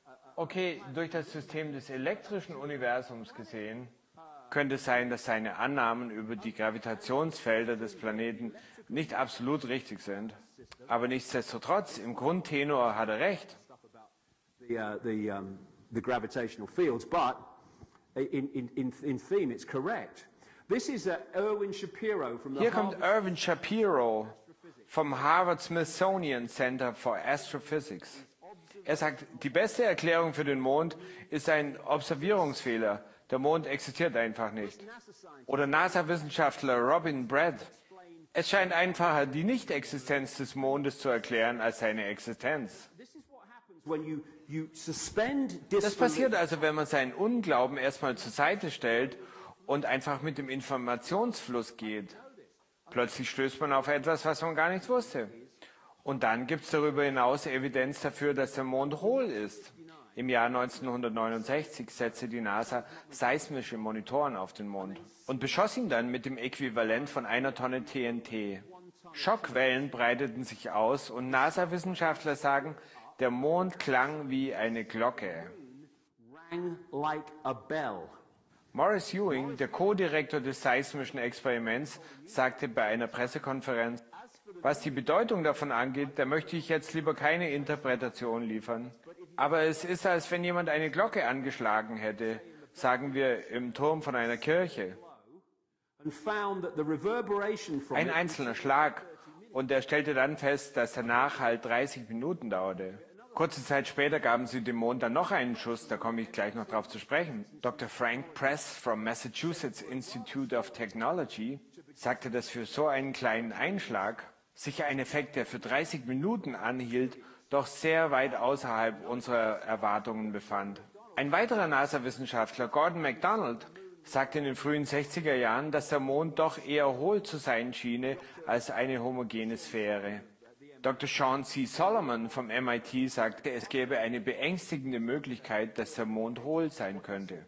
S2: Okay, durch das System des elektrischen Universums gesehen, könnte es sein, dass seine Annahmen über die Gravitationsfelder des Planeten nicht absolut richtig sind. Aber nichtsdestotrotz, im Grundtenor hat er recht.
S1: The, uh, the, um, the gravitational fields, but in, in, in, in theme it's correct. This is uh, Erwin Shapiro from the
S2: Hier kommt Erwin Shapiro vom Harvard Smithsonian Center for Astrophysics. Er sagt, die beste Erklärung für den Mond ist ein Observierungsfehler. Der Mond existiert einfach nicht. Oder NASA-Wissenschaftler Robin Brett. Es scheint einfacher, die Nichtexistenz des Mondes zu erklären, als seine Existenz. Das passiert also, wenn man seinen Unglauben erstmal zur Seite stellt und einfach mit dem Informationsfluss geht. Plötzlich stößt man auf etwas, was man gar nicht wusste. Und dann gibt es darüber hinaus Evidenz dafür, dass der Mond hohl ist. Im Jahr neunzehnhundertneunundsechzig setzte die NASA seismische Monitoren auf den Mond und beschoss ihn dann mit dem Äquivalent von einer Tonne T N T. Schockwellen breiteten sich aus und NASA-Wissenschaftler sagen, der Mond klang wie eine Glocke. Morris Ewing, der Co-Direktor des seismischen Experiments, sagte bei einer Pressekonferenz, was die Bedeutung davon angeht, da möchte ich jetzt lieber keine Interpretation liefern. Aber es ist, als wenn jemand eine Glocke angeschlagen hätte, sagen wir im Turm von einer Kirche. Ein einzelner Schlag. Und er stellte dann fest, dass der Nachhall dreißig Minuten dauerte. Kurze Zeit später gaben sie dem Mond dann noch einen Schuss, da komme ich gleich noch drauf zu sprechen. Doktor Frank Press vom Massachusetts Institute of Technology sagte, dass für so einen kleinen Einschlag sich ein Effekt, der für dreißig Minuten anhielt, doch sehr weit außerhalb unserer Erwartungen befand. Ein weiterer NASA-Wissenschaftler, Gordon MacDonald, sagte in den frühen sechziger Jahren, dass der Mond doch eher hohl zu sein schiene als eine homogene Sphäre. Doktor Sean C. Solomon vom M I T sagte, es gäbe eine beängstigende Möglichkeit, dass der Mond hohl sein könnte.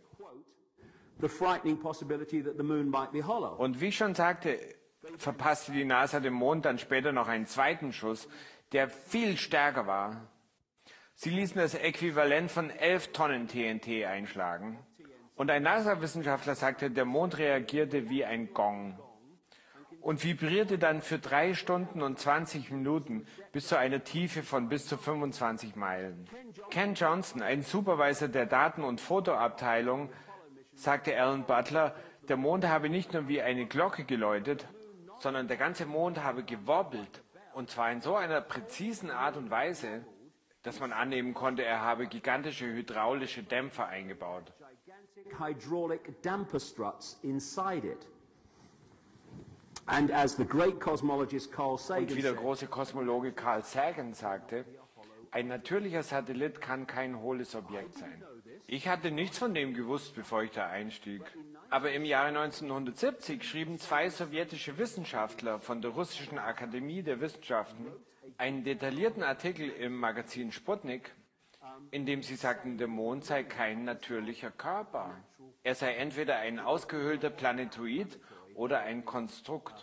S2: Und wie ich schon sagte, verpasste die NASA dem Mond dann später noch einen zweiten Schuss, der viel stärker war. Sie ließen das Äquivalent von elf Tonnen T N T einschlagen. Und ein NASA-Wissenschaftler sagte, der Mond reagierte wie ein Gong und vibrierte dann für drei Stunden und zwanzig Minuten bis zu einer Tiefe von bis zu fünfundzwanzig Meilen. Ken Johnson, ein Supervisor der Daten- und Fotoabteilung, sagte Alan Butler, der Mond habe nicht nur wie eine Glocke geläutet, sondern der ganze Mond habe gewobbelt. Und zwar in so einer präzisen Art und Weise, dass man annehmen konnte, er habe gigantische hydraulische Dämpfer eingebaut.
S1: Hydraulic damper struts inside it. And as the great cosmologist Carl Sagan
S2: Und wie der große Kosmologe Carl Sagan sagte, ein natürlicher Satellit kann kein hohles Objekt sein. Ich hatte nichts von dem gewusst, bevor ich da einstieg. Aber im Jahre neunzehnhundertsiebzig schrieben zwei sowjetische Wissenschaftler von der Russischen Akademie der Wissenschaften einen detaillierten Artikel im Magazin Sputnik, in dem sie sagten, der Mond sei kein natürlicher Körper. Er sei entweder ein ausgehöhlter Planetoid oder ein Konstrukt.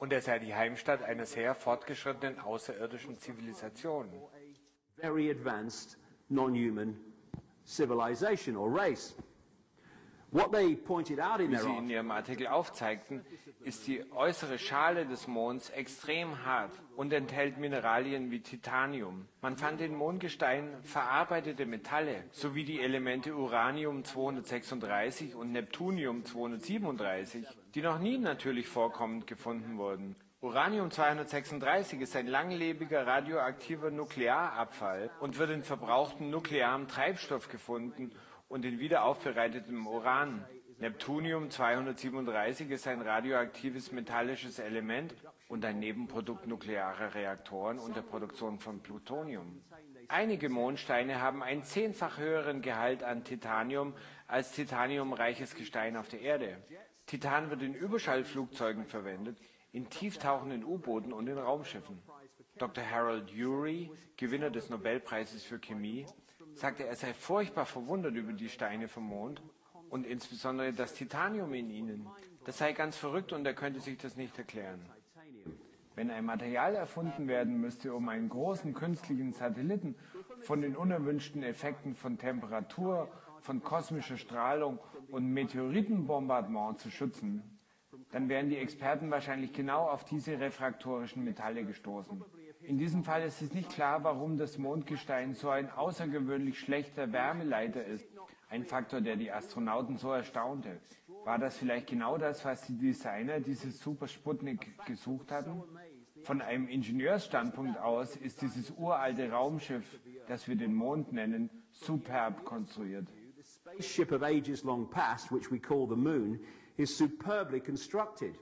S2: Und er sei die Heimstatt einer sehr fortgeschrittenen außerirdischen Zivilisation.
S1: Very advanced non-human civilization or race. What they pointed out in
S2: Wie
S1: their
S2: Sie in Ihrem Artikel aufzeigten, ist die äußere Schale des Monds extrem hart und enthält Mineralien wie Titanium. Man fand in Mondgestein verarbeitete Metalle sowie die Elemente Uranium zweihundertsechsunddreißig und Neptunium zweihundertsiebenunddreißig, die noch nie natürlich vorkommend gefunden wurden. Uranium zweihundertsechsunddreißig ist ein langlebiger radioaktiver Nuklearabfall und wird in verbrauchtem nuklearem Treibstoff gefunden und in wiederaufbereitetem Uran. Neptunium zweihundertsiebenunddreißig ist ein radioaktives metallisches Element und ein Nebenprodukt nuklearer Reaktoren und der Produktion von Plutonium. Einige Mondsteine haben einen zehnfach höheren Gehalt an Titanium als titaniumreiches Gestein auf der Erde. Titan wird in Überschallflugzeugen verwendet, in tieftauchenden U-Booten und in Raumschiffen. Doktor Harold Urey, Gewinner des Nobelpreises für Chemie, sagte, er sei furchtbar verwundert über die Steine vom Mond und insbesondere das Titanium in ihnen. Das sei ganz verrückt und er könnte sich das nicht erklären. Wenn ein Material erfunden werden müsste, um einen großen künstlichen Satelliten von den unerwünschten Effekten von Temperatur, von kosmischer Strahlung und Meteoritenbombardement zu schützen, dann wären die Experten wahrscheinlich genau auf diese refraktorischen Metalle gestoßen. In diesem Fall ist es nicht klar, warum das Mondgestein so ein außergewöhnlich schlechter Wärmeleiter ist. Ein Faktor, der die Astronauten so erstaunte. War das vielleicht genau das, was die Designer dieses Super Sputnik gesucht hatten? Von einem Ingenieursstandpunkt aus ist dieses uralte Raumschiff, das wir den Mond nennen, superb konstruiert.
S1: The spaceship of ages long past, which we call the moon, is superbly constructed.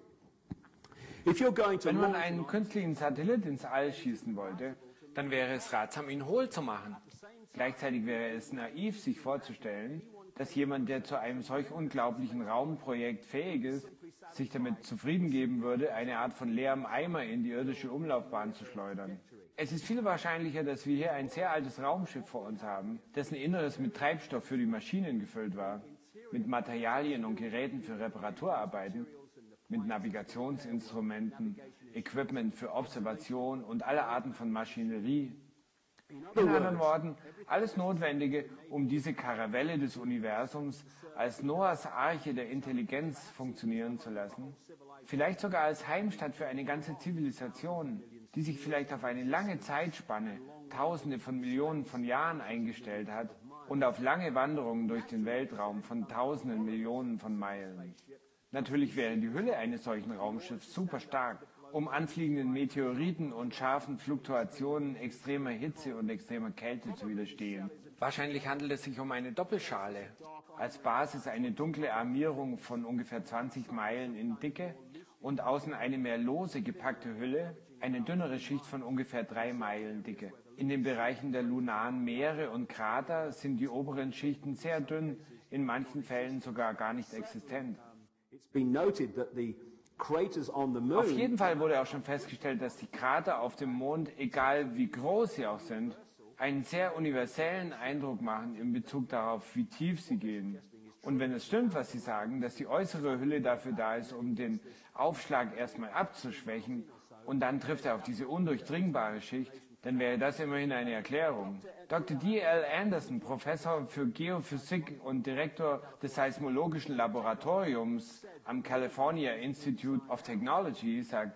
S2: Wenn man einen künstlichen Satellit ins All schießen wollte, dann wäre es ratsam, ihn hohl zu machen. Gleichzeitig wäre es naiv, sich vorzustellen, dass jemand, der zu einem solch unglaublichen Raumprojekt fähig ist, sich damit zufrieden geben würde, eine Art von leerem Eimer in die irdische Umlaufbahn zu schleudern. Es ist viel wahrscheinlicher, dass wir hier ein sehr altes Raumschiff vor uns haben, dessen Inneres mit Treibstoff für die Maschinen gefüllt war, mit Materialien und Geräten für Reparaturarbeiten, mit Navigationsinstrumenten, Equipment für Observation und alle Arten von Maschinerie. In anderen Worten, alles Notwendige, um diese Karavelle des Universums als Noahs Arche der Intelligenz funktionieren zu lassen, vielleicht sogar als Heimstatt für eine ganze Zivilisation, die sich vielleicht auf eine lange Zeitspanne, Tausende von Millionen von Jahren eingestellt hat und auf lange Wanderungen durch den Weltraum von Tausenden Millionen von Meilen. Natürlich wäre die Hülle eines solchen Raumschiffs super stark, um anfliegenden Meteoriten und scharfen Fluktuationen extremer Hitze und extremer Kälte zu widerstehen. Wahrscheinlich handelt es sich um eine Doppelschale. Als Basis eine dunkle Armierung von ungefähr zwanzig Meilen in Dicke und außen eine mehr lose gepackte Hülle, eine dünnere Schicht von ungefähr drei Meilen Dicke. In den Bereichen der lunaren Meere und Krater sind die oberen Schichten sehr dünn, in manchen Fällen sogar gar nicht existent. Auf jeden Fall wurde auch schon festgestellt, dass die Krater auf dem Mond, egal wie groß sie auch sind, einen sehr universellen Eindruck machen in Bezug darauf, wie tief sie gehen. Und wenn es stimmt, was Sie sagen, dass die äußere Hülle dafür da ist, um den Aufschlag erstmal abzuschwächen und dann trifft er auf diese undurchdringbare Schicht, dann wäre das immerhin eine Erklärung. Doktor D L Anderson, Professor für Geophysik und Direktor des Seismologischen Laboratoriums am California Institute of Technology, sagt,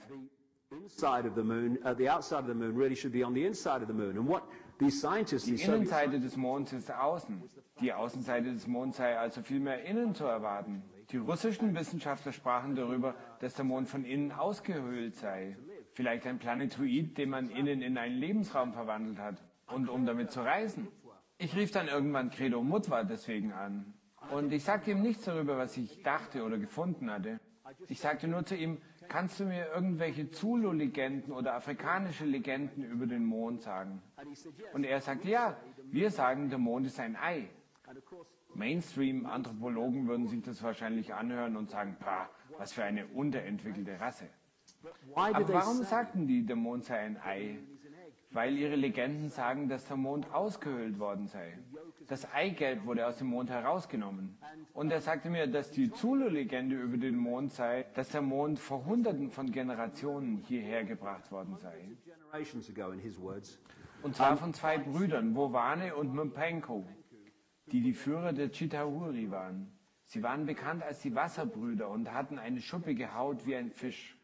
S2: die Innenseite des Monds ist außen. Die Außenseite des Monds sei also vielmehr innen zu erwarten. Die russischen Wissenschaftler sprachen darüber, dass der Mond von innen ausgehöhlt sei. Vielleicht ein Planetoid, den man innen in einen Lebensraum verwandelt hat. Und um damit zu reisen. Ich rief dann irgendwann Credo Mutwa deswegen an. Und ich sagte ihm nichts darüber, was ich dachte oder gefunden hatte. Ich sagte nur zu ihm, kannst du mir irgendwelche Zulu-Legenden oder afrikanische Legenden über den Mond sagen? Und er sagte, ja, wir sagen, der Mond ist ein Ei. Mainstream-Anthropologen würden sich das wahrscheinlich anhören und sagen, pah, was für eine unterentwickelte Rasse. Aber warum sagten die, der Mond sei ein Ei? Weil ihre Legenden sagen, dass der Mond ausgehöhlt worden sei. Das Eigelb wurde aus dem Mond herausgenommen. Und er sagte mir, dass die Zulu-Legende über den Mond sei, dass der Mond vor Hunderten von Generationen hierher gebracht worden sei. Und zwar von zwei Brüdern, Wowane und Mpenko, die die Führer der Chitauri waren. Sie waren bekannt als die Wasserbrüder und hatten eine schuppige Haut wie ein Fisch.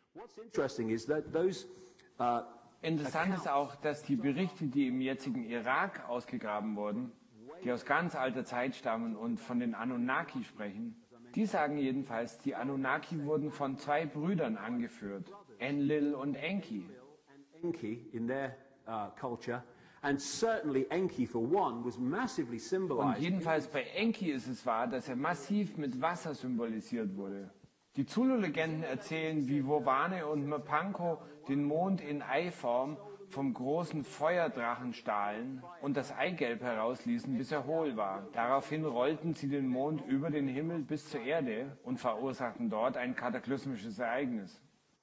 S2: Interessant ist auch, dass die Berichte, die im jetzigen Irak ausgegraben wurden, die aus ganz alter Zeit stammen und von den Anunnaki sprechen, die sagen jedenfalls, die Anunnaki wurden von zwei Brüdern angeführt, Enlil und Enki.
S1: Enki in their uh, culture. And certainly Enki, for one, was massively symbolized.
S2: Und jedenfalls bei Enki ist es wahr, dass er massiv mit Wasser symbolisiert wurde. Die Zulu-Legenden erzählen, wie Wowane und Mpanko den Mond in Eiform vom großen Feuerdrachen stahlen und das Eigelb herausließen, bis er hohl war. Daraufhin rollten sie den Mond über den Himmel bis zur Erde und verursachten dort ein kataklysmisches Ereignis.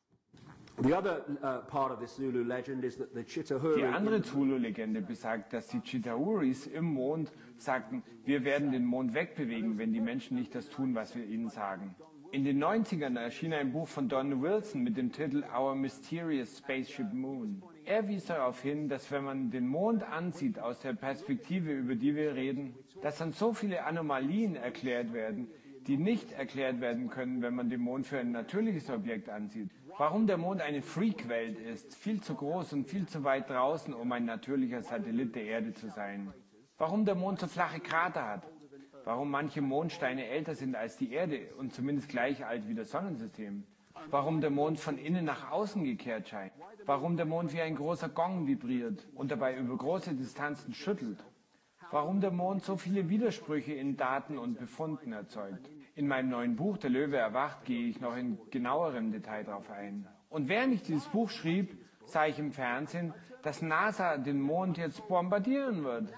S1: The other uh, part of this Zulu legend is that the Chitauri.
S2: Die andere Zulu-Legende besagt, dass die Chitauris im Mond sagten, wir werden den Mond wegbewegen, wenn die Menschen nicht das tun, was wir ihnen sagen. In den neunzigern erschien ein Buch von Don Wilson mit dem Titel Our Mysterious Spaceship Moon. Er wies darauf hin, dass wenn man den Mond ansieht aus der Perspektive, über die wir reden, dass dann so viele Anomalien erklärt werden, die nicht erklärt werden können, wenn man den Mond für ein natürliches Objekt ansieht. Warum der Mond eine Freak-Welt ist, viel zu groß und viel zu weit draußen, um ein natürlicher Satellit der Erde zu sein. Warum der Mond so flache Krater hat. Warum manche Mondsteine älter sind als die Erde und zumindest gleich alt wie das Sonnensystem. Warum der Mond von innen nach außen gekehrt scheint. Warum der Mond wie ein großer Gong vibriert und dabei über große Distanzen schüttelt. Warum der Mond so viele Widersprüche in Daten und Befunden erzeugt. In meinem neuen Buch, Der Löwe erwacht, gehe ich noch in genauerem Detail darauf ein. Und während ich dieses Buch schrieb, sah ich im Fernsehen, dass NASA den Mond jetzt bombardieren wird.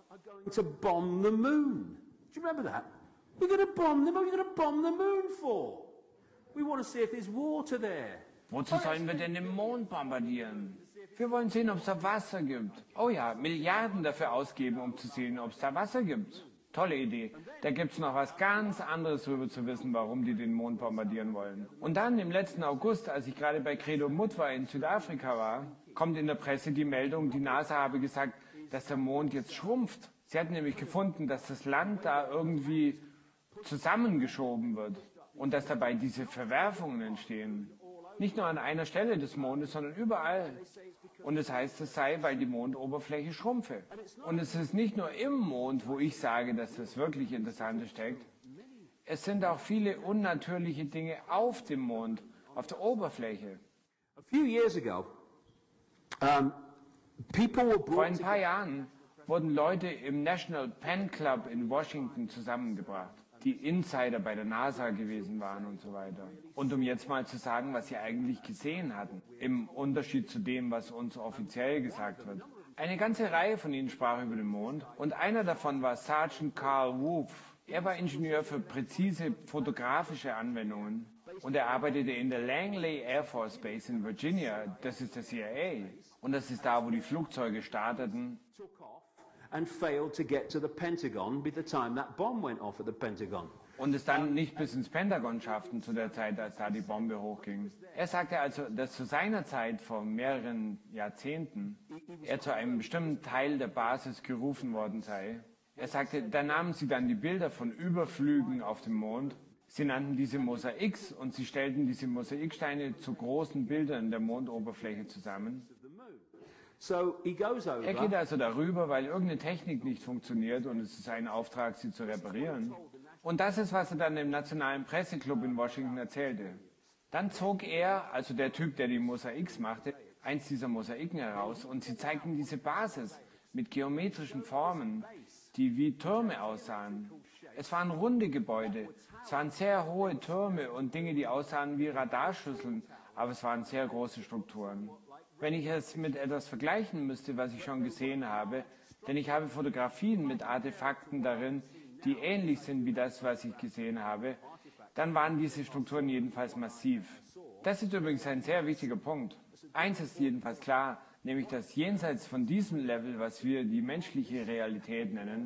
S1: To bomb the moon. Do you remember that? We're going to bomb the moon. We're going to bomb the moon for. We want to see if there's water there.
S2: Wozu sollen wir denn den Mond bombardieren? Wir wollen sehen, ob es da Wasser gibt. Oh ja, Milliarden dafür ausgeben, um zu sehen, ob es da Wasser gibt. Tolle Idee. Da gibt es noch was ganz anderes darüber zu wissen, warum die den Mond bombardieren wollen. Und dann im letzten August, als ich gerade bei Credo Mutwa in Südafrika war, kommt in der Presse die Meldung, die NASA habe gesagt, dass der Mond jetzt schrumpft. Sie hat nämlich gefunden, dass das Land da irgendwie zusammengeschoben wird und dass dabei diese Verwerfungen entstehen. Nicht nur an einer Stelle des Mondes, sondern überall. Und es heißt, es sei, weil die Mondoberfläche schrumpfe. Und es ist nicht nur im Mond, wo ich sage, dass das wirklich Interessante steckt. Es sind auch viele unnatürliche Dinge auf dem Mond, auf der Oberfläche.
S1: A few years ago, um, people were
S2: Vor ein
S1: brought
S2: paar Jahren wurden Leute im National Pen Club in Washington zusammengebracht, die Insider bei der NASA gewesen waren und so weiter. Und um jetzt mal zu sagen, was sie eigentlich gesehen hatten, im Unterschied zu dem, was uns offiziell gesagt wird. Eine ganze Reihe von ihnen sprach über den Mond und einer davon war Sergeant Carl Wolf. Er war Ingenieur für präzise fotografische Anwendungen und er arbeitete in der Langley Air Force Base in Virginia, das ist der C I A. Und das ist da, wo die Flugzeuge starteten.
S1: and failed to get to the Pentagon by the time that bomb went off at the Pentagon.
S2: Und es dann nicht bis ins Pentagon schafften zu der Zeit, als da die Bombe hochging. Er sagte also, dass zu seiner Zeit vor mehreren Jahrzehnten er zu einem bestimmten Teil der Basis gerufen worden sei. Er sagte, da nahmen sie dann die Bilder von Überflügen auf dem Mond. Sie nannten diese Mosaiks und sie stellten diese Mosaiksteine zu großen Bildern der Mondoberfläche zusammen.
S1: So he goes over.
S2: Er geht also darüber, weil irgendeine Technik nicht funktioniert und es ist sein Auftrag, sie zu reparieren. Und das ist, was er dann im Nationalen Presseclub in Washington erzählte. Dann zog er, also der Typ, der die Mosaiks machte, eins dieser Mosaiken heraus und sie zeigten diese Basis mit geometrischen Formen, die wie Türme aussahen. Es waren runde Gebäude, es waren sehr hohe Türme und Dinge, die aussahen wie Radarschüsseln, aber es waren sehr große Strukturen. Wenn ich es mit etwas vergleichen müsste, was ich schon gesehen habe, denn ich habe Fotografien mit Artefakten darin, die ähnlich sind wie das, was ich gesehen habe, dann waren diese Strukturen jedenfalls massiv. Das ist übrigens ein sehr wichtiger Punkt. Eins ist jedenfalls klar, nämlich dass jenseits von diesem Level, was wir die menschliche Realität nennen,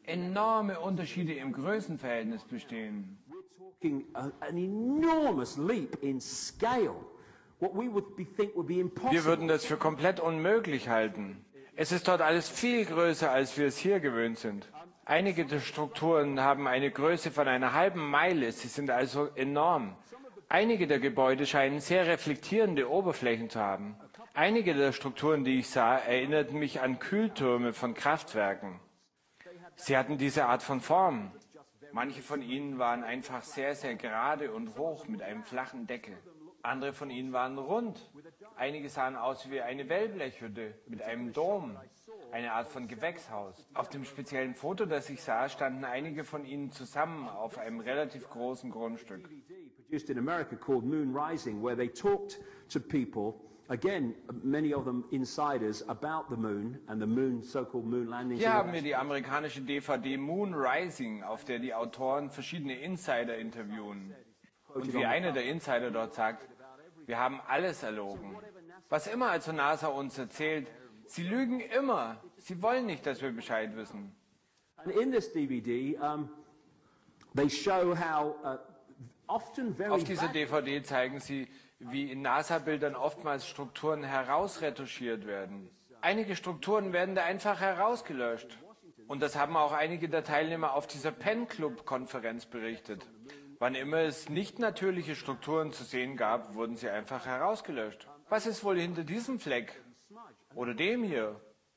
S2: enorme Unterschiede im Größenverhältnis bestehen.
S1: An enormous leap in scale. What we would be, think would be impossible.
S2: Wir würden das für komplett unmöglich halten. Es ist dort alles viel größer, als wir es hier gewöhnt sind. Einige der Strukturen haben eine Größe von einer halben Meile. Sie sind also enorm. Einige der Gebäude scheinen sehr reflektierende Oberflächen zu haben. Einige der Strukturen, die ich sah, erinnerten mich an Kühltürme von Kraftwerken. Sie hatten diese Art von Form. Manche von ihnen waren einfach sehr, sehr gerade und hoch mit einem flachen Deckel. Andere von ihnen waren rund. Einige sahen aus wie eine Wellblechhütte mit einem Dom, eine Art von Gewächshaus. Auf dem speziellen Foto, das ich sah, standen einige von ihnen zusammen auf einem relativ großen Grundstück.
S1: Produced in America called Moon Rising, where they talked to people, again, many of them insiders, about the moon and the moon, so-called moon landings.
S2: Hier haben wir die amerikanische D V D Moon Rising, auf der die Autoren verschiedene Insider interviewen. Und wie einer der Insider dort sagt, wir haben alles erlogen. Was immer also NASA uns erzählt, sie lügen immer. Sie wollen nicht, dass wir Bescheid wissen.
S1: And in this D V D, um, they show how uh, often very
S2: Auf dieser D V D zeigen sie, wie in NASA-Bildern oftmals Strukturen herausretuschiert werden. Einige Strukturen werden da einfach herausgelöscht. Und das haben auch einige der Teilnehmer auf dieser Pen Club-Konferenz berichtet. Wann immer es nicht natürliche Strukturen zu sehen gab, wurden sie einfach herausgelöscht. Was ist wohl hinter diesem Fleck? Oder dem hier?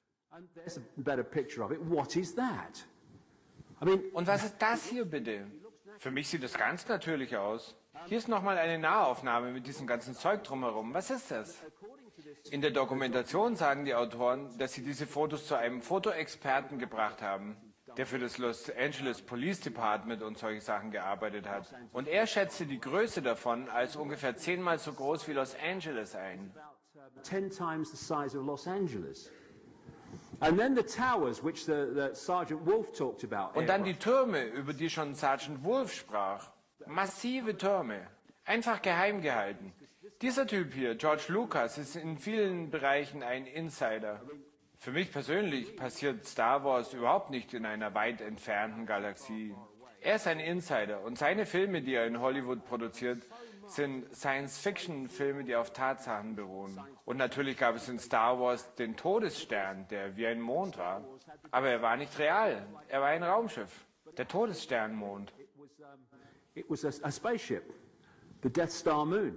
S2: Und was ist das hier bitte? Für mich sieht es ganz natürlich aus. Hier ist nochmal eine Nahaufnahme mit diesem ganzen Zeug drumherum. Was ist das? In der Dokumentation sagen die Autoren, dass sie diese Fotos zu einem Fotoexperten gebracht haben, der für das Los Angeles Police Department und solche Sachen gearbeitet hat. Und er schätzte die Größe davon als ungefähr zehnmal so groß wie Los Angeles ein.
S1: Ten times the size of Los Angeles. And then the towers, which the, the Sergeant Wolf talked about.
S2: Und dann die Türme, über die schon Sergeant Wolf sprach. Massive Türme. Einfach geheim gehalten. Dieser Typ hier, George Lucas, ist in vielen Bereichen ein Insider. Für mich persönlich passiert Star Wars überhaupt nicht in einer weit entfernten Galaxie. Er ist ein Insider und seine Filme, die er in Hollywood produziert, sind Science-Fiction-Filme, die auf Tatsachen beruhen. Und natürlich gab es in Star Wars den Todesstern, der wie ein Mond war. Aber er war nicht real. Er war ein Raumschiff. Der Todessternmond.
S1: It was a, a spaceship, the Death Star moon.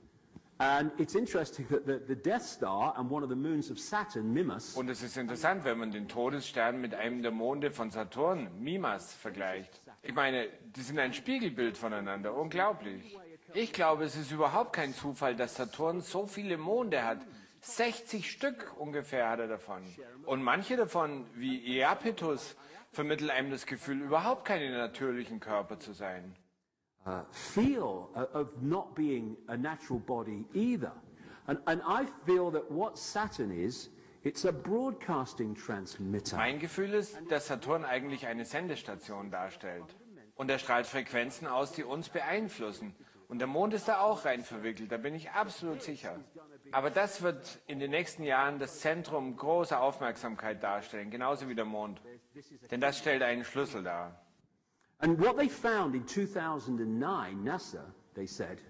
S1: And it's interesting that the, the Death Star and one of the moons of Saturn, Mimas.
S2: Und es ist interessant, wenn man den Todesstern mit einem der Monde von Saturn, Mimas, vergleicht. Ich meine, die sind ein Spiegelbild voneinander. Unglaublich. Ich glaube, es ist überhaupt kein Zufall, dass Saturn so viele Monde hat. sechzig Stück ungefähr hat er davon. Und manche davon, wie Iapetus, vermitteln einem das Gefühl, überhaupt keine natürlichen Körper zu sein.
S1: Uh, feel uh, of not being a natural body either. And, and I feel that what Saturn is, it's a broadcasting transmitter.
S2: Mein Gefühl ist, dass Saturn eigentlich eine Sendestation darstellt. Und er strahlt Frequenzen aus, die uns beeinflussen. Und der Mond ist da auch rein verwickelt, da bin ich absolut sicher. Aber das wird in den nächsten Jahren das Zentrum großer Aufmerksamkeit darstellen, genauso wie der Mond. Denn das stellt einen Schlüssel dar.
S1: And what they found in two thousand nine, NASA, they said,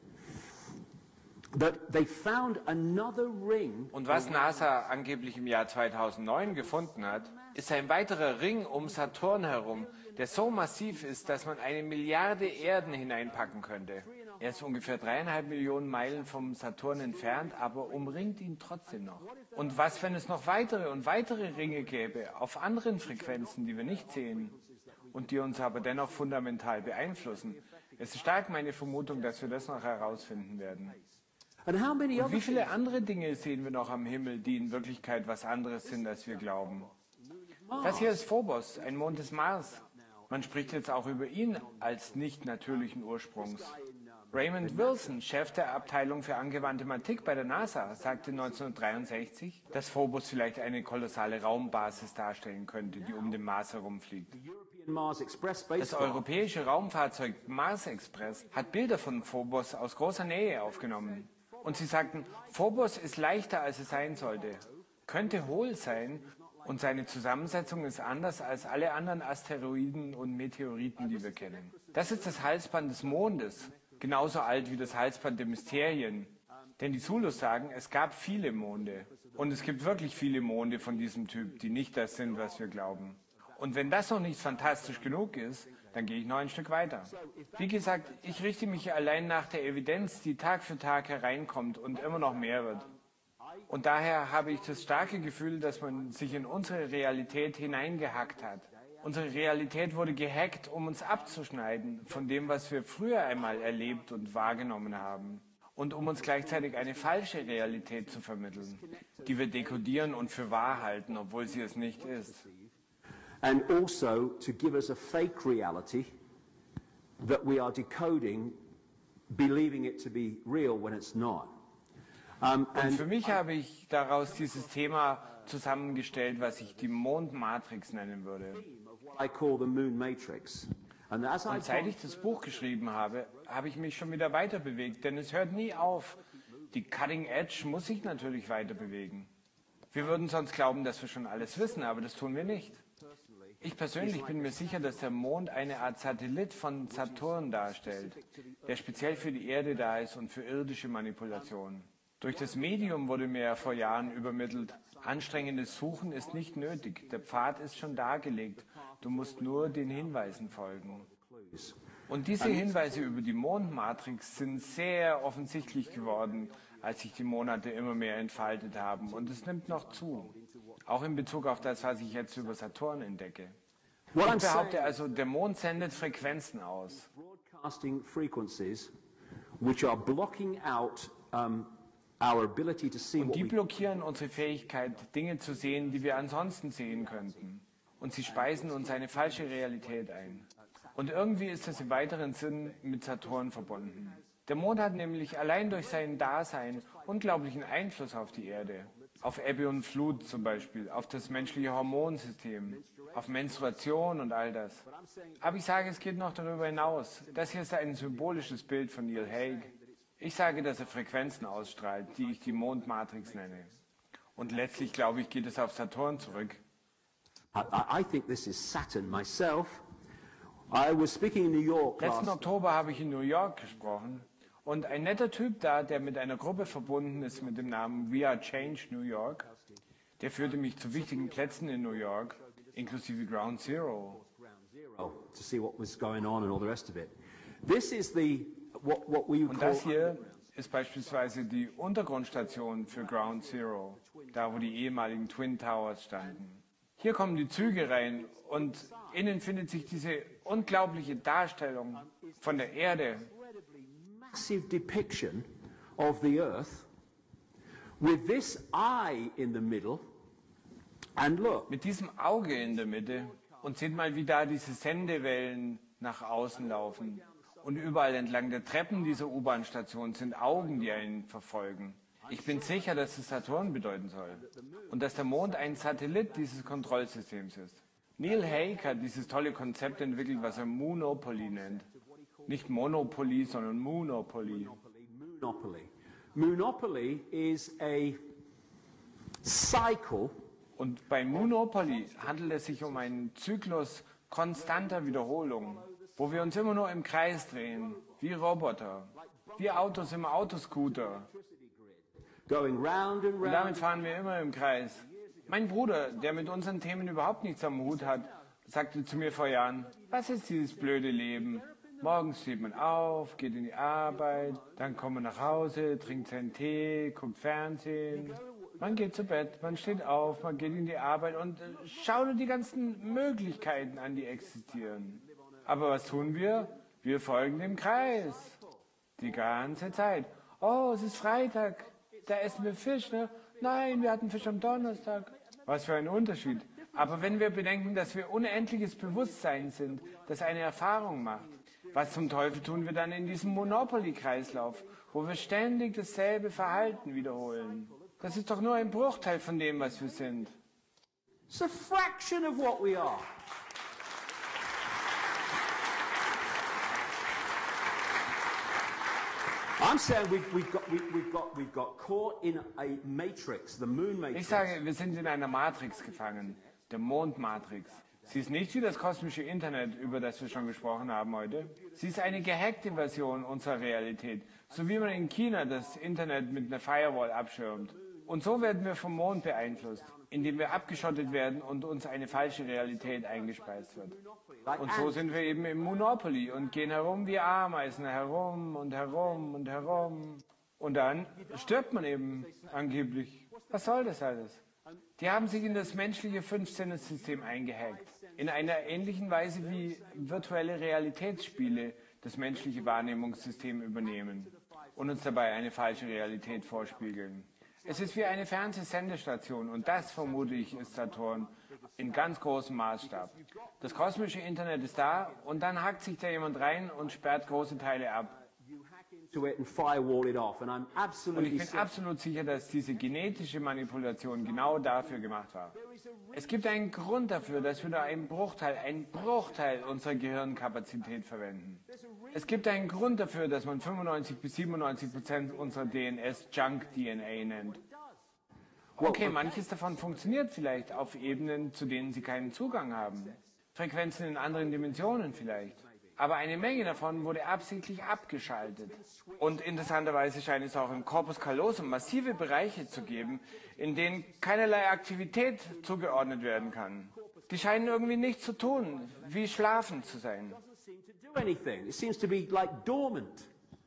S1: that they found another ring.
S2: Und was NASA angeblich im Jahr zweitausendneun gefunden hat, ist ein weiterer Ring um Saturn herum, der so massiv ist, dass man eine Milliarde Erden hineinpacken könnte. Er ist ungefähr dreieinhalb Millionen Meilen vom Saturn entfernt, aber umringt ihn trotzdem noch. Und was, wenn es noch weitere und weitere Ringe gäbe, auf anderen Frequenzen, die wir nicht sehen? Und die uns aber dennoch fundamental beeinflussen. Es ist stark meine Vermutung, dass wir das noch herausfinden werden. Und wie viele andere Dinge sehen wir noch am Himmel, die in Wirklichkeit was anderes sind, als wir glauben? Das hier ist Phobos, ein Mond des Mars. Man spricht jetzt auch über ihn als nicht natürlichen Ursprungs. Raymond Wilson, Chef der Abteilung für angewandte Mathematik bei der NASA, sagte neunzehnhundertdreiundsechzig, dass Phobos vielleicht eine kolossale Raumbasis darstellen könnte, die um den Mars herumfliegt. Das europäische Raumfahrzeug Mars Express hat Bilder von Phobos aus großer Nähe aufgenommen. Und sie sagten, Phobos ist leichter, als es sein sollte, könnte hohl sein Und seine Zusammensetzung ist anders als alle anderen Asteroiden und Meteoriten, die wir kennen. Das ist das Halsband des Mondes, genauso alt wie das Halsband der Mysterien. Denn die Zulus sagen, es gab viele Monde. Und es gibt wirklich viele Monde von diesem Typ, die nicht das sind, was wir glauben. Und wenn das noch nicht fantastisch genug ist, dann gehe ich noch ein Stück weiter. Wie gesagt, ich richte mich allein nach der Evidenz, die Tag für Tag hereinkommt und immer noch mehr wird. Und daher habe ich das starke Gefühl, dass man sich in unsere Realität hineingehackt hat. Unsere Realität wurde gehackt, um uns abzuschneiden von dem, was wir früher einmal erlebt und wahrgenommen haben. Und um uns gleichzeitig eine falsche Realität zu vermitteln, die wir dekodieren und für wahr halten, obwohl sie es nicht ist.
S1: And also to give us a fake reality that we are decoding, believing it to be real when it's not. Um,
S2: und für mich habe ich daraus dieses Thema zusammengestellt, was ich die Mondmatrix nennen würde.
S1: I call the Moon Matrix.
S2: Und seit ich das Buch geschrieben habe, habe ich mich schon wieder weiter bewegt, denn es hört nie auf. Die Cutting Edge muss sich natürlich weiter bewegen. Wir würden sonst glauben, dass wir schon alles wissen, aber das tun wir nicht. Ich persönlich bin mir sicher, dass der Mond eine Art Satellit von Saturn darstellt, der speziell für die Erde da ist und für irdische Manipulationen. Durch das Medium wurde mir ja vor Jahren übermittelt, anstrengendes Suchen ist nicht nötig, der Pfad ist schon dargelegt, du musst nur den Hinweisen folgen. Und diese Hinweise über die Mondmatrix sind sehr offensichtlich geworden, als sich die Monate immer mehr entfaltet haben. Und es nimmt noch zu, auch in Bezug auf das, was ich jetzt über Saturn entdecke. Ich behaupte also, der Mond sendet Frequenzen aus.
S1: Broadcasting frequencies which are blocking out um, our ability to see.
S2: Und die blockieren unsere Fähigkeit, Dinge zu sehen, die wir ansonsten sehen könnten. Und sie speisen uns eine falsche Realität ein. Und irgendwie ist das im weiteren Sinn mit Saturn verbunden. Der Mond hat nämlich allein durch sein Dasein unglaublichen Einfluss auf die Erde. Auf Ebbe und Flut zum Beispiel, auf das menschliche Hormonsystem, auf Menstruation und all das. Aber ich sage, es geht noch darüber hinaus. Das hier ist ein symbolisches Bild von Neil Haig. Ich sage, dass er Frequenzen ausstrahlt, die ich die Mondmatrix nenne. Und letztlich, glaube ich, geht es auf Saturn zurück.
S1: I, I think this is Saturn myself. I was speaking in New York last...
S2: Letzten Oktober habe ich in New York gesprochen. Und ein netter Typ da, der mit einer Gruppe verbunden ist mit dem Namen We Are Change New York, der führte mich zu wichtigen Plätzen in New York, inklusive Ground Zero.
S1: To see what was going on and all the rest of it. This is the what what we
S2: Und das hier ist beispielsweise die Untergrundstation für Ground Zero, da wo die ehemaligen Twin Towers standen. Hier kommen die Züge rein und innen findet sich diese unglaubliche Darstellung von der Erde.
S1: Massive depiction of the earth with this eye in the middle and look.
S2: Mit diesem Auge in der Mitte und seht mal, wie da diese Sendewellen nach außen laufen. Und überall entlang der Treppen dieser U-Bahn-Station sind Augen, die einen verfolgen. Ich bin sicher, dass es Saturn bedeuten soll und dass der Mond ein Satellit dieses Kontrollsystems ist. Neil Haig hat dieses tolle Konzept entwickelt, was er Moonopoly nennt. Nicht Monopoly, sondern Moonopoly.
S1: Moonopoly. Moonopoly is a cycle.
S2: Und bei Moonopoly handelt es sich um einen Zyklus konstanter Wiederholung, wo wir uns immer nur im Kreis drehen, wie Roboter, wie Autos im Autoscooter.
S1: Going round and round.
S2: Und damit fahren wir immer im Kreis. Mein Bruder, der mit unseren Themen überhaupt nichts am Hut hat, sagte zu mir vor Jahren, was ist dieses blöde Leben? Morgens steht man auf, geht in die Arbeit, dann kommt man nach Hause, trinkt seinen Tee, guckt Fernsehen. Man geht zu Bett, man steht auf, man geht in die Arbeit und schaut die ganzen Möglichkeiten an, die existieren. Aber was tun wir? Wir folgen dem Kreis. Die ganze Zeit. Oh, es ist Freitag, da essen wir Fisch, ne? Nein, wir hatten Fisch am Donnerstag. Was für ein Unterschied. Aber wenn wir bedenken, dass wir unendliches Bewusstsein sind, das eine Erfahrung macht, was zum Teufel tun wir dann in diesem Monopoly-Kreislauf, wo wir ständig dasselbe Verhalten wiederholen? Das ist doch nur ein Bruchteil von dem, was wir sind.
S1: It's a fraction of what we are.
S2: Ich sage, wir sind in einer Matrix gefangen, der Mondmatrix. Sie ist nicht wie das kosmische Internet, über das wir schon gesprochen haben heute. Sie ist eine gehackte Version unserer Realität, so wie man in China das Internet mit einer Firewall abschirmt. Und so werden wir vom Mond beeinflusst, indem wir abgeschottet werden und uns eine falsche Realität eingespeist wird. Und so sind wir eben im Monopoly und gehen herum wie Ameisen, herum und herum und herum. Und dann stirbt man eben angeblich. Was soll das alles? Die haben sich in das menschliche Fünf-Sinnes-System eingehackt. In einer ähnlichen Weise wie virtuelle Realitätsspiele das menschliche Wahrnehmungssystem übernehmen und uns dabei eine falsche Realität vorspiegeln. Es ist wie eine Fernsehsendestation und das, vermute ich, ist Saturn in ganz großem Maßstab. Das kosmische Internet ist da und dann hackt sich da jemand rein und sperrt große Teile ab. Und ich bin absolut sicher, dass diese genetische Manipulation genau dafür gemacht war. Es gibt einen Grund dafür, dass wir nur einen Bruchteil, einen Bruchteil unserer Gehirnkapazität verwenden. Es gibt einen Grund dafür, dass man fünfundneunzig bis siebenundneunzig Prozent unserer D N S Junk-D N A nennt. Okay, manches davon funktioniert vielleicht auf Ebenen, zu denen Sie keinen Zugang haben. Frequenzen in anderen Dimensionen vielleicht. Aber eine Menge davon wurde absichtlich abgeschaltet. Und interessanterweise scheint es auch im Corpus callosum massive Bereiche zu geben, in denen keinerlei Aktivität zugeordnet werden kann. Die scheinen irgendwie nichts zu tun, wie schlafend zu sein.
S1: It seems to be like dormant.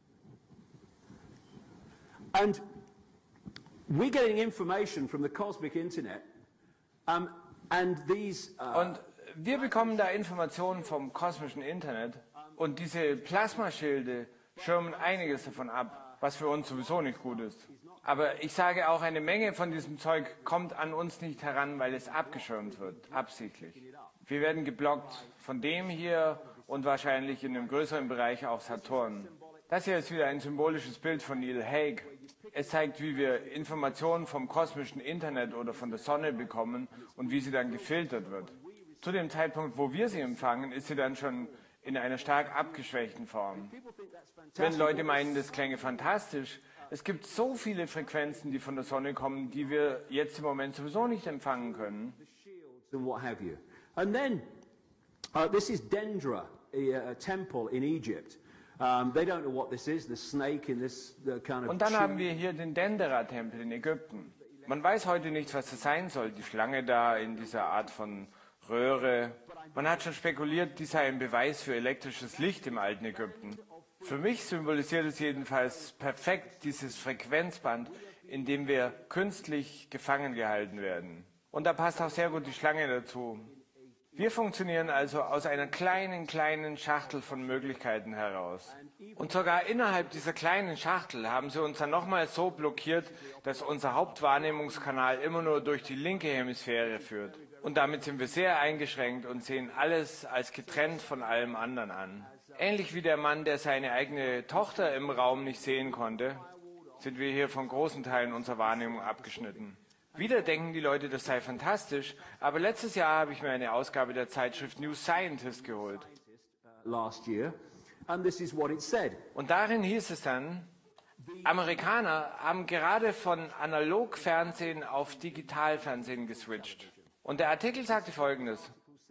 S1: And we're getting information from the cosmic internet, um, and these. Uh,
S2: Und wir bekommen da Informationen vom kosmischen Internet und diese Plasmaschilde schirmen einiges davon ab, was für uns sowieso nicht gut ist. Aber ich sage auch, eine Menge von diesem Zeug kommt an uns nicht heran, weil es abgeschirmt wird, absichtlich. Wir werden geblockt von dem hier und wahrscheinlich in einem größeren Bereich auch Saturn. Das hier ist wieder ein symbolisches Bild von Neil Hague. Es zeigt, wie wir Informationen vom kosmischen Internet oder von der Sonne bekommen und wie sie dann gefiltert wird. Zu dem Zeitpunkt, wo wir sie empfangen, ist sie dann schon in einer stark abgeschwächten Form. Wenn Leute meinen, das klänge fantastisch, es gibt so viele Frequenzen, die von der Sonne kommen, die wir jetzt im Moment sowieso nicht empfangen können.
S1: And then, uh, this is Dendra, a, a temple in Egypt. Um, they don't know what this is, the snake in this the kind of.
S2: Und dann haben wir hier den Dendera-Tempel in Ägypten. Man weiß heute nicht, was das sein soll, die Schlange da in dieser Art von Röhre. Man hat schon spekuliert, dies sei ein Beweis für elektrisches Licht im alten Ägypten. Für mich symbolisiert es jedenfalls perfekt dieses Frequenzband, in dem wir künstlich gefangen gehalten werden. Und da passt auch sehr gut die Schlange dazu. Wir funktionieren also aus einer kleinen, kleinen Schachtel von Möglichkeiten heraus. Und sogar innerhalb dieser kleinen Schachtel haben sie uns dann nochmal so blockiert, dass unser Hauptwahrnehmungskanal immer nur durch die linke Hemisphäre führt. Und damit sind wir sehr eingeschränkt und sehen alles als getrennt von allem anderen an. Ähnlich wie der Mann, der seine eigene Tochter im Raum nicht sehen konnte, sind wir hier von großen Teilen unserer Wahrnehmung abgeschnitten. Wieder denken die Leute, das sei fantastisch, aber letztes Jahr habe ich mir eine Ausgabe der Zeitschrift New Scientist geholt. Und darin hieß es dann, Amerikaner haben gerade von Analogfernsehen auf Digitalfernsehen geswitcht. Und der Artikel sagte Folgendes.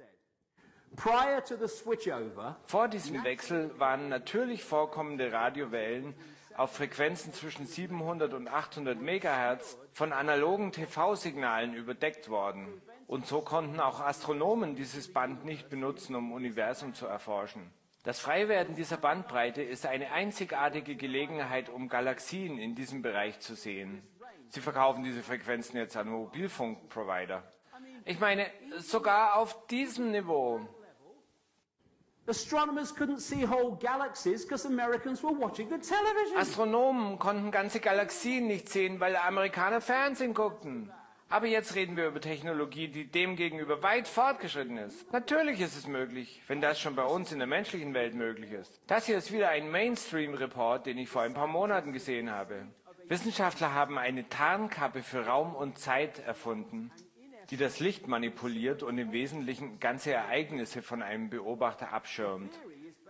S2: Vor diesem Wechsel waren natürlich vorkommende Radiowellen auf Frequenzen zwischen siebenhundert und achthundert Megahertz von analogen T V-Signalen überdeckt worden. Und so konnten auch Astronomen dieses Band nicht benutzen, um Universum zu erforschen. Das Freiwerden dieser Bandbreite ist eine einzigartige Gelegenheit, um Galaxien in diesem Bereich zu sehen. Sie verkaufen diese Frequenzen jetzt an Mobilfunkprovider. Ich meine, sogar auf diesem Niveau. Astronomen konnten ganze Galaxien nicht sehen, weil Amerikaner Fernsehen guckten. Aber jetzt reden wir über Technologie, die demgegenüber weit fortgeschritten ist. Natürlich ist es möglich, wenn das schon bei uns in der menschlichen Welt möglich ist. Das hier ist wieder ein Mainstream-Report, den ich vor ein paar Monaten gesehen habe. Wissenschaftler haben eine Tarnkappe für Raum und Zeit erfunden, die das Licht manipuliert und im Wesentlichen ganze Ereignisse von einem Beobachter abschirmt.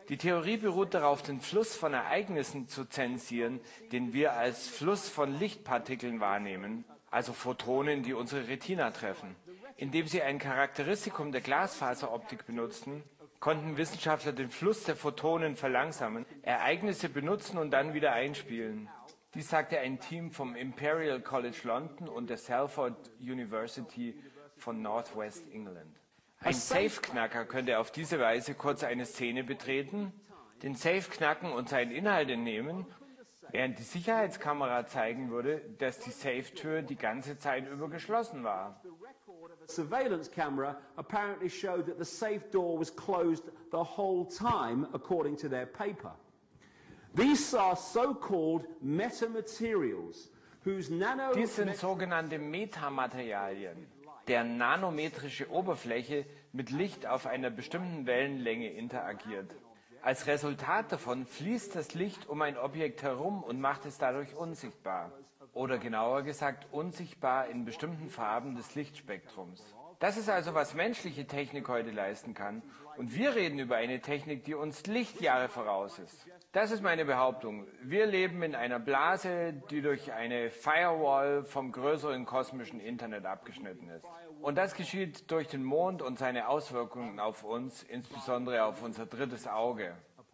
S2: Die Theorie beruht darauf, den Fluss von Ereignissen zu zensieren, den wir als Fluss von Lichtpartikeln wahrnehmen, also Photonen, die unsere Retina treffen. Indem sie ein Charakteristikum der Glasfaseroptik benutzten, konnten Wissenschaftler den Fluss der Photonen verlangsamen, Ereignisse benutzen und dann wieder einspielen. Dies sagte ein Team vom Imperial College London und der Salford University von Northwest England. Ein Safe-Knacker könnte auf diese Weise kurz eine Szene betreten, den Safe knacken und seinen Inhalt entnehmen, während die Sicherheitskamera zeigen würde, dass die Safe-Tür die ganze Zeit über geschlossen war.
S1: Surveillance camera apparently showed that the safe door was closed the whole time, according to their paper. These are so-called metamaterials, whose nano...
S2: Dies sind sogenannte Metamaterialien, deren nanometrische Oberfläche mit Licht auf einer bestimmten Wellenlänge interagiert. Als Resultat davon fließt das Licht um ein Objekt herum und macht es dadurch unsichtbar. Oder genauer gesagt, unsichtbar in bestimmten Farben des Lichtspektrums. Das ist also, was menschliche Technik heute leisten kann. Und wir reden über eine Technik, die uns Lichtjahre voraus ist. Das ist meine Behauptung. Wir leben in einer Blase, die durch eine Firewall vom größeren kosmischen Internet abgeschnitten ist. Und das geschieht durch den Mond und seine Auswirkungen auf uns, insbesondere auf unser drittes Auge.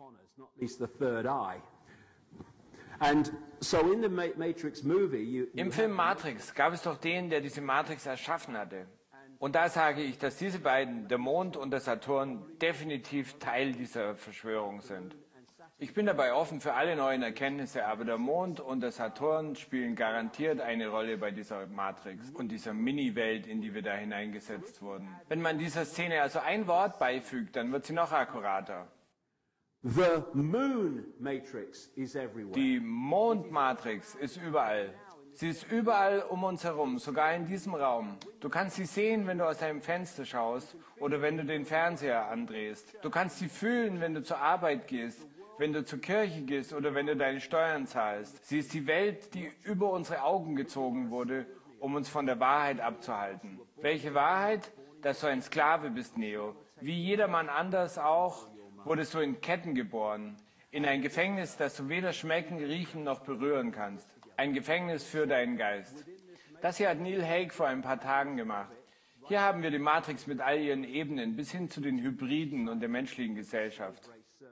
S2: Im Film Matrix gab es doch den, der diese Matrix erschaffen hatte. Und da sage ich, dass diese beiden, der Mond und der Saturn, definitiv Teil dieser Verschwörung sind. Ich bin dabei offen für alle neuen Erkenntnisse, aber der Mond und der Saturn spielen garantiert eine Rolle bei dieser Matrix und dieser Mini-Welt, in die wir da hineingesetzt wurden. Wenn man dieser Szene also ein Wort beifügt, dann wird sie noch akkurater.
S1: The moon matrix is everywhere.
S2: Die Mondmatrix ist überall. Sie ist überall um uns herum, sogar in diesem Raum. Du kannst sie sehen, wenn du aus deinem Fenster schaust oder wenn du den Fernseher andrehst. Du kannst sie fühlen, wenn du zur Arbeit gehst, wenn du zur Kirche gehst oder wenn du deine Steuern zahlst. Sie ist die Welt, die über unsere Augen gezogen wurde, um uns von der Wahrheit abzuhalten. Welche Wahrheit? Dass du ein Sklave bist, Neo. Wie jedermann anders auch, wurdest du in Ketten geboren. In ein Gefängnis, das du weder schmecken, riechen noch berühren kannst. Ein Gefängnis für deinen Geist. Das hier hat Neil Haig vor ein paar Tagen gemacht. Hier haben wir die Matrix mit all ihren Ebenen bis hin zu den Hybriden und der menschlichen Gesellschaft.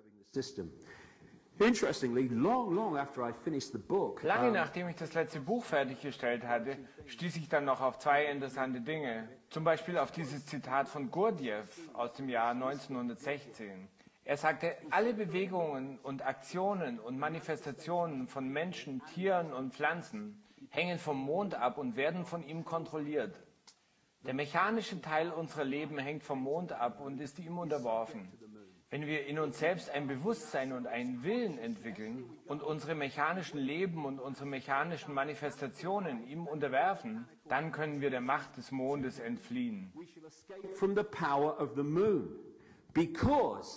S2: Lange nachdem ich das letzte Buch fertiggestellt hatte, stieß ich dann noch auf zwei interessante Dinge. Zum Beispiel auf dieses Zitat von Gurdjieff aus dem Jahr neunzehnhundertsechzehn. Er sagte, alle Bewegungen und Aktionen und Manifestationen von Menschen, Tieren und Pflanzen hängen vom Mond ab und werden von ihm kontrolliert. Der mechanische Teil unserer Leben hängt vom Mond ab und ist ihm unterworfen. Wenn wir in uns selbst ein Bewusstsein und einen Willen entwickeln und unsere mechanischen Leben und unsere mechanischen Manifestationen ihm unterwerfen, dann können wir der Macht des Mondes entfliehen.
S1: From the power of the moon. Because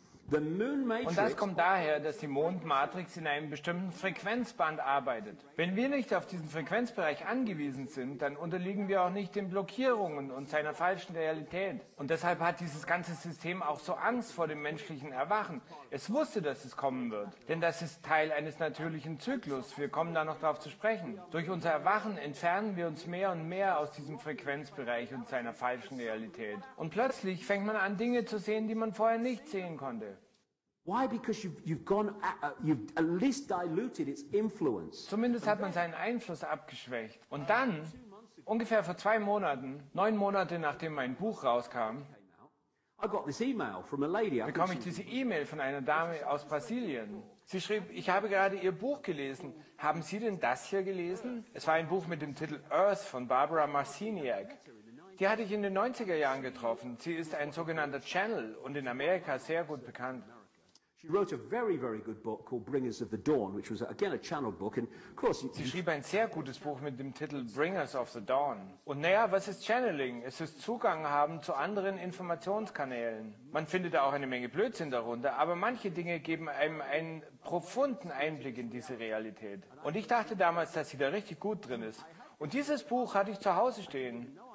S2: und das kommt daher, dass die Mondmatrix in einem bestimmten Frequenzband arbeitet. Wenn wir nicht auf diesen Frequenzbereich angewiesen sind, dann unterliegen wir auch nicht den Blockierungen und seiner falschen Realität. Und deshalb hat dieses ganze System auch so Angst vor dem menschlichen Erwachen. Es wusste, dass es kommen wird. Denn das ist Teil eines natürlichen Zyklus. Wir kommen da noch darauf zu sprechen. Durch unser Erwachen entfernen wir uns mehr und mehr aus diesem Frequenzbereich und seiner falschen Realität. Und plötzlich fängt man an, Dinge zu sehen, die man vorher nicht sehen konnte.
S1: Why? Because you've, you've gone, uh, you've at least diluted its influence.
S2: Zumindest hat man seinen Einfluss abgeschwächt. Und dann, ungefähr vor zwei Monaten, neun Monate nachdem mein Buch rauskam,
S1: I got this email from a lady.
S2: bekam ich diese E-Mail von einer Dame aus Brasilien. Sie schrieb, ich habe gerade Ihr Buch gelesen. Haben Sie denn das hier gelesen? Es war ein Buch mit dem Titel Earth von Barbara Marciniak. Die hatte ich in den neunziger Jahren getroffen. Sie ist ein sogenannter Channel und in Amerika sehr gut bekannt.
S1: She wrote a very, very good book called Bringers of the Dawn, which was again a channel book. And of course,
S2: Sie schrieb ein sehr gutes Buch mit dem Titel Bringers of the Dawn. Und naja, was ist Channeling? Es ist Zugang haben zu anderen Informationskanälen. Man findet auch eine Menge Blödsinn darunter, aber manche Dinge geben einem einen profunden Einblick in diese Realität. Und ich dachte damals, dass sie da richtig gut drin ist. Und dieses Buch hatte ich zu Hause stehen,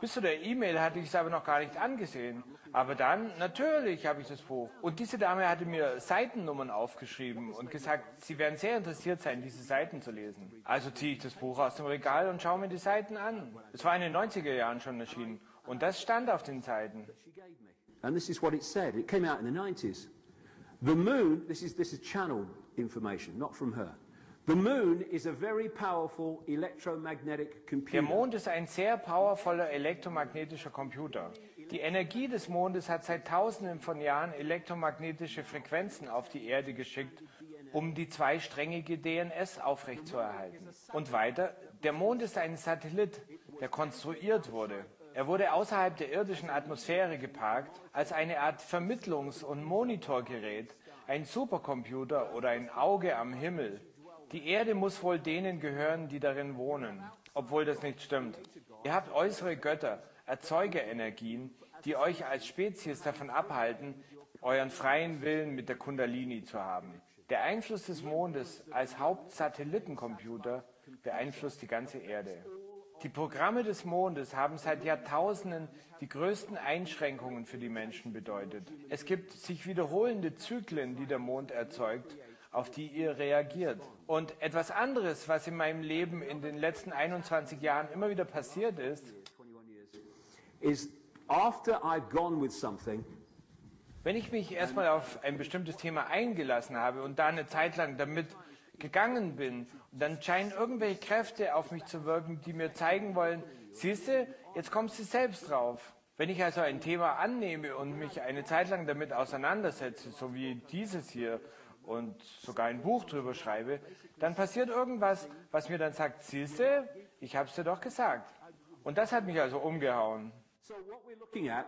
S2: Bis zu der E-Mail hatte ich es aber noch gar nicht angesehen. Aber dann, natürlich habe ich das Buch. Und diese Dame hatte mir Seitennummern aufgeschrieben und gesagt, sie werden sehr interessiert sein, diese Seiten zu lesen. Also ziehe ich das Buch aus dem Regal und schaue mir die Seiten an. Es war in den neunziger Jahren schon erschienen. Und das stand auf den Seiten.
S1: And this is what it said. It came out in the nineties. The moon, this is, this is channel information, not from her. The moon is a very powerful electromagnetic computer.
S2: Der Mond ist ein sehr powervoller elektromagnetischer Computer. Die Energie des Mondes hat seit Tausenden von Jahren elektromagnetische Frequenzen auf die Erde geschickt, um die zweisträngige D N S aufrechtzuerhalten. Und weiter, der Mond ist ein Satellit, der konstruiert wurde. Er wurde außerhalb der irdischen Atmosphäre geparkt, als eine Art Vermittlungs- und Monitorgerät, ein Supercomputer oder ein Auge am Himmel. Die Erde muss wohl denen gehören, die darin wohnen, obwohl das nicht stimmt. Ihr habt äußere Götter, Erzeugerenergien, die euch als Spezies davon abhalten, euren freien Willen mit der Kundalini zu haben. Der Einfluss des Mondes als Hauptsatellitencomputer beeinflusst die ganze Erde. Die Programme des Mondes haben seit Jahrtausenden die größten Einschränkungen für die Menschen bedeutet. Es gibt sich wiederholende Zyklen, die der Mond erzeugt, auf die ihr reagiert. Und etwas anderes, was in meinem Leben in den letzten einundzwanzig Jahren immer wieder passiert ist,
S1: is after I've gone with something,
S2: wenn ich mich erstmal auf ein bestimmtes Thema eingelassen habe und da eine Zeit lang damit gegangen bin, dann scheinen irgendwelche Kräfte auf mich zu wirken, die mir zeigen wollen, siehst du, jetzt kommst du selbst drauf. Wenn ich also ein Thema annehme und mich eine Zeit lang damit auseinandersetze, so wie dieses hier, und sogar ein Buch drüber schreibe, dann passiert irgendwas, was mir dann sagt, siehste, ich habe es dir doch gesagt. Und das hat mich also umgehauen.
S1: So what we're looking at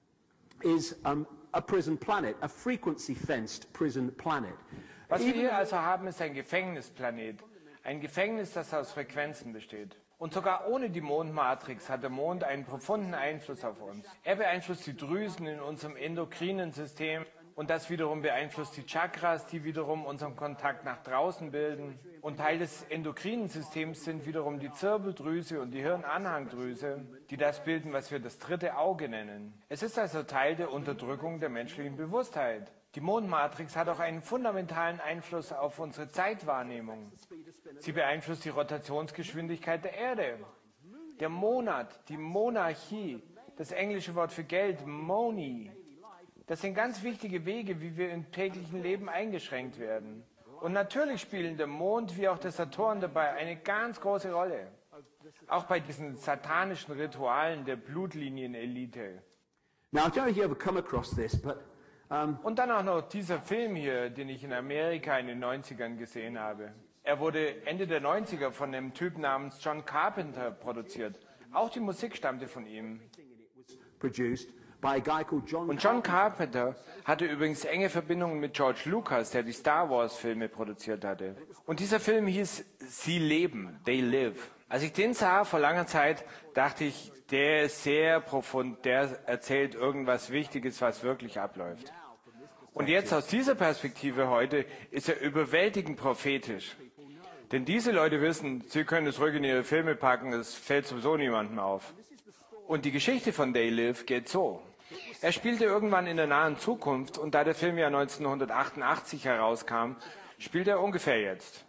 S1: is um, a prison planet, a frequency-fenced prison planet.
S2: Was wir hier also haben, ist ein Gefängnisplanet. Ein Gefängnis, das aus Frequenzen besteht. Und sogar ohne die Mondmatrix hat der Mond einen profunden Einfluss auf uns. Er beeinflusst die Drüsen in unserem endokrinen System. Und das wiederum beeinflusst die Chakras, die wiederum unseren Kontakt nach draußen bilden. Und Teil des endokrinen Systems sind wiederum die Zirbeldrüse und die Hirnanhangdrüse, die das bilden, was wir das dritte Auge nennen. Es ist also Teil der Unterdrückung der menschlichen Bewusstheit. Die Mondmatrix hat auch einen fundamentalen Einfluss auf unsere Zeitwahrnehmung. Sie beeinflusst die Rotationsgeschwindigkeit der Erde. Der Monat, die Monarchie, das englische Wort für Geld, Money. Das sind ganz wichtige Wege, wie wir im täglichen Leben eingeschränkt werden. Und natürlich spielen der Mond wie auch der Saturn dabei eine ganz große Rolle. Auch bei diesen satanischen Ritualen der Blutlinien-Elite.
S1: Now, I don't know if you ever come across this, but um
S2: Und dann auch noch dieser Film hier, den ich in Amerika in den neunzigern gesehen habe. Er wurde Ende der neunziger von einem Typ namens John Carpenter produziert. Auch die Musik stammte von ihm.
S1: produced by a guy called John
S2: Und John Carpenter hatte übrigens enge Verbindungen mit George Lucas, der die Star Wars Filme produziert hatte. Und dieser Film hieß Sie leben, They Live. Als ich den sah vor langer Zeit, dachte ich, der ist sehr profund, der erzählt irgendwas Wichtiges, was wirklich abläuft. Und jetzt aus dieser Perspektive heute ist er überwältigend prophetisch. Denn diese Leute wissen, sie können es ruhig in ihre Filme packen, es fällt sowieso niemandem auf. Und die Geschichte von They Live geht so. Er spielte irgendwann in der nahen Zukunft und da der Film ja neunzehnhundertachtundachtzig herauskam, spielt er ungefähr jetzt.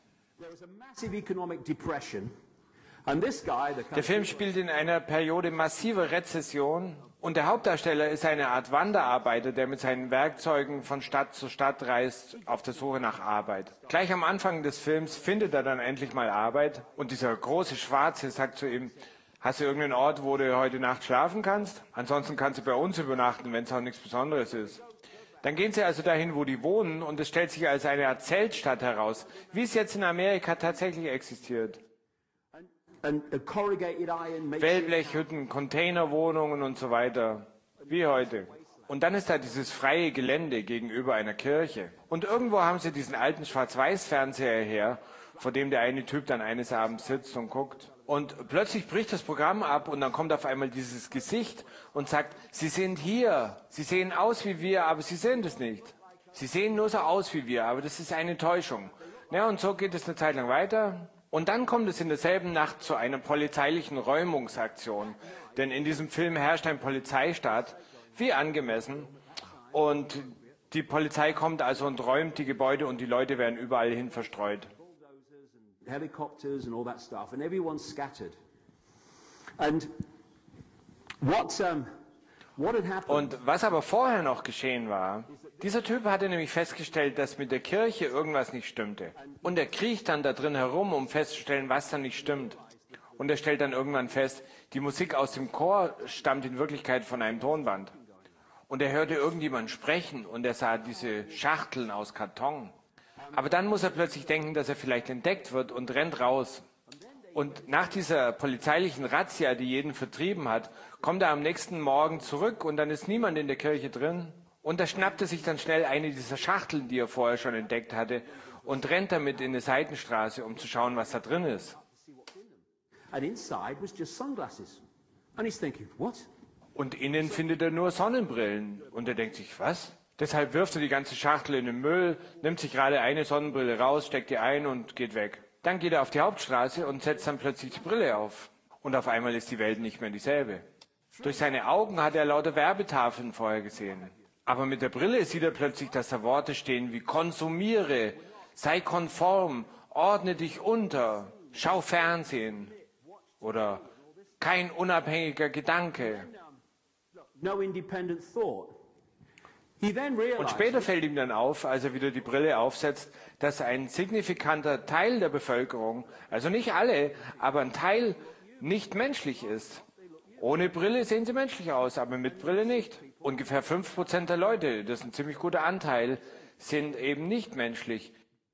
S2: Der Film spielt in einer Periode massiver Rezession und der Hauptdarsteller ist eine Art Wanderarbeiter, der mit seinen Werkzeugen von Stadt zu Stadt reist auf der Suche nach Arbeit. Gleich am Anfang des Films findet er dann endlich mal Arbeit und dieser große Schwarze sagt zu ihm, hast du irgendeinen Ort, wo du heute Nacht schlafen kannst? Ansonsten kannst du bei uns übernachten, wenn es auch nichts Besonderes ist. Dann gehen sie also dahin, wo die wohnen und es stellt sich als eine Art Zeltstadt heraus, wie es jetzt in Amerika tatsächlich existiert. Wellblechhütten, Containerwohnungen und so weiter, wie heute. Und dann ist da dieses freie Gelände gegenüber einer Kirche. Und irgendwo haben sie diesen alten Schwarz-Weiß-Fernseher her, vor dem der eine Typ dann eines Abends sitzt und guckt. Und plötzlich bricht das Programm ab und dann kommt auf einmal dieses Gesicht und sagt, Sie sind hier, Sie sehen aus wie wir, aber Sie sind es nicht. Sie sehen nur so aus wie wir, aber das ist eine Täuschung. Ja, und so geht es eine Zeit lang weiter. Und dann kommt es in derselben Nacht zu einer polizeilichen Räumungsaktion. Denn in diesem Film herrscht ein Polizeistaat, wie angemessen. Und die Polizei kommt also und räumt die Gebäude und die Leute werden überall hin verstreut.
S1: Helicopters and all that stuff, and everyone's scattered. And what, um, what had happened?
S2: Und was aber vorher noch geschehen war, dieser Typ hatte nämlich festgestellt, dass mit der Kirche irgendwas nicht stimmte. Und er kriecht dann da drin herum, um festzustellen, was da nicht stimmt. Und er stellt dann irgendwann fest, die Musik aus dem Chor stammt in Wirklichkeit von einem Tonband. Und er hörte irgendjemand sprechen und er sah diese Schachteln aus Karton. Aber dann muss er plötzlich denken, dass er vielleicht entdeckt wird und rennt raus. Und nach dieser polizeilichen Razzia, die jeden vertrieben hat, kommt er am nächsten Morgen zurück und dann ist niemand in der Kirche drin. Und er schnappte sich dann schnell eine dieser Schachteln, die er vorher schon entdeckt hatte, und rennt damit in eine Seitenstraße, um zu schauen, was da drin ist. Und innen findet er nur Sonnenbrillen. Und er denkt sich, was? Deshalb wirft er die ganze Schachtel in den Müll, nimmt sich gerade eine Sonnenbrille raus, steckt die ein und geht weg. Dann geht er auf die Hauptstraße und setzt dann plötzlich die Brille auf. Und auf einmal ist die Welt nicht mehr dieselbe. Durch seine Augen hat er lauter Werbetafeln vorher gesehen. Aber mit der Brille sieht er plötzlich, dass da Worte stehen wie konsumiere, sei konform, ordne dich unter, schau Fernsehen oder kein unabhängiger Gedanke.
S1: No independent thought.
S2: Und später fällt ihm dann auf, als er wieder die Brille aufsetzt, dass ein signifikanter Teil der Bevölkerung, also nicht alle, aber ein Teil nicht menschlich ist. Ohne Brille sehen sie menschlich aus, aber mit Brille nicht. Ungefähr fünf Prozent der Leute, das ist ein ziemlich guter Anteil, sind eben nicht menschlich.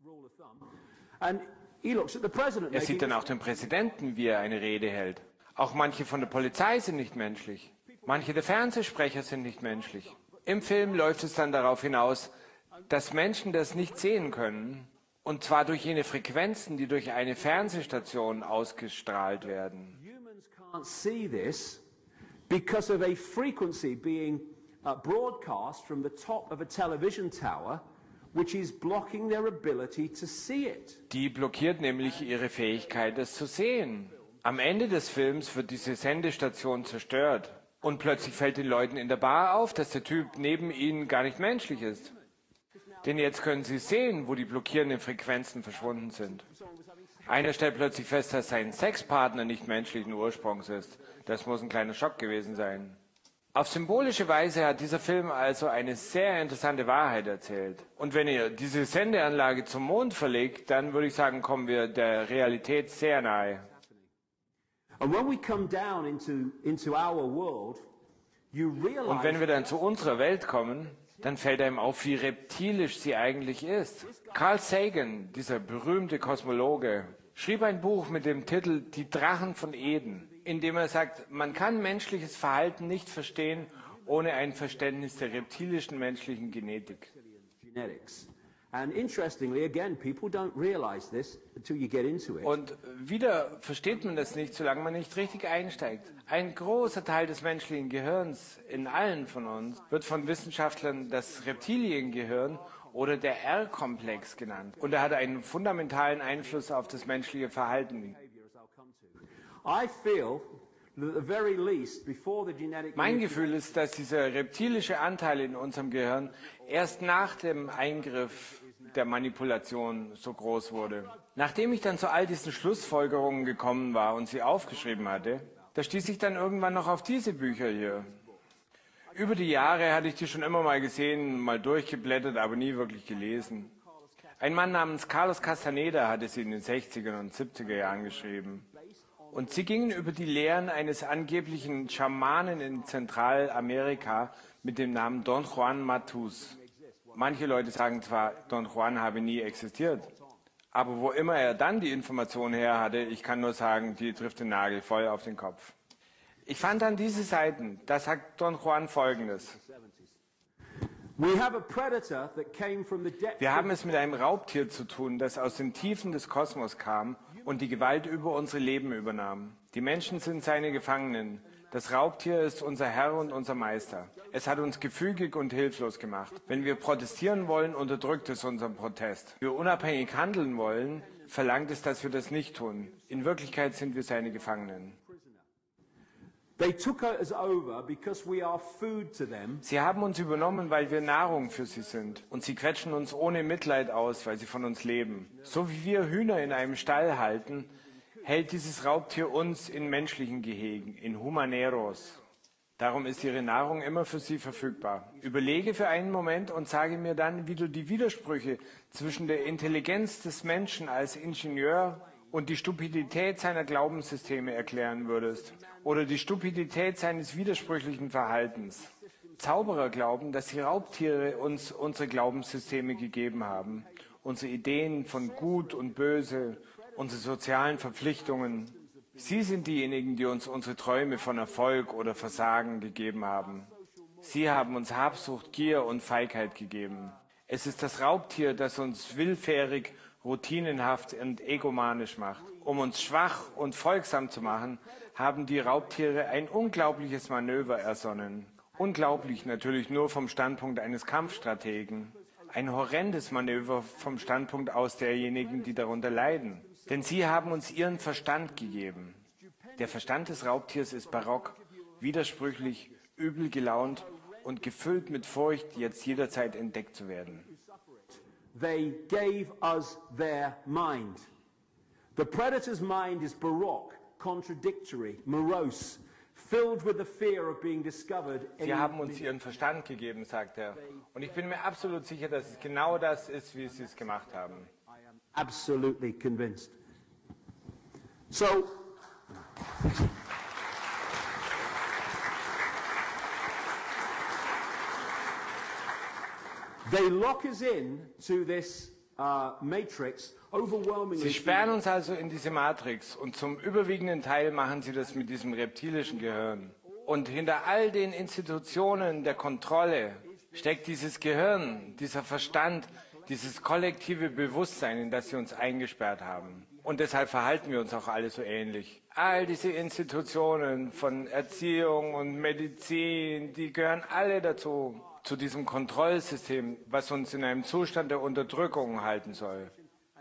S2: Er sieht dann auch den Präsidenten, wie er eine Rede hält. Auch manche von der Polizei sind nicht menschlich. Manche der Fernsehsprecher sind nicht menschlich. Im Film läuft es dann darauf hinaus, dass Menschen das nicht sehen können, und zwar durch jene Frequenzen, die durch eine Fernsehstation ausgestrahlt werden.
S1: Humans can't see this because of a frequency being uh, broadcast from the top of a television tower, which is blocking their ability to see it.
S2: Die blockiert nämlich ihre Fähigkeit, es zu sehen. Am Ende des Films wird diese Sendestation zerstört. Und plötzlich fällt den Leuten in der Bar auf, dass der Typ neben ihnen gar nicht menschlich ist. Denn jetzt können sie sehen, wo die blockierenden Frequenzen verschwunden sind. Einer stellt plötzlich fest, dass sein Sexpartner nicht menschlichen Ursprungs ist. Das muss ein kleiner Schock gewesen sein. Auf symbolische Weise hat dieser Film also eine sehr interessante Wahrheit erzählt. Und wenn ihr diese Sendeanlage zum Mond verlegt, dann würde ich sagen, kommen wir der Realität sehr nahe.
S1: Und wenn
S2: wir dann zu unserer Welt kommen, dann fällt einem auf, wie reptilisch sie eigentlich ist. Carl Sagan, dieser berühmte Kosmologe, schrieb ein Buch mit dem Titel Die Drachen von Eden, in dem er sagt, man kann menschliches Verhalten nicht verstehen ohne ein Verständnis der reptilischen menschlichen Genetik. Und wieder versteht man das nicht, solange man nicht richtig einsteigt. Ein großer Teil des menschlichen Gehirns in allen von uns wird von Wissenschaftlern das Reptiliengehirn oder der R-Komplex genannt. Und er hat einen fundamentalen Einfluss auf das menschliche Verhalten. Mein Gefühl ist, dass dieser reptilische Anteil in unserem Gehirn erst nach dem Eingriff der Manipulation so groß wurde. Nachdem ich dann zu all diesen Schlussfolgerungen gekommen war und sie aufgeschrieben hatte, da stieß ich dann irgendwann noch auf diese Bücher hier. Über die Jahre hatte ich die schon immer mal gesehen, mal durchgeblättert, aber nie wirklich gelesen. Ein Mann namens Carlos Castaneda hatte sie in den sechziger und siebziger Jahren geschrieben. Und sie gingen über die Lehren eines angeblichen Schamanen in Zentralamerika mit dem Namen Don Juan Matus. Manche Leute sagen zwar, Don Juan habe nie existiert, aber wo immer er dann die Information her hatte, ich kann nur sagen, die trifft den Nagel voll auf den Kopf. Ich fand dann diese Seiten, da sagt Don Juan Folgendes. Wir haben es mit einem Raubtier zu tun, das aus den Tiefen des Kosmos kam und die Gewalt über unsere Leben übernahm. Die Menschen sind seine Gefangenen. Das Raubtier ist unser Herr und unser Meister. Es hat uns gefügig und hilflos gemacht. Wenn wir protestieren wollen, unterdrückt es unseren Protest. Wenn wir unabhängig handeln wollen, verlangt es, dass wir das nicht tun. In Wirklichkeit sind wir seine Gefangenen.
S1: They took us over because we are food to them.
S2: Sie haben uns übernommen, weil wir Nahrung für sie sind. Und sie quetschen uns ohne Mitleid aus, weil sie von uns leben. So wie wir Hühner in einem Stall halten, hält dieses Raubtier uns in menschlichen Gehegen, in Humaneros. Darum ist ihre Nahrung immer für sie verfügbar. Überlege für einen Moment und sage mir dann, wie du die Widersprüche zwischen der Intelligenz des Menschen als Ingenieur und die Stupidität seiner Glaubenssysteme erklären würdest. Oder die Stupidität seines widersprüchlichen Verhaltens. Zauberer glauben, dass die Raubtiere uns unsere Glaubenssysteme gegeben haben. Unsere Ideen von Gut und Böse, unsere sozialen Verpflichtungen. Sie sind diejenigen, die uns unsere Träume von Erfolg oder Versagen gegeben haben. Sie haben uns Habsucht, Gier und Feigheit gegeben. Es ist das Raubtier, das uns willfährig, routinenhaft und egomanisch macht. Um uns schwach und folgsam zu machen, haben die Raubtiere ein unglaubliches Manöver ersonnen. Unglaublich natürlich nur vom Standpunkt eines Kampfstrategen. Ein horrendes Manöver vom Standpunkt aus derjenigen, die darunter leiden. Denn sie haben uns ihren Verstand gegeben. Der Verstand des Raubtiers ist barock, widersprüchlich, übel gelaunt und gefüllt mit Furcht, jetzt jederzeit entdeckt zu werden.
S1: They gave us their mind. The predator's mind is baroque, contradictory, morose, filled with the fear of being discovered.
S2: Sie haben uns ihren Verstand gegeben, sagt er. Und ich bin mir absolut sicher, dass es genau das ist, wie sie es gemacht haben.
S1: I am absolutely convinced. So, they lock us in to this uh, matrix overwhelmingly.
S2: Sie sperren uns also in diese Matrix und zum überwiegenden Teil machen sie das mit diesem reptilischen Gehirn. Und hinter all den Institutionen der Kontrolle steckt dieses Gehirn, dieser Verstand, dieses kollektive Bewusstsein, in das sie uns eingesperrt haben. Und deshalb verhalten wir uns auch alle so ähnlich. All diese Institutionen von Erziehung und Medizin, die gehören alle dazu, zu diesem Kontrollsystem, was uns in einem Zustand der Unterdrückung halten soll.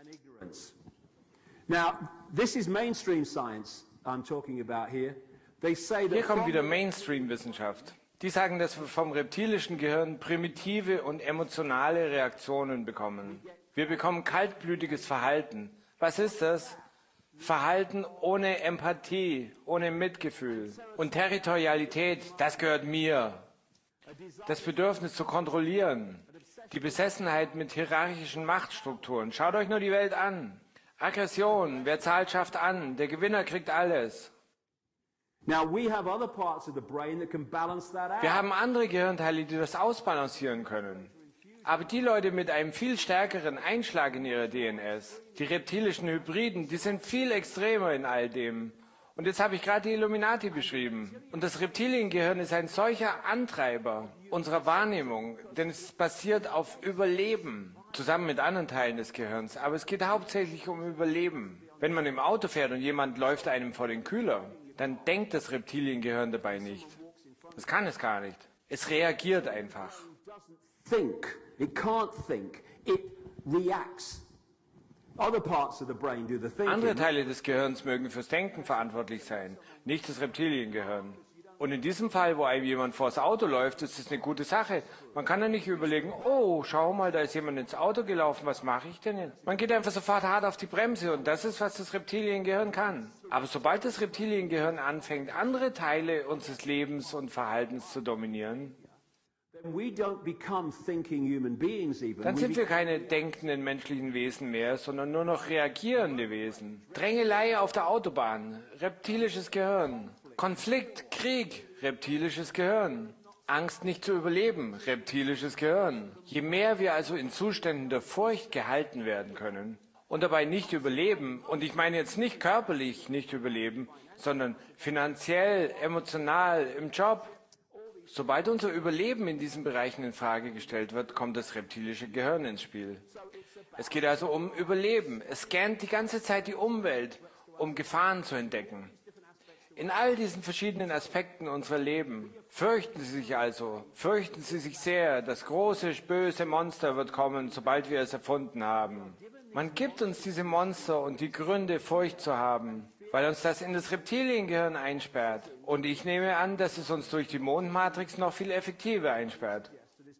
S1: Now, this is mainstream science I'm talking about here. They say that
S2: Hier kommt wieder Mainstream-Wissenschaft. Die sagen, dass wir vom reptilischen Gehirn primitive und emotionale Reaktionen bekommen. Wir bekommen kaltblütiges Verhalten. Was ist das? Verhalten ohne Empathie, ohne Mitgefühl. Und Territorialität, das gehört mir. Das Bedürfnis zu kontrollieren. Die Besessenheit mit hierarchischen Machtstrukturen. Schaut euch nur die Welt an. Aggression, wer zahlt, schafft an. Der Gewinner kriegt alles.
S1: Now we have other parts of the brain that can balance that out.
S2: Wir haben andere Gehirnteile, die das ausbalancieren können. Aber die Leute mit einem viel stärkeren Einschlag in ihrer D N S, die reptilischen Hybriden, die sind viel extremer in all dem. Und jetzt habe ich gerade die Illuminati beschrieben. Und das Reptiliengehirn ist ein solcher Antreiber unserer Wahrnehmung, denn es basiert auf Überleben, zusammen mit anderen Teilen des Gehirns. Aber es geht hauptsächlich um Überleben. Wenn man im Auto fährt und jemand läuft einem vor den Kühler, dann denkt das Reptiliengehirn dabei nicht. Das kann es gar nicht. Es reagiert einfach.
S1: Think. It can't think. It reacts. Other parts of the brain do the thinking.
S2: Andere Teile des Gehirns mögen fürs Denken verantwortlich sein, nicht das Reptiliengehirn. Und in diesem Fall, wo einem jemand vors Auto läuft, ist das eine gute Sache. Man kann ja nicht überlegen, oh, schau mal, da ist jemand ins Auto gelaufen, was mache ich denn jetzt? Man geht einfach sofort hart auf die Bremse und das ist, was das Reptiliengehirn kann. Aber sobald das Reptiliengehirn anfängt, andere Teile unseres Lebens und Verhaltens zu dominieren, dann sind wir keine denkenden menschlichen Wesen mehr, sondern nur noch reagierende Wesen. Drängelei auf der Autobahn, reptilisches Gehirn. Konflikt, Krieg, reptilisches Gehirn. Angst nicht zu überleben, reptilisches Gehirn. Je mehr wir also in Zuständen der Furcht gehalten werden können und dabei nicht überleben, und ich meine jetzt nicht körperlich nicht überleben, sondern finanziell, emotional, im Job. Sobald unser Überleben in diesen Bereichen in Frage gestellt wird, kommt das reptilische Gehirn ins Spiel. Es geht also um Überleben. Es scannt die ganze Zeit die Umwelt, um Gefahren zu entdecken. In all diesen verschiedenen Aspekten unserer Leben fürchten Sie sich also, fürchten Sie sich sehr, das große, böse Monster wird kommen, sobald wir es erfunden haben. Man gibt uns diese Monster und die Gründe, Furcht zu haben. weil uns das in das Reptiliengehirn einsperrt. Und ich nehme an, dass es uns durch die Mondmatrix noch viel effektiver einsperrt.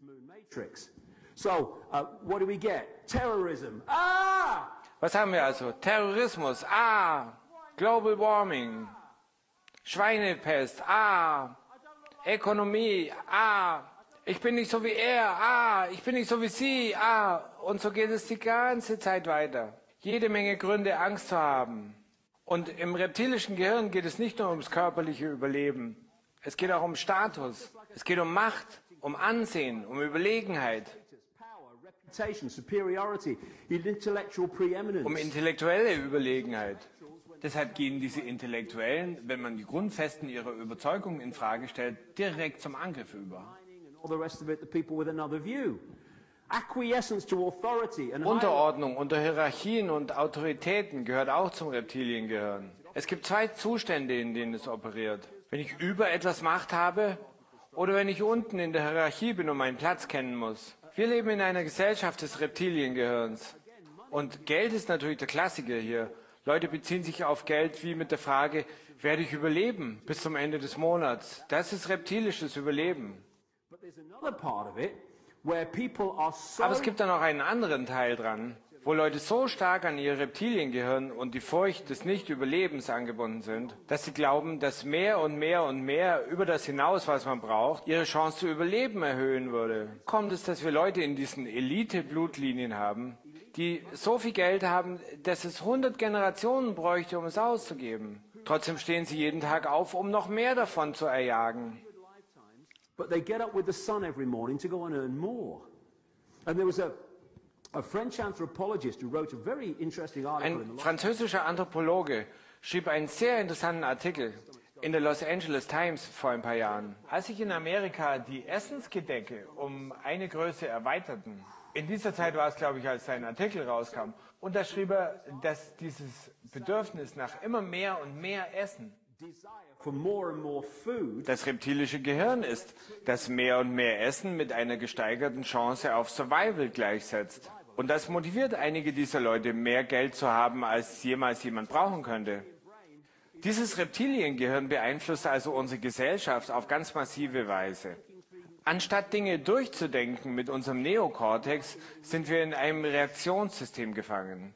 S1: So, uh, what do we get? Terrorism. Ah!
S2: Was haben wir also? Terrorismus. Ah! Global Warming. Schweinepest. Ah! Ökonomie. Ah! Ich bin nicht so wie er. Ah! Ich bin nicht so wie sie. Ah! Und so geht es die ganze Zeit weiter. Jede Menge Gründe, Angst zu haben. Und im reptilischen Gehirn geht es nicht nur ums körperliche Überleben. Es geht auch um Status. Es geht um Macht, um Ansehen, um Überlegenheit. Um intellektuelle Überlegenheit. Deshalb gehen diese Intellektuellen, wenn man die Grundfesten ihrer Überzeugung in Frage stellt, direkt zum Angriff über. Unterordnung unter Hierarchien und Autoritäten gehört auch zum Reptiliengehirn. Es gibt zwei Zustände, in denen es operiert. Wenn ich über etwas Macht habe oder wenn ich unten in der Hierarchie bin und meinen Platz kennen muss. Wir leben in einer Gesellschaft des Reptiliengehirns. Und Geld ist natürlich der Klassiker hier. Leute beziehen sich auf Geld wie mit der Frage, werde ich überleben bis zum Ende des Monats? Das ist reptilisches Überleben. Aber es gibt dann auch einen anderen Teil dran, wo Leute so stark an ihr Reptiliengehirn und die Furcht des Nicht-Überlebens angebunden sind, dass sie glauben, dass mehr und mehr und mehr über das hinaus, was man braucht, ihre Chance zu überleben erhöhen würde. Kommt es, dass wir Leute in diesen Elite-Blutlinien haben, die so viel Geld haben, dass es hundert Generationen bräuchte, um es auszugeben. Trotzdem stehen sie jeden Tag auf, um noch mehr davon zu erjagen.
S1: But they get up with the sun every morning to go and earn more. And there was a, a French anthropologist who wrote a very interesting article.
S2: Ein französischer Anthropologe schrieb einen sehr interessanten Artikel in der Los Angeles Times vor ein paar Jahren. Als sich in Amerika die Essensgedecke um eine Größe erweiterten, in dieser Zeit war es, glaube ich, als sein Artikel rauskam, und da schrieb er, dass dieses Bedürfnis nach immer mehr und mehr Essen das reptilische Gehirn ist, das mehr und mehr Essen mit einer gesteigerten Chance auf Survival gleichsetzt. Und das motiviert einige dieser Leute, mehr Geld zu haben, als jemals jemand brauchen könnte. Dieses Reptiliengehirn beeinflusst also unsere Gesellschaft auf ganz massive Weise. Anstatt Dinge durchzudenken mit unserem Neokortex, sind wir in einem Reaktionssystem gefangen.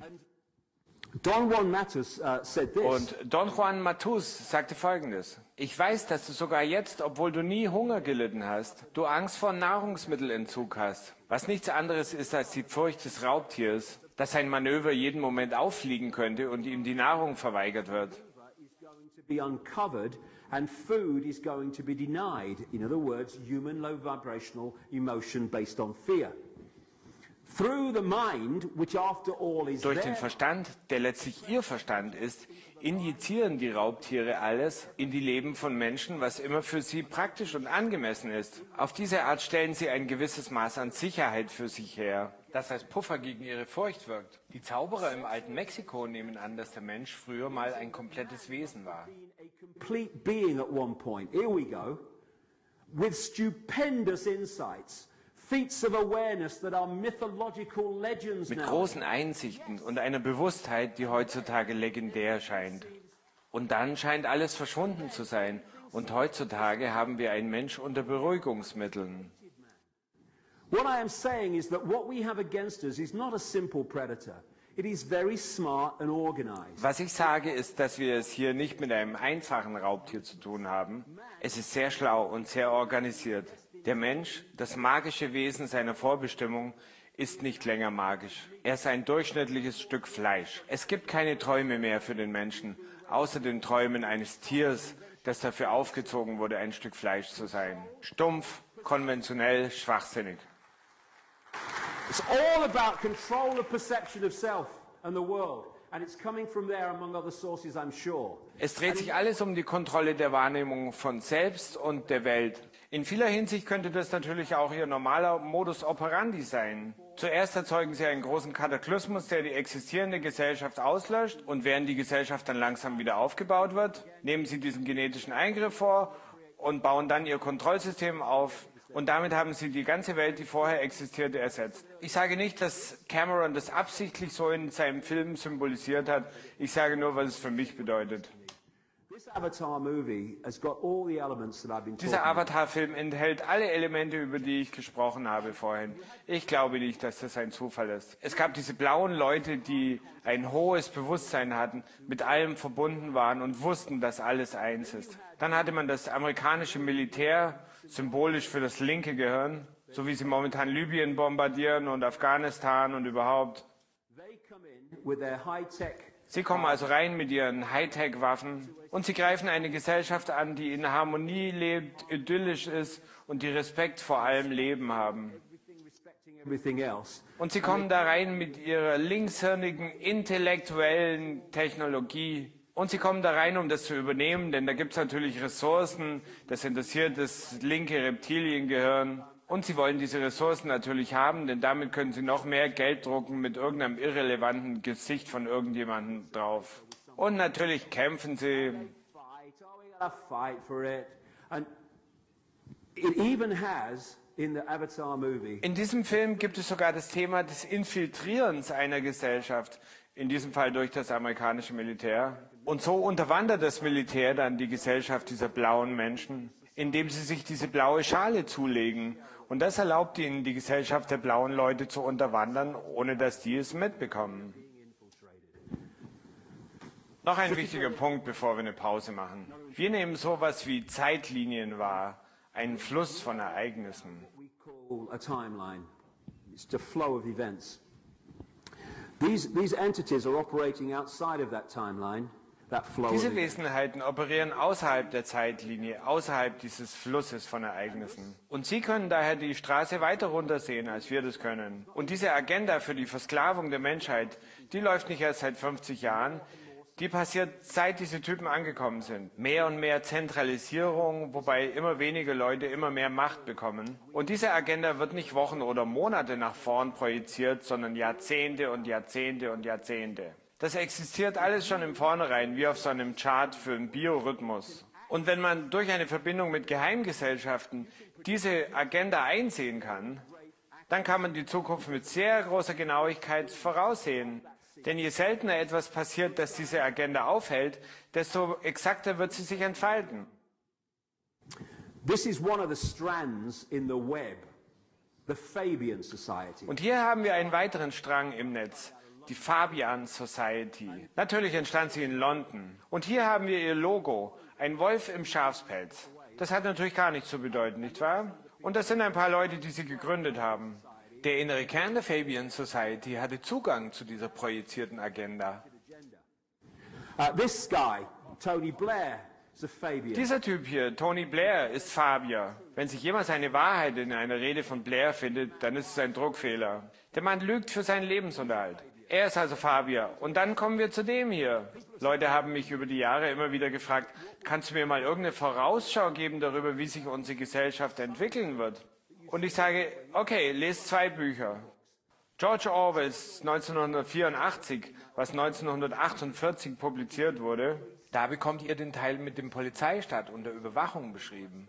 S1: Don Juan Matus uh, said this.
S2: Und Don Juan Matus sagte Folgendes: Ich weiß, dass du sogar jetzt, obwohl du nie Hunger gelitten hast, du Angst vor Nahrungsmittelentzug hast, was nichts anderes ist als die Furcht des Raubtiers, dass sein Manöver jeden Moment auffliegen könnte und ihm die Nahrung verweigert wird.
S1: Be uncovered and food is going to be denied. In other words, human low vibrational emotion based on fear. Through the mind, which after all is
S2: Durch den Verstand, der letztlich ihr Verstand ist, injizieren die Raubtiere alles in die Leben von Menschen, was immer für sie praktisch und angemessen ist. Auf diese Art stellen sie ein gewisses Maß an Sicherheit für sich her, das als Puffer gegen ihre Furcht wirkt. Die Zauberer im alten Mexiko nehmen an, dass der Mensch früher mal ein komplettes Wesen war.
S1: Complete being at one point. Here we go. With stupendous insights. Feats of awareness that are mythological legends now.
S2: Mit großen Einsichten und einer Bewusstheit, die heutzutage legendär scheint. Und dann scheint alles verschwunden zu sein. Und heutzutage haben wir einen Mensch unter Beruhigungsmitteln.
S1: What I am saying is that what we have against us is not a simple predator. It is very smart and organized.
S2: Was ich sage, ist, dass wir es hier nicht mit einem einfachen Raubtier zu tun haben. Es ist sehr schlau und sehr organisiert. Der Mensch, das magische Wesen seiner Vorbestimmung, ist nicht länger magisch. Er ist ein durchschnittliches Stück Fleisch. Es gibt keine Träume mehr für den Menschen, außer den Träumen eines Tiers, das dafür aufgezogen wurde, ein Stück Fleisch zu sein. Stumpf, konventionell, schwachsinnig.
S1: It's all about control of perception of self and the world. And it's coming from there among other sources, I'm sure.
S2: Es dreht sich alles um die Kontrolle der Wahrnehmung von selbst und der Welt. In vieler Hinsicht könnte das natürlich auch ihr normaler Modus operandi sein. Zuerst erzeugen sie einen großen Kataklysmus, der die existierende Gesellschaft auslöscht, und während die Gesellschaft dann langsam wieder aufgebaut wird, nehmen sie diesen genetischen Eingriff vor und bauen dann ihr Kontrollsystem auf Und damit haben sie die ganze Welt, die vorher existierte, ersetzt. Ich sage nicht, dass Cameron das absichtlich so in seinem Film symbolisiert hat. Ich sage nur, was es für mich bedeutet. Dieser Avatar-Film enthält alle Elemente, über die ich gesprochen habe vorhin. Ich glaube nicht, dass das ein Zufall ist. Es gab diese blauen Leute, die ein hohes Bewusstsein hatten, mit allem verbunden waren und wussten, dass alles eins ist. Dann hatte man das amerikanische Militär, symbolisch für das linke Gehirn, so wie sie momentan Libyen bombardieren und Afghanistan und überhaupt. Sie kommen also rein mit ihren Hightech-Waffen und sie greifen eine Gesellschaft an, die in Harmonie lebt, idyllisch ist und die Respekt vor allem Leben haben. Und sie kommen da rein mit ihrer linkshirnigen, intellektuellen Technologie. Und sie kommen da rein, um das zu übernehmen, denn da gibt es natürlich Ressourcen, das interessiert das linke Reptiliengehirn. Und sie wollen diese Ressourcen natürlich haben, denn damit können sie noch mehr Geld drucken mit irgendeinem irrelevanten Gesicht von irgendjemandem drauf. Und natürlich kämpfen sie. In diesem Film gibt es sogar das Thema des Infiltrierens einer Gesellschaft, in diesem Fall durch das amerikanische Militär. Und so unterwandert das Militär dann die Gesellschaft dieser blauen Menschen, indem sie sich diese blaue Schale zulegen. Und das erlaubt ihnen, die Gesellschaft der blauen Leute zu unterwandern, ohne dass die es mitbekommen. Noch ein wichtiger Punkt, bevor wir eine Pause machen. Wir nehmen sowas wie Zeitlinien wahr, einen Fluss von Ereignissen. Diese Wesenheiten operieren außerhalb der Zeitlinie, außerhalb dieses Flusses von Ereignissen. Und sie können daher die Straße weiter runter sehen, als wir das können. Und diese Agenda für die Versklavung der Menschheit, die läuft nicht erst seit fünfzig Jahren, die passiert, seit diese Typen angekommen sind. Mehr und mehr Zentralisierung, wobei immer weniger Leute immer mehr Macht bekommen. Und diese Agenda wird nicht Wochen oder Monate nach vorn projiziert, sondern Jahrzehnte und Jahrzehnte und Jahrzehnte. Das existiert alles schon im Vornherein, wie auf so einem Chart für einen Biorhythmus. Und wenn man durch eine Verbindung mit Geheimgesellschaften diese Agenda einsehen kann, dann kann man die Zukunft mit sehr großer Genauigkeit voraussehen. Denn je seltener etwas passiert, das diese Agenda aufhält, desto exakter wird sie sich entfalten.
S1: This is one of the strands in the web, the Fabian Society.
S2: Und hier haben wir einen weiteren Strang im Netz, die Fabian Society. Natürlich entstand sie in London. Und hier haben wir ihr Logo, ein Wolf im Schafspelz. Das hat natürlich gar nichts zu bedeuten, nicht wahr? Und das sind ein paar Leute, die sie gegründet haben. Der innere Kern der Fabian Society hatte Zugang zu dieser projizierten Agenda.
S1: Uh, this guy, Tony Blair, is a Fabian.
S2: Dieser Typ hier, Tony Blair, ist Fabier. Wenn sich jemand seine Wahrheit in einer Rede von Blair findet, dann ist es ein Druckfehler. Der Mann lügt für seinen Lebensunterhalt. Er ist also Fabier. Und dann kommen wir zu dem hier. Leute haben mich über die Jahre immer wieder gefragt, kannst du mir mal irgendeine Vorausschau geben darüber, wie sich unsere Gesellschaft entwickeln wird? Und ich sage, okay, lest zwei Bücher. George Orwells neunzehnhundertvierundachtzig, was neunzehnhundertachtundvierzig publiziert wurde, da bekommt ihr den Teil mit dem Polizeistaat und der Überwachung beschrieben.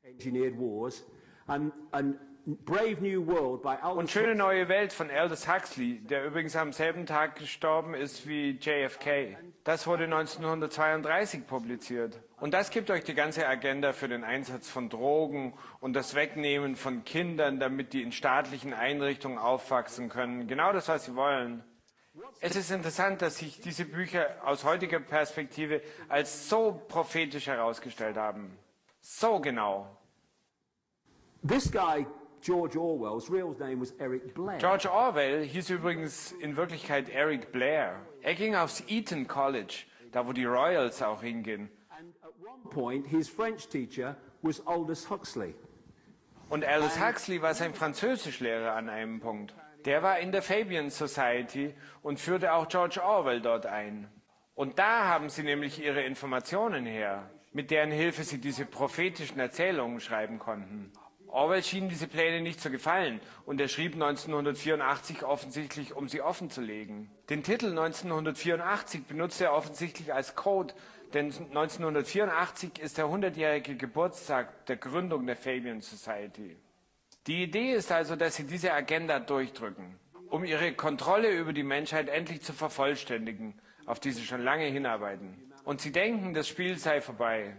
S2: Und Schöne neue Welt von Aldous Huxley, der übrigens am selben Tag gestorben ist wie J F K. Das wurde neunzehnhundertzweiunddreißig publiziert. Und das gibt euch die ganze Agenda für den Einsatz von Drogen und das Wegnehmen von Kindern, damit die in staatlichen Einrichtungen aufwachsen können. Genau das, was sie wollen. Es ist interessant, dass sich diese Bücher aus heutiger Perspektive als so prophetisch herausgestellt haben. So genau.
S1: This guy, George Orwell's real name was Eric Blair.
S2: George Orwell hieß übrigens in Wirklichkeit Eric Blair. Er ging aufs Eton College, da wo die Royals auch hingehen.
S1: And at one point his French teacher was Aldous Huxley.
S2: Und Aldous Huxley war sein Französischlehrer an einem Punkt. Der war in der Fabian Society und führte auch George Orwell dort ein. Und da haben sie nämlich ihre Informationen her, mit deren Hilfe sie diese prophetischen Erzählungen schreiben konnten. Orwell schien diese Pläne nicht zu gefallen und er schrieb neunzehnhundertvierundachtzig offensichtlich, um sie offenzulegen. Den Titel neunzehnhundertvierundachtzig benutzte er offensichtlich als Code, denn neunzehnhundertvierundachtzig ist der hundertjährige Geburtstag der Gründung der Fabian Society. Die Idee ist also, dass sie diese Agenda durchdrücken, um ihre Kontrolle über die Menschheit endlich zu vervollständigen, auf die sie schon lange hinarbeiten. Und sie denken, das Spiel sei vorbei.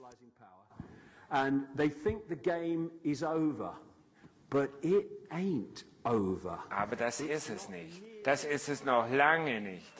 S1: And they think the game is over, but it ain't over.
S2: Aber das ist es nicht. Das ist es noch lange nicht.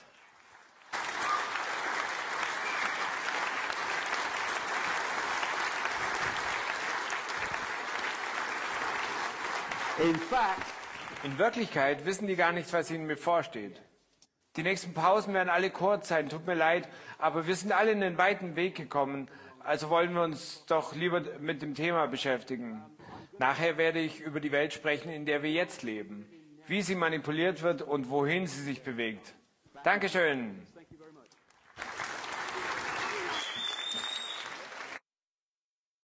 S1: In fact,
S2: in Wirklichkeit wissen die gar nicht, was ihnen bevorsteht. Die nächsten Pausen werden alle kurz sein, tut mir leid, aber wir sind alle in den weiten Weg gekommen, also wollen wir uns doch lieber mit dem Thema beschäftigen. Nachher werde ich über die Welt sprechen, in der wir jetzt leben, wie sie manipuliert wird und wohin sie sich bewegt. Dankeschön.